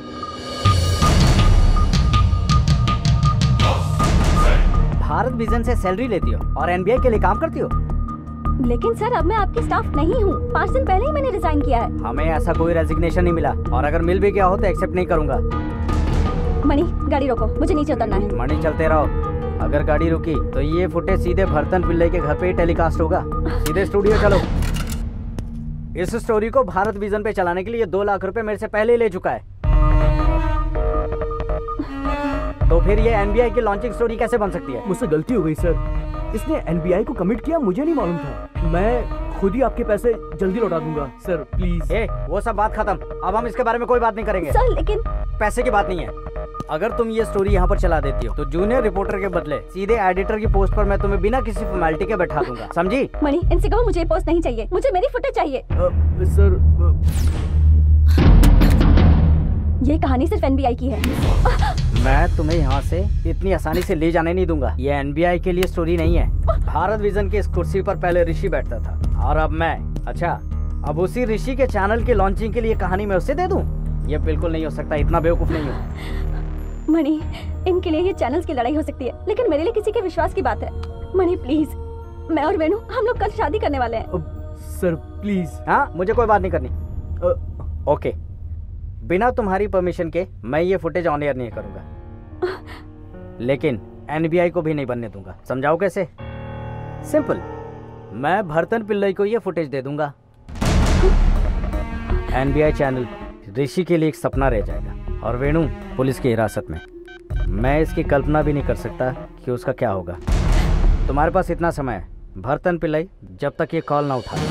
भारत विजन से सैलरी लेती हो और NBI के लिए काम करती हो। लेकिन सर, अब मैं आपकी स्टाफ नहीं हूँ। 5 दिन पहले ही मैंने रिजाइन किया है। हमें ऐसा कोई रेजिग्नेशन नहीं मिला, और अगर मिल भी गया हो तो एक्सेप्ट नहीं करूंगा। मणि, गाड़ी रोको, मुझे नीचे उतरना है। मणि, चलते रहो। अगर गाड़ी रुकी तो ये फुटेज सीधे भरतन पिल्लई के घर पे ही टेलीकास्ट होगा। सीधे स्टूडियो चलो। इस स्टोरी को भारत विजन पे चलाने के लिए 2 लाख रुपए मेरे से पहले ही ले चुका है। तो फिर ये एनबीआई की लॉन्चिंग स्टोरी कैसे बन सकती है? मुझसे गलती हो गई सर, इसने एनबीआई को कमिट किया, मुझे नहीं मालूम था। मैं खुद ही आपके पैसे जल्दी लौटा दूंगा सर, प्लीज। वो सब बात खत्म, अब हम इसके बारे में कोई बात नहीं करेंगे सर। लेकिन पैसे की बात नहीं है। अगर तुम ये स्टोरी यहाँ पर चला देती हो तो जूनियर रिपोर्टर के बदले सीधे एडिटर की पोस्ट पर मैं तुम्हें बिना किसी फॉर्मेलिटी के बैठा दूंगा, समझी? मणि, इनसे कहो मुझे पोस्ट नहीं चाहिए, मुझे मेरी फुटेज चाहिए। सर ये कहानी सिर्फ एनबीआई की है। मैं तुम्हें यहाँ से इतनी आसानी से ले जाने नहीं दूंगा। ये एनबीआई के लिए स्टोरी नहीं है। भारत विजन की इस कुर्सी पर पहले ऋषि बैठता था और अब मैं। अच्छा, अब उसी ऋषि के चैनल की लॉन्चिंग के लिए कहानी मैं उसे दे दूं? ये बिल्कुल नहीं हो सकता, इतना बेवकूफ नहीं हूँ। मणि, इनके लिए ये चैनल्स की लड़ाई हो सकती है, लेकिन मेरे लिए किसी के विश्वास की बात है। मणि प्लीज, मैं और वेणु हम लोग कल शादी करने वाले हैं। Sir please. हाँ, मुझे कोई बात नहीं करनी। ओके, बिना तुम्हारी परमिशन के मैं ये फुटेज ऑन एयर नहीं करूंगा, लेकिन एनबीआई को भी नहीं बनने दूंगा। समझाओ कैसे? सिंपल, मैं भरतन पिल्लई को ये फुटेज दे दूंगा। एनबीआई चैनल ऋषि के लिए एक सपना रह जाएगा और वेणु पुलिस की हिरासत में। मैं इसकी कल्पना भी नहीं कर सकता कि उसका क्या होगा। तुम्हारे पास इतना समय है भरतन पिल्लई, जब तक ये कॉल ना उठा।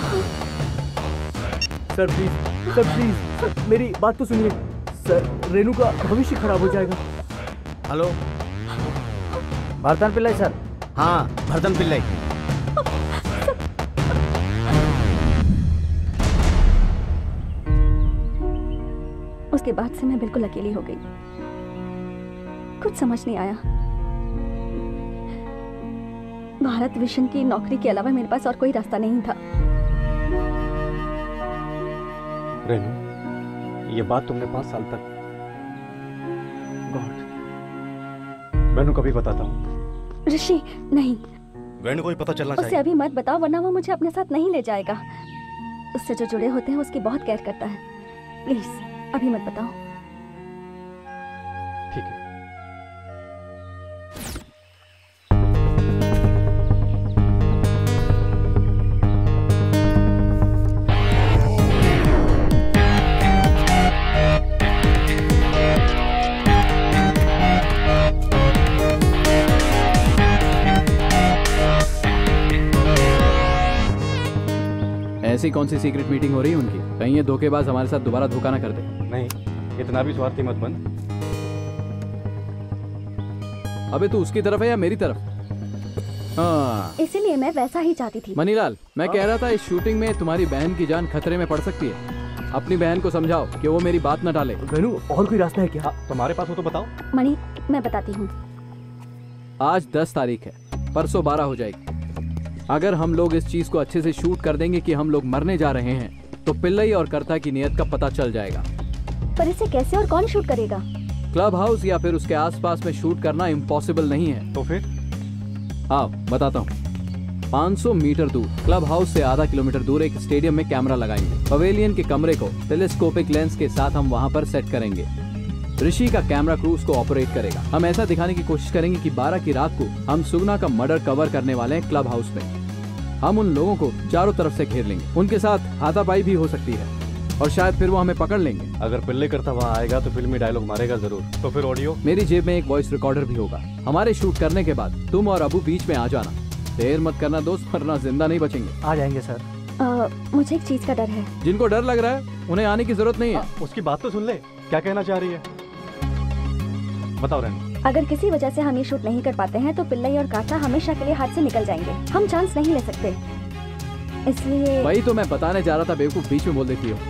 Sir please, sir please, sir मेरी बात तो सुनिए सर, रेनू का भविष्य खराब हो जाएगा। Hello, Bharathan Pillai sir. हाँ, भरतन पिल्लई। उसके बाद से मैं बिल्कुल अकेली हो गई, कुछ समझ नहीं आया। भारत विजन की नौकरी के अलावा मेरे पास और कोई रास्ता नहीं था। रेनू, ये बात तुमने 5 साल तक। गॉड, वेणु कभी बताता हूँ। ऋषि नहीं, वेणु को भी पता चलना उससे चाहिए। अभी मत बताओ, वरना वो मुझे अपने साथ नहीं ले जाएगा। उससे जो जुड़े होते हैं उसकी बहुत केयर करता है। प्लीज अभी मत बताओ। ठीक है। ऐसी कौन सी सीक्रेट मीटिंग हो रही है उनकी? कहीं ये धोखेबाज हमारे साथ दोबारा धोखा ना कर दे। नहीं, इतना भी स्वार्थी मत बन। अबे तू उसकी तरफ है या मेरी तरफ? हाँ, इसीलिए मैं वैसा ही चाहती थी। मनीलाल, मैं कह रहा था इस शूटिंग में तुम्हारी बहन की जान खतरे में पड़ सकती है। अपनी बहन को समझाओ कि वो मेरी बात न टाले। वेणु, और कोई रास्ता है क्या? तुम्हारे पास हो तो बताओ। मणि, मैं बताती हूँ। आज 10 तारीख है, परसों 12 हो जाएगी। अगर हम लोग इस चीज को अच्छे से शूट कर देंगे कि हम लोग मरने जा रहे हैं, तो पिल्लई और कर्ता की नियत का पता चल जाएगा। पर इसे कैसे और कौन शूट करेगा? क्लब हाउस या फिर उसके आसपास में शूट करना इम्पॉसिबल नहीं है। तो फिर? हाँ, बताता हूँ। 500 मीटर दूर, क्लब हाउस से आधा किलोमीटर दूर एक स्टेडियम में कैमरा लगाएंगे। पवेलियन के कमरे को टेलीस्कोपिक लेंस के साथ हम वहाँ पर सेट करेंगे। ऋषि का कैमरा क्रू उसको ऑपरेट करेगा। हम ऐसा दिखाने की कोशिश करेंगे कि 12 की रात को हम सुगना का मर्डर कवर करने वाले हैं क्लब हाउस में। हम उन लोगों को चारों तरफ से घेर लेंगे। उनके साथ हाथापाई भी हो सकती है और शायद फिर वो हमें पकड़ लेंगे। अगर पिल्ले करता वहाँ आएगा तो फिल्मी डायलॉग मारेगा जरूर। तो फिर ऑडियो? मेरी जेब में एक वॉइस रिकॉर्डर भी होगा। हमारे शूट करने के बाद तुम और अबू बीच में आ जाना। देर मत करना दोस्त, वरना जिंदा नहीं बचेंगे। आ जाएंगे सर। मुझे एक चीज का डर है। जिनको डर लग रहा है उन्हें आने की जरूरत नहीं है। उसकी बात तो सुन ले, क्या कहना चाह रही है? बताओ रेनू। अगर किसी वजह से हम ये शूट नहीं कर पाते हैं तो पिल्लई और काटा हमेशा के लिए हाथ से निकल जाएंगे। हम चांस नहीं ले सकते, इसलिए। वही तो मैं बताने जा रहा था, बेवकूफ बीच में बोल देती हो।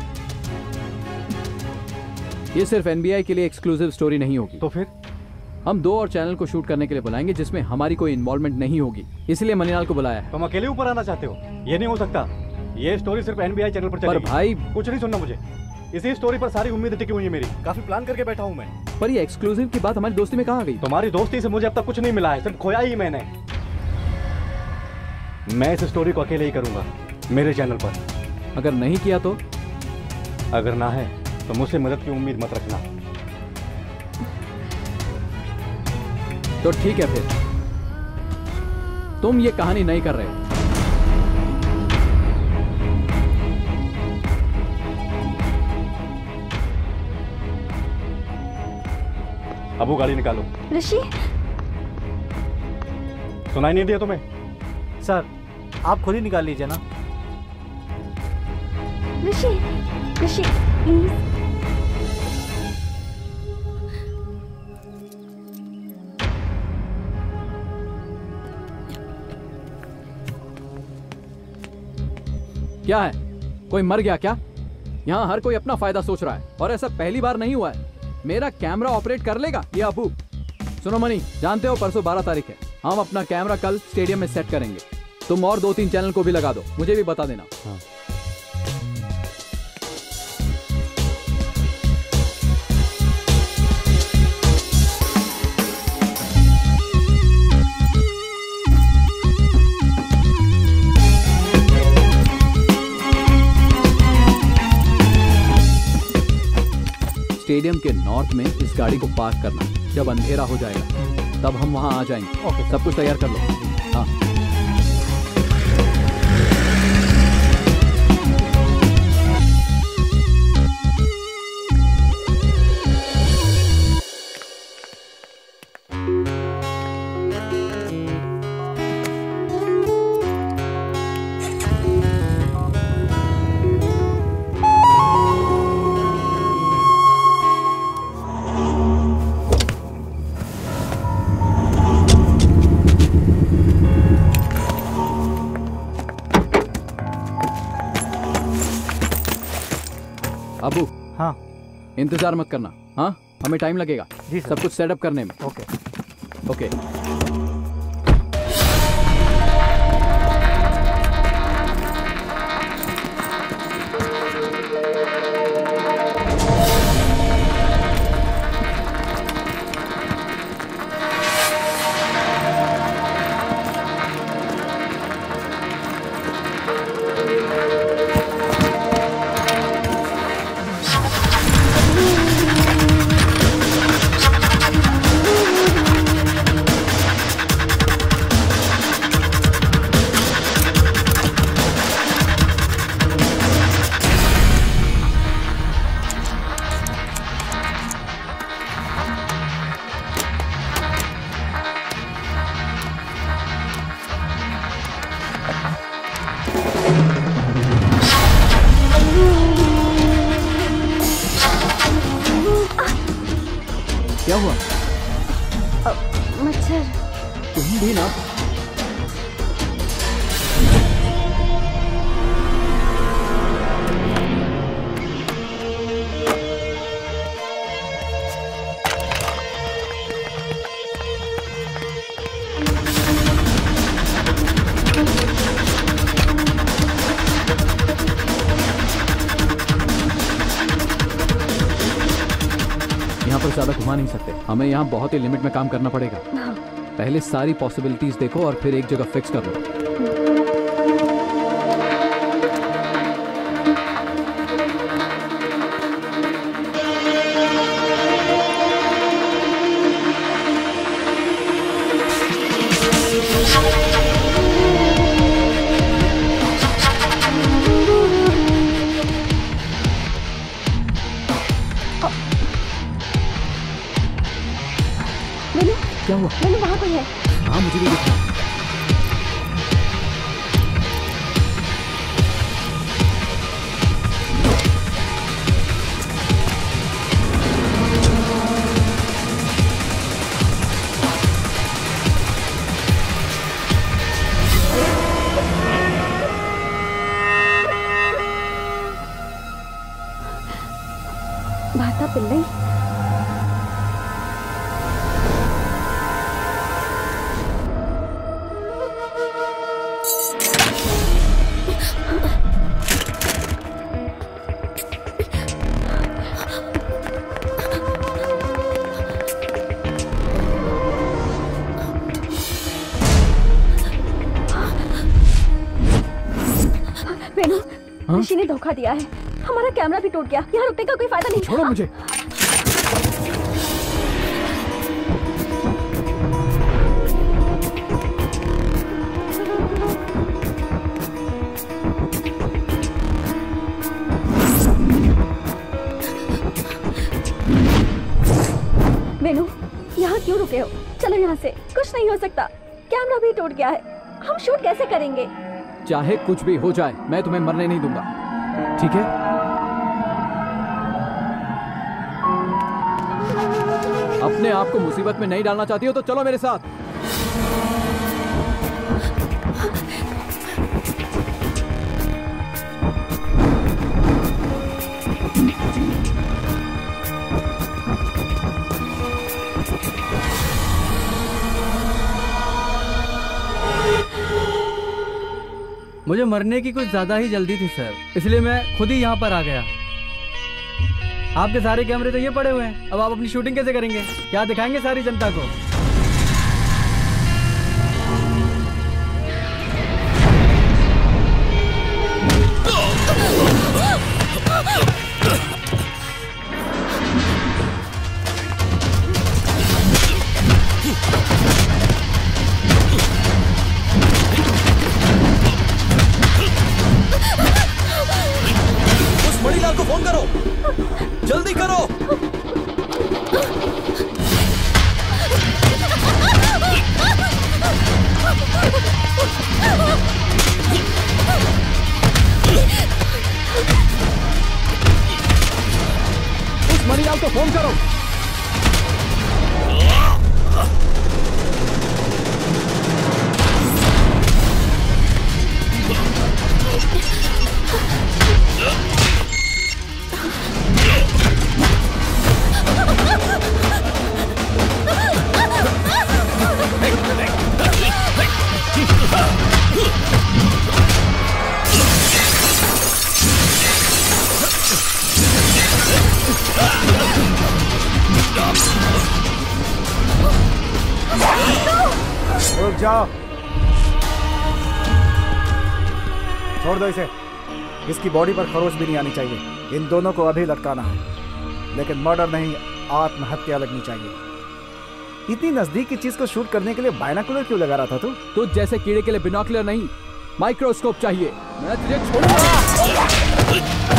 ये सिर्फ एनबीआई के लिए एक्सक्लूसिव स्टोरी नहीं होगी। तो फिर? हम 2 और चैनल को शूट करने के लिए बुलाएंगे जिसमें हमारी कोई इन्वॉल्वमेंट नहीं होगी, इसलिए मनीलाल को बुलाया है। तुम अकेले ऊपर आना चाहते हो? ये नहीं हो सकता। ये स्टोरी सिर्फ एनबीआई चैनल पर चलेगी। पर भाई, कुछ नहीं सुनना मुझे। इसी स्टोरी पर सारी उम्मीद टिकी हुई है मेरी। काफी प्लान करके बैठा हूँ मैं। पर ये एक्सक्लूसिव की बात हमारी दोस्ती में कहाँ गई? तुम्हारी दोस्ती से मुझे अब तक कुछ नहीं मिला है, सिर्फ खोया ही मैंने। मैं इस स्टोरी को अकेले ही करूंगा मेरे चैनल पर। अगर नहीं किया तो? अगर ना है तो मुझसे मदद की उम्मीद मत रखना। तो ठीक है, फिर तुम ये कहानी नहीं कर रहे। अबू गाड़ी निकालो। ऋषि, सुनाई नहीं दिया तुम्हें? सर आप खुद ही निकाल लीजिए ना। ऋषि, ऋषि प्लीज। क्या है, कोई मर गया क्या? यहाँ हर कोई अपना फायदा सोच रहा है और ऐसा पहली बार नहीं हुआ है। मेरा कैमरा ऑपरेट कर लेगा ये अबू? सुनो मनी, जानते हो परसों 12 तारीख है, हम अपना कैमरा कल स्टेडियम में सेट करेंगे। तुम और 2-3 चैनल को भी लगा दो, मुझे भी बता देना। हाँ। स्टेडियम के नॉर्थ में इस गाड़ी को पार्क करना। जब अंधेरा हो जाएगा तब हम वहां आ जाएंगे। सब कुछ तैयार कर लो। हाँ। अबू, हाँ, इंतजार मत करना। हाँ, हमें टाइम लगेगा जी, सब कुछ सेटअप करने में। Okay okay. क्या हुआ? मच्छर। तुम भी ना? यहाँ पर ज्यादा घुमा नहीं सकते, हमें यहाँ बहुत ही लिमिट में काम करना पड़ेगा। हाँ। पहले सारी पॉसिबिलिटीज देखो और फिर एक जगह फिक्स कर लो। क्या हुआ? मैंने वहाँ कोई है। हाँ, मुझे भी दिखा। भाता पिल्लई। वेणु, ऋषि ने धोखा दिया है। हमारा कैमरा भी टूट गया। यहाँ रुकने का कोई फायदा नहीं। छोड़ो मुझे। वेणु, यहाँ क्यों रुके हो? चलो यहाँ से। कुछ नहीं हो सकता, कैमरा भी टूट गया है, हम शूट कैसे करेंगे? चाहे कुछ भी हो जाए, मैं तुम्हें मरने नहीं दूंगा, ठीक है? अपने आप को मुसीबत में नहीं डालना चाहती हो तो चलो मेरे साथ। मुझे मरने की कुछ ज्यादा ही जल्दी थी सर, इसलिए मैं खुद ही यहाँ पर आ गया। आपके सारे कैमरे तो ये पड़े हुए हैं, अब आप अपनी शूटिंग कैसे करेंगे? क्या दिखाएंगे सारी जनता को? मणिलाल को फोन करो, जल्दी करो। उस मणिलाल को फोन करो। रुक जाओ, छोड़ दो इसे। इसकी बॉडी पर खरोच भी नहीं आनी चाहिए। इन दोनों को अभी लटकाना है, लेकिन मर्डर नहीं, आत्महत्या लगनी चाहिए। इतनी नजदीक की चीज को शूट करने के लिए बायनाकुलर क्यों लगा रहा था तू? तो जैसे कीड़े के लिए बिनोकुलर नहीं, माइक्रोस्कोप चाहिए। मैं तुझे छोड़ूंगा।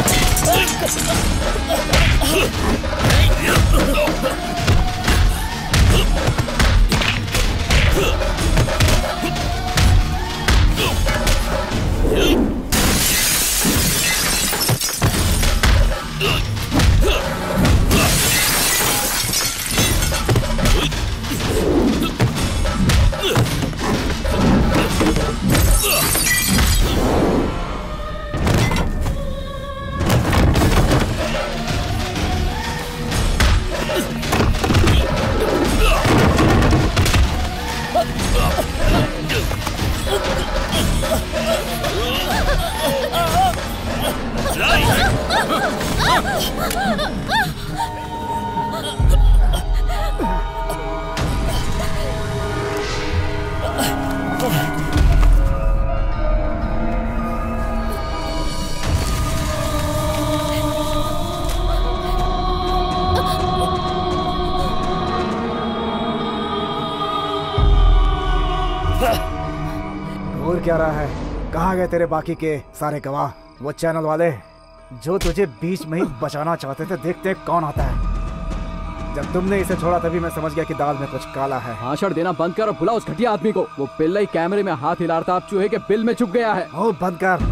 क्या रहा है? कहाँ गए तेरे बाकी के सारे गवाह, वो चैनल वाले जो तुझे बीच में ही बचाना चाहते थे? देखते कौन आता है। जब तुमने इसे छोड़ा तभी मैं समझ गया कि दाल में कुछ काला है। भाषण देना बंद कर और बुला उस घटिया आदमी को। वो पिल्लई कैमरे में हाथ हिला रहा था, अब चूहे के बिल में चुप गया है। ओ बंद कर।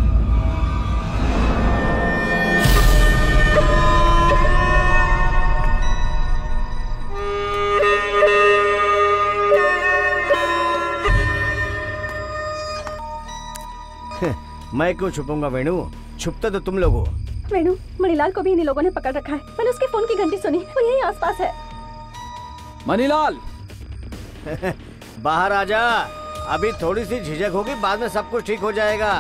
मैं क्यों छुपूंगा वेणु? छुपते तो तुम लोग हो। वेणु, मणिलाल को भी इन्हीं लोगों ने पकड़ रखा है। मैंने उसके फोन की घंटी सुनी, वो यहीं आसपास है। मणिलाल बाहर आ जा। अभी थोड़ी सी झिझक होगी, बाद में सब कुछ ठीक हो जाएगा।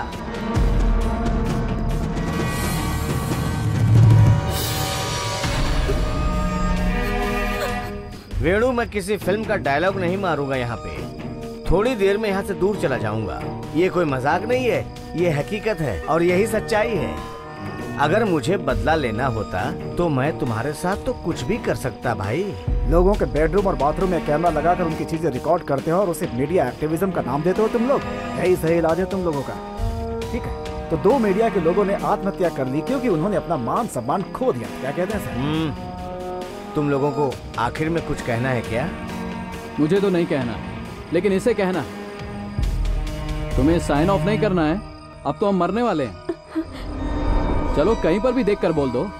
वेणु, मैं किसी फिल्म का डायलॉग नहीं मारूंगा यहाँ पे। थोड़ी देर में यहाँ से दूर चला जाऊंगा। ये कोई मजाक नहीं है, ये हकीकत है और यही सच्चाई है। अगर मुझे बदला लेना होता तो मैं तुम्हारे साथ तो कुछ भी कर सकता भाई। लोगों के बेडरूम और बाथरूम में कैमरा लगाकर उनकी चीजें रिकॉर्ड करते हो और उसे मीडिया एक्टिविज्म का नाम देते हो तुम लोग। यही सही इलाज है तुम लोगों का, ठीक है? तो 2 मीडिया के लोगों ने आत्महत्या कर ली क्योंकि उन्होंने अपना मान सम्मान खो दिया। क्या कहते हैं सर? तुम लोगों को आखिर में कुछ कहना है क्या? मुझे तो नहीं कहना है, लेकिन इसे कहना है। तुम्हें साइन ऑफ नहीं करना है, अब तो हम मरने वाले हैं। चलो कहीं पर भी देखकर बोल दो।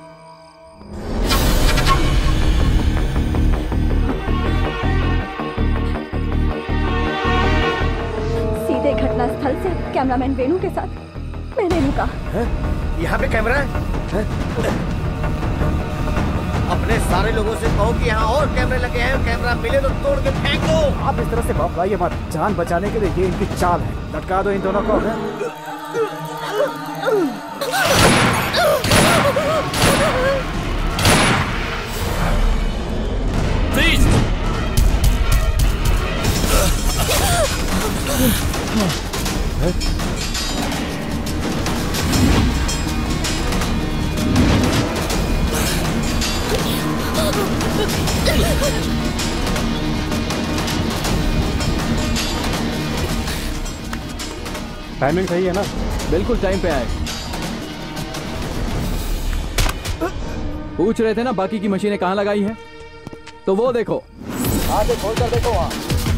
सीधे घटना स्थल से कैमरामैन वेणु के साथ मैंने रुका। यहाँ पे कैमरा है? अपने सारे लोगों से कहो कि यहाँ और कैमरे लगे हैं, कैमरा मिले तो तोड़ के फेंक दो। आप इस तरह से बौखलाइए मत, जान बचाने के लिए ये इनकी चाल है। लटका दो इन दोनों को। प्लीज टाइमिंग सही है ना? बिल्कुल टाइम पे आए। पूछ रहे थे ना बाकी की मशीनें कहाँ लगाई हैं? तो वो देखो, आगे खोलकर देखो वहाँ।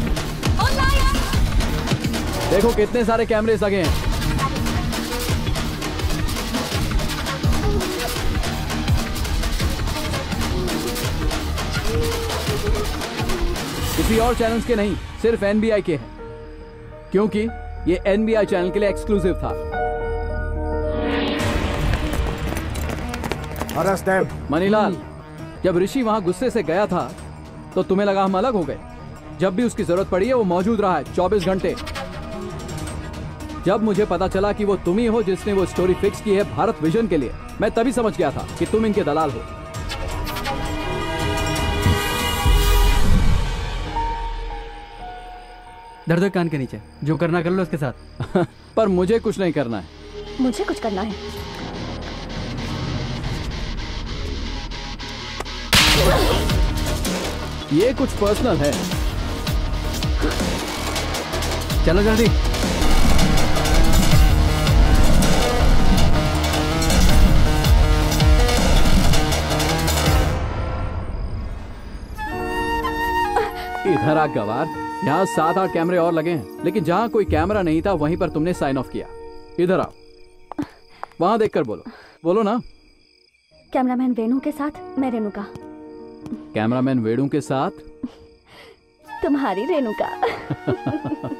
देखो कितने सारे कैमरेस लगे हैं। किसी और चैनल्स के नहीं, सिर्फ एनबीआई के हैं, क्योंकि ये एनबीआई चैनल के लिए एक्सक्लूसिव था। मनीलाल, जब ऋषि वहां गुस्से से गया था तो तुम्हें लगा हम अलग हो गए। जब भी उसकी जरूरत पड़ी है वो मौजूद रहा है 24 घंटे। जब मुझे पता चला कि वो तुम ही हो जिसने वो स्टोरी फिक्स की है भारत विजन के लिए, मैं तभी समझ गया था कि तुम इनके दलाल हो। दर्द कान के नीचे, जो करना कर लो उसके साथ। पर मुझे कुछ नहीं करना है। मुझे कुछ करना है। ये कुछ पर्सनल है। चलो जल्दी। इधर आ गवार, यहाँ 7-8 कैमरे और लगे हैं, लेकिन जहाँ कोई कैमरा नहीं था वहीं पर तुमने साइन ऑफ किया। इधर आओ, वहां देखकर बोलो। बोलो ना। कैमरामैन वेणु के साथ मैं रेणुका। कैमरामैन वेणु के साथ तुम्हारी रेणुका।